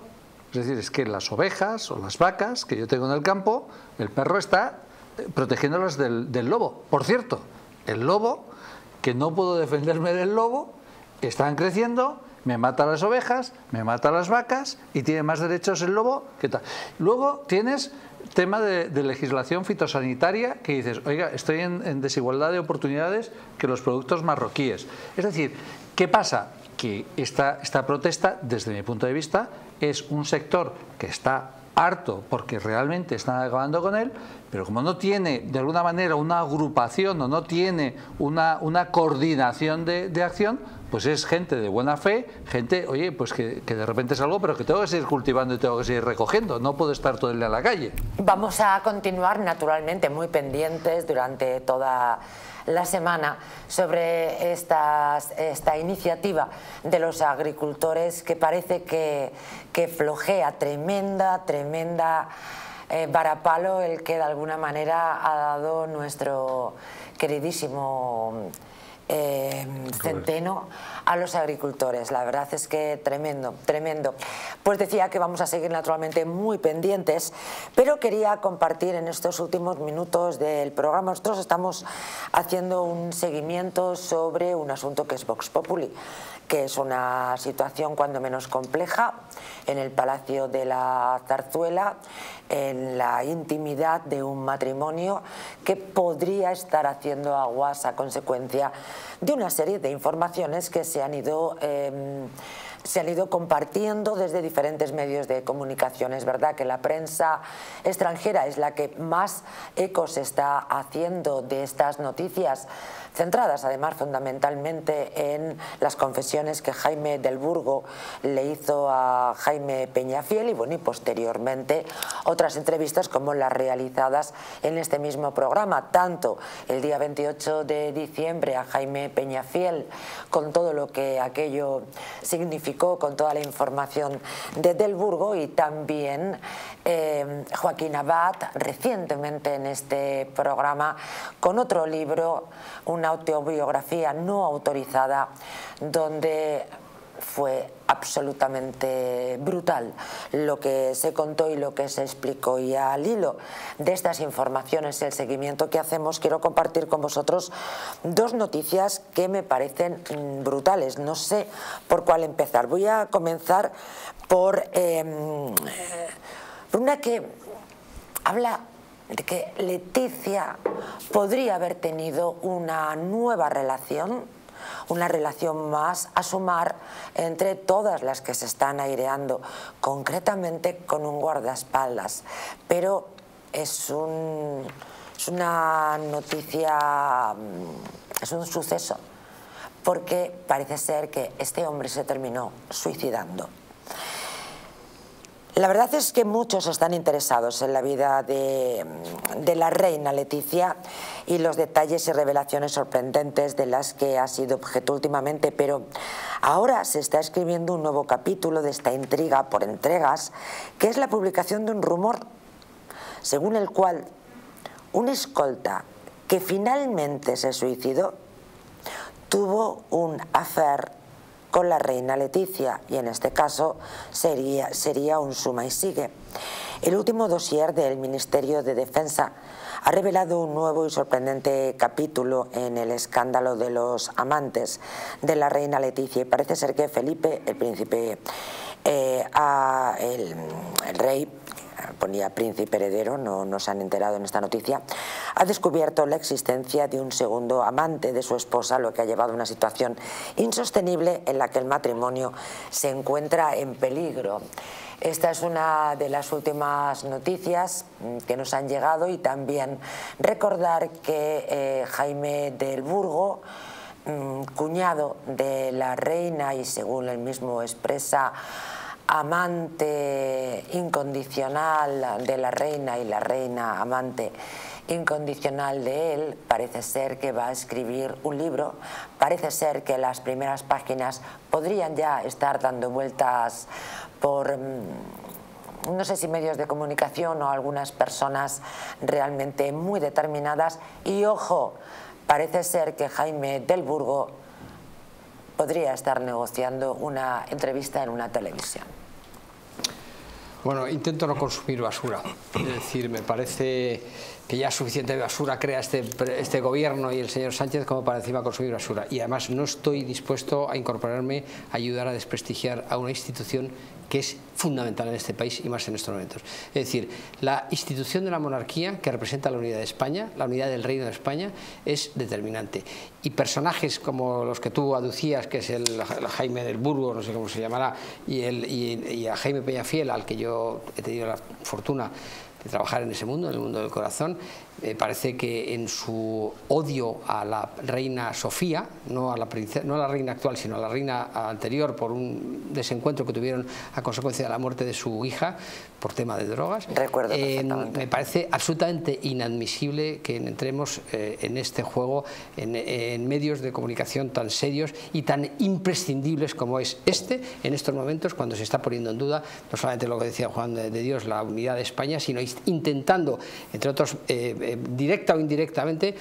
Es decir, es que las ovejas o las vacas que yo tengo en el campo, el perro está protegiéndolas del lobo. Por cierto, el lobo, que no puedo defenderme del lobo, están creciendo, me mata las ovejas, me mata las vacas y tiene más derechos el lobo que tal. Luego tienes tema de legislación fitosanitaria que dices, oiga, estoy en desigualdad de oportunidades que los productos marroquíes. Es decir, ¿qué pasa? Que esta protesta, desde mi punto de vista, es un sector que está harto porque realmente están acabando con él, pero como no tiene de alguna manera una agrupación o no tiene una coordinación de acción, pues es gente de buena fe, gente, oye, pues que de repente salgo, pero que tengo que seguir cultivando y tengo que seguir recogiendo, no puedo estar todo el día en la calle. Vamos a continuar naturalmente muy pendientes durante toda la semana sobre esta iniciativa de los agricultores que parece que flojea, tremenda varapalo el que de alguna manera ha dado nuestro queridísimo Centeno a los agricultores. La verdad es que tremendo. Pues decía que vamos a seguir naturalmente muy pendientes, pero quería compartir en estos últimos minutos del programa. Nosotros estamos haciendo un seguimiento sobre un asunto que es Vox Populi, que es una situación cuando menos compleja en el Palacio de la Zarzuela, en la intimidad de un matrimonio que podría estar haciendo aguas a consecuencia de una serie de informaciones que se han ido compartiendo desde diferentes medios de comunicación. Es verdad que la prensa extranjera es la que más eco se está haciendo de estas noticias, centradas además fundamentalmente en las confesiones que Jaime del Burgo le hizo a Jaime Peñafiel y bueno, y posteriormente otras entrevistas como las realizadas en este mismo programa, tanto el día 28 de diciembre a Jaime Peñafiel con todo lo que aquello significó, con toda la información de Del Burgo, y también Joaquín Abad recientemente en este programa con otro libro, una autobiografía no autorizada, donde fue absolutamente brutal lo que se contó y lo que se explicó. Y al hilo de estas informaciones, el seguimiento que hacemos, quiero compartir con vosotros dos noticias que me parecen brutales. No sé por cuál empezar. Voy a comenzar por una que habla de que Leticia podría haber tenido una nueva relación, una relación más a sumar entre todas las que se están aireando, concretamente con un guardaespaldas. Pero es una noticia, es un suceso, porque parece ser que este hombre se terminó suicidando. La verdad es que muchos están interesados en la vida de la reina Leticia y los detalles y revelaciones sorprendentes de las que ha sido objeto últimamente, pero ahora se está escribiendo un nuevo capítulo de esta intriga por entregas, que es la publicación de un rumor, según el cual un escolta que finalmente se suicidó tuvo un affair con la reina Leticia, y en este caso sería un suma y sigue. El último dossier del Ministerio de Defensa ha revelado un nuevo y sorprendente capítulo en el escándalo de los amantes de la reina Leticia, y parece ser que Felipe, el príncipe, el rey, ponía príncipe heredero, no se han enterado en esta noticia, ha descubierto la existencia de un segundo amante de su esposa, lo que ha llevado a una situación insostenible en la que el matrimonio se encuentra en peligro. Esta es una de las últimas noticias que nos han llegado, y también recordar que Jaime del Burgo, cuñado de la reina y según él mismo expresa, amante incondicional de la reina y la reina amante incondicional de él, parece ser que va a escribir un libro. Parece ser que las primeras páginas podrían ya estar dando vueltas por no sé si medios de comunicación o algunas personas realmente muy determinadas. Y ojo, parece ser que Jaime del Burgo podría estar negociando una entrevista en una televisión. Bueno, intento no consumir basura. Es decir, me parece que ya suficiente basura crea este gobierno y el señor Sánchez como para encima consumir basura. Y además no estoy dispuesto a incorporarme a ayudar a desprestigiar a una institución que es fundamental en este país y más en estos momentos. Es decir, la institución de la monarquía, que representa la unidad de España, la unidad del Reino de España, es determinante. Y personajes como los que tú aducías, que es el Jaime del Burgo, no sé cómo se llamará, y a Jaime Peñafiel, al que yo he tenido la fortuna de trabajar en ese mundo, en el mundo del corazón, me parece que en su odio a la reina Sofía, no a la reina actual, sino a la reina anterior, por un desencuentro que tuvieron a consecuencia de la muerte de su hija por tema de drogas, me parece absolutamente inadmisible que entremos en este juego en medios de comunicación tan serios y tan imprescindibles como es en estos momentos, cuando se está poniendo en duda no solamente lo que decía Juan de Dios, la unidad de España, sino intentando, entre otros, directa o indirectamente,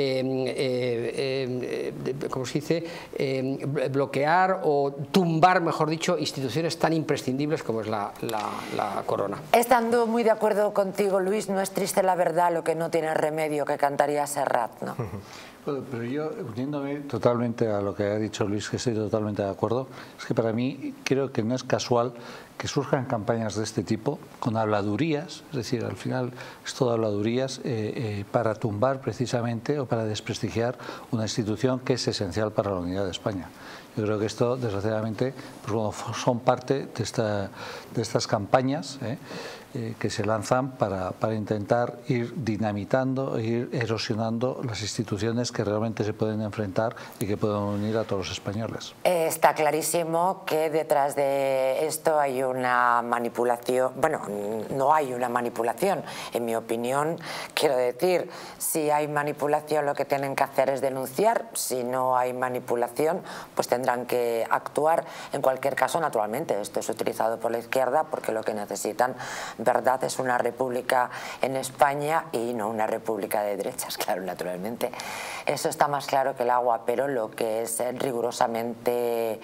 ¿cómo se dice?, bloquear o tumbar, mejor dicho, instituciones tan imprescindibles como es la corona. Estando muy de acuerdo contigo, Luis, no es triste la verdad lo que no tiene remedio, que cantaría Serrat, ¿no? Bueno, pero yo, uniéndome totalmente a lo que ha dicho Luis, que estoy totalmente de acuerdo, es que para mí creo que no es casual que surjan campañas de este tipo con habladurías, es decir, al final es todo habladurías para tumbar precisamente o para desprestigiar una institución que es esencial para la unidad de España. Yo creo que esto, desgraciadamente, pues bueno, son parte de estas campañas que se lanzan para intentar ir dinamitando, ir erosionando las instituciones que realmente se pueden enfrentar y que pueden unir a todos los españoles. Está clarísimo que detrás de esto hay una manipulación. Bueno, no hay una manipulación, en mi opinión. Quiero decir, si hay manipulación, lo que tienen que hacer es denunciar. Si no hay manipulación, pues tendrán que actuar. En cualquier caso, naturalmente, esto es utilizado por la izquierda porque lo que necesitan, verdad, es una república en España y no una república de derechas, claro, naturalmente. Eso está más claro que el agua, pero lo que es rigurosamente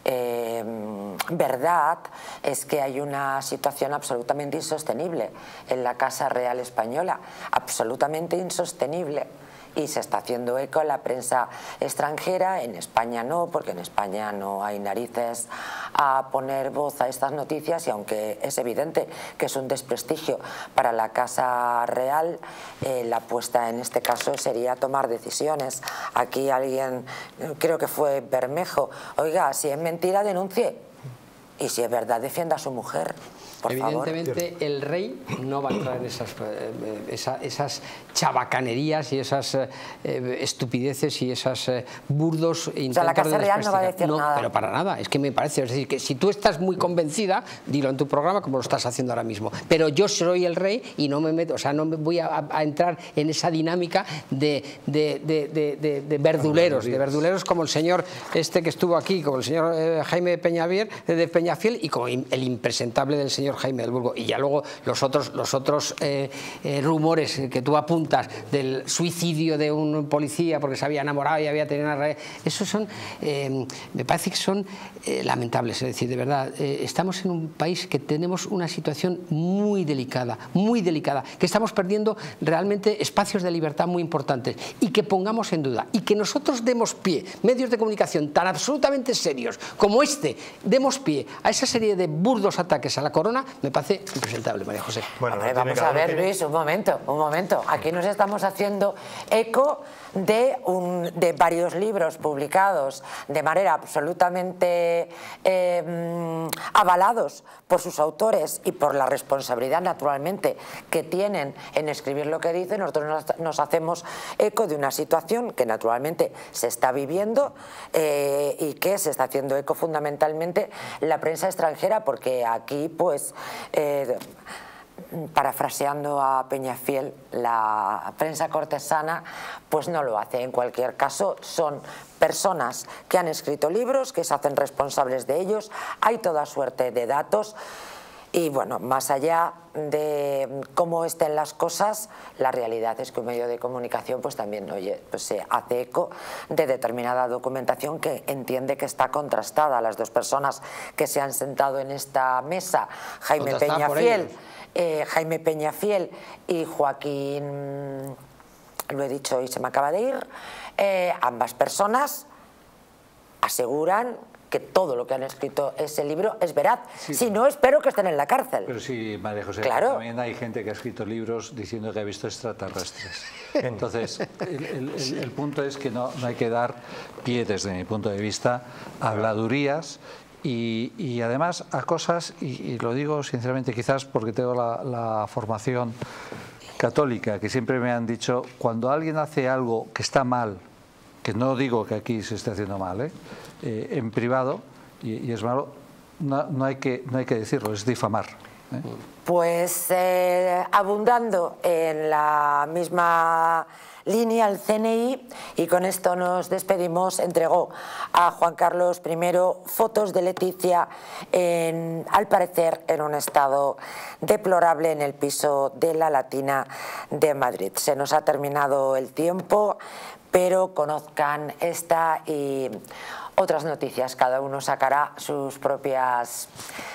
verdad es que hay una situación absolutamente insostenible en la Casa Real Española, absolutamente insostenible. Y se está haciendo eco en la prensa extranjera, en España no, porque en España no hay narices a poner voz a estas noticias, y aunque es evidente que es un desprestigio para la Casa Real, la apuesta en este caso sería tomar decisiones. Aquí alguien, creo que fue Bermejo, oiga, si es mentira denuncie, y si es verdad defienda a su mujer. Evidentemente el rey no va a entrar en esas chabacanerías y esas estupideces y esas burdos intentos. O sea, la Casa Real no va a decir nada. Pero para nada, es que me parece, es decir, que si tú estás muy convencida, dilo en tu programa como lo estás haciendo ahora mismo, pero yo soy el rey y no me meto, o sea, no me voy a entrar en esa dinámica de verduleros como el señor que estuvo aquí, como el señor Jaime Peñafiel y como el impresentable del señor Jaime del Burgo, y ya luego los otros rumores que tú apuntas del suicidio de un policía porque se había enamorado y había tenido una... Esos son, me parece que son lamentables, es decir, de verdad, estamos en un país que tenemos una situación muy delicada, que estamos perdiendo realmente espacios de libertad muy importantes, y que pongamos en duda, y que nosotros demos pie, medios de comunicación tan absolutamente serios como demos pie a esa serie de burdos ataques a la corona, me parece impresentable, María José. Bueno, vamos a ver, Luis, un momento. Aquí nos estamos haciendo eco de varios libros publicados de manera absolutamente avalados por sus autores y por la responsabilidad, naturalmente, que tienen en escribir lo que dicen. Nosotros nos hacemos eco de una situación que naturalmente se está viviendo y que se está haciendo eco fundamentalmente la prensa extranjera, porque aquí, pues, parafraseando a Peñafiel, la prensa cortesana pues no lo hace. En cualquier caso, son personas que han escrito libros, que se hacen responsables de ellos, hay toda suerte de datos. Y bueno, más allá de cómo estén las cosas, la realidad es que un medio de comunicación pues también pues se hace eco de determinada documentación que entiende que está contrastada. Las dos personas que se han sentado en esta mesa, Jaime Peñafiel y Joaquín, lo he dicho y se me acaba de ir, ambas personas aseguran que todo lo que han escrito ese libro es veraz. Sí. Si no, espero que estén en la cárcel. Pero sí, María José, claro. También hay gente que ha escrito libros diciendo que ha visto extraterrestres. Entonces, el punto es que no hay que dar pie, desde mi punto de vista, a habladurías y además a cosas, y lo digo sinceramente quizás porque tengo la formación católica, que siempre me han dicho, cuando alguien hace algo que está mal, que no digo que aquí se esté haciendo mal, en privado, y es malo, no hay que decirlo, es difamar. Pues abundando en la misma línea, el CNI, y con esto nos despedimos, entregó a Juan Carlos I fotos de Leticia, al parecer en un estado deplorable, en el piso de la Latina de Madrid. Se nos ha terminado el tiempo, pero conozcan esta y otras noticias. Cada uno sacará sus propias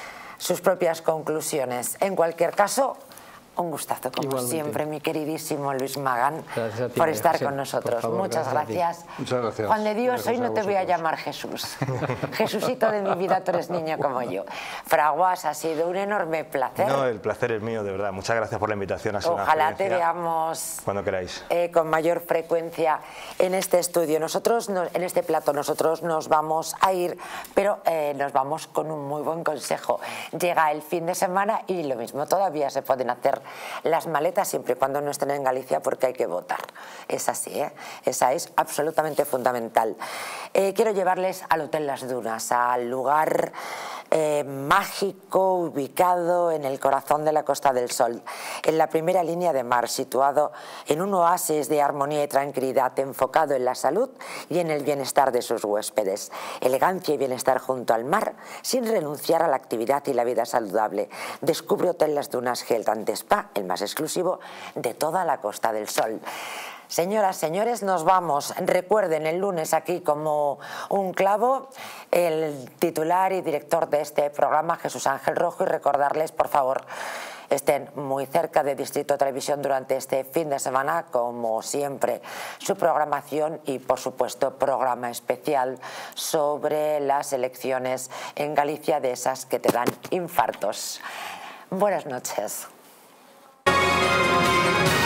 conclusiones. En cualquier caso, un gustazo, como siempre, mi queridísimo Luis Magán, por estar con nosotros. Por favor, Muchas gracias. Muchas gracias. Juan de Dios, hoy no te voy a llamar Jesús. Jesucito de mi vida, tú eres niño como yo. Fraguas, ha sido un enorme placer. No, el placer es mío, de verdad. Muchas gracias por la invitación. Ha sido Ojalá te veamos cuando queráis. Con mayor frecuencia en este estudio. Nosotros, en este plato, nosotros nos vamos a ir, pero nos vamos con un muy buen consejo. Llega el fin de semana y lo mismo, todavía se pueden hacer las maletas siempre y cuando no estén en Galicia, porque hay que votar. Es así, esa es absolutamente fundamental. Quiero llevarles al Hotel Las Dunas, al lugar mágico ubicado en el corazón de la Costa del Sol, en la primera línea de mar, situado en un oasis de armonía y tranquilidad, enfocado en la salud y en el bienestar de sus huéspedes. Elegancia y bienestar junto al mar, sin renunciar a la actividad y la vida saludable. Descubre Hotel Las Dunas Health and Spa, el más exclusivo de toda la Costa del Sol. Señoras, señores, nos vamos. Recuerden, el lunes aquí como un clavo, el titular y director de este programa, Jesús Ángel Rojo, y recordarles, por favor, estén muy cerca de Distrito Televisión durante este fin de semana, como siempre, su programación y, por supuesto, programa especial sobre las elecciones en Galicia, de esas que te dan infartos. Buenas noches.